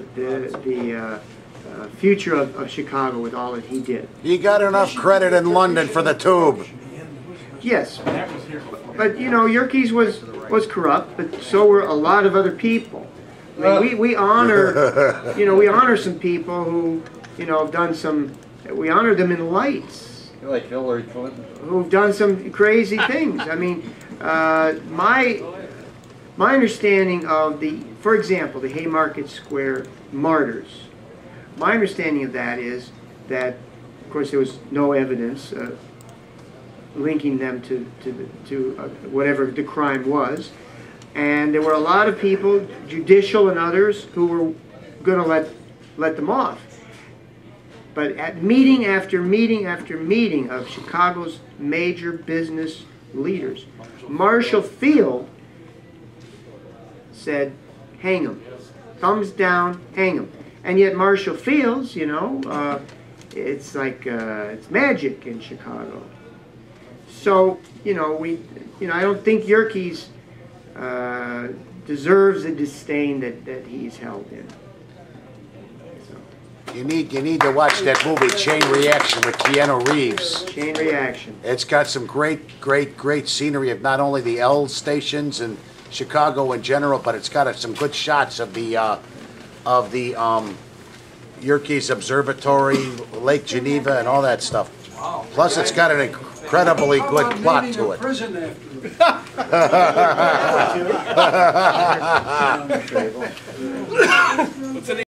future of Chicago with all that he did. He got enough credit in London for the tube. Yes, but you know, Yerkes was corrupt, but so were a lot of other people. I mean, we honor, you know, we honor some people who, you know, have done some. We honor them in lights. Like Hillary Clinton. Who've done some crazy things. I mean, my understanding of for example, the Haymarket Square martyrs. My understanding of that is that, of course, there was no evidence linking them to whatever the crime was, and there were a lot of people, judicial and others, who were going to let them off. But at meeting after meeting after meeting of Chicago's major business leaders, Marshall Field said, hang him. Thumbs down, hang him. And yet Marshall Field's, you know, it's like, it's magic in Chicago. So, you know, I don't think Yerkes deserves the disdain that he's held in. You need to watch that movie Chain Reaction with Keanu Reeves. Chain Reaction. It's got some great scenery of not only the L stations and Chicago in general, but it's got some good shots of the Yerkes Observatory, Lake Geneva, and all that stuff. Wow. Plus, it's got an incredibly good plot to it. Prison after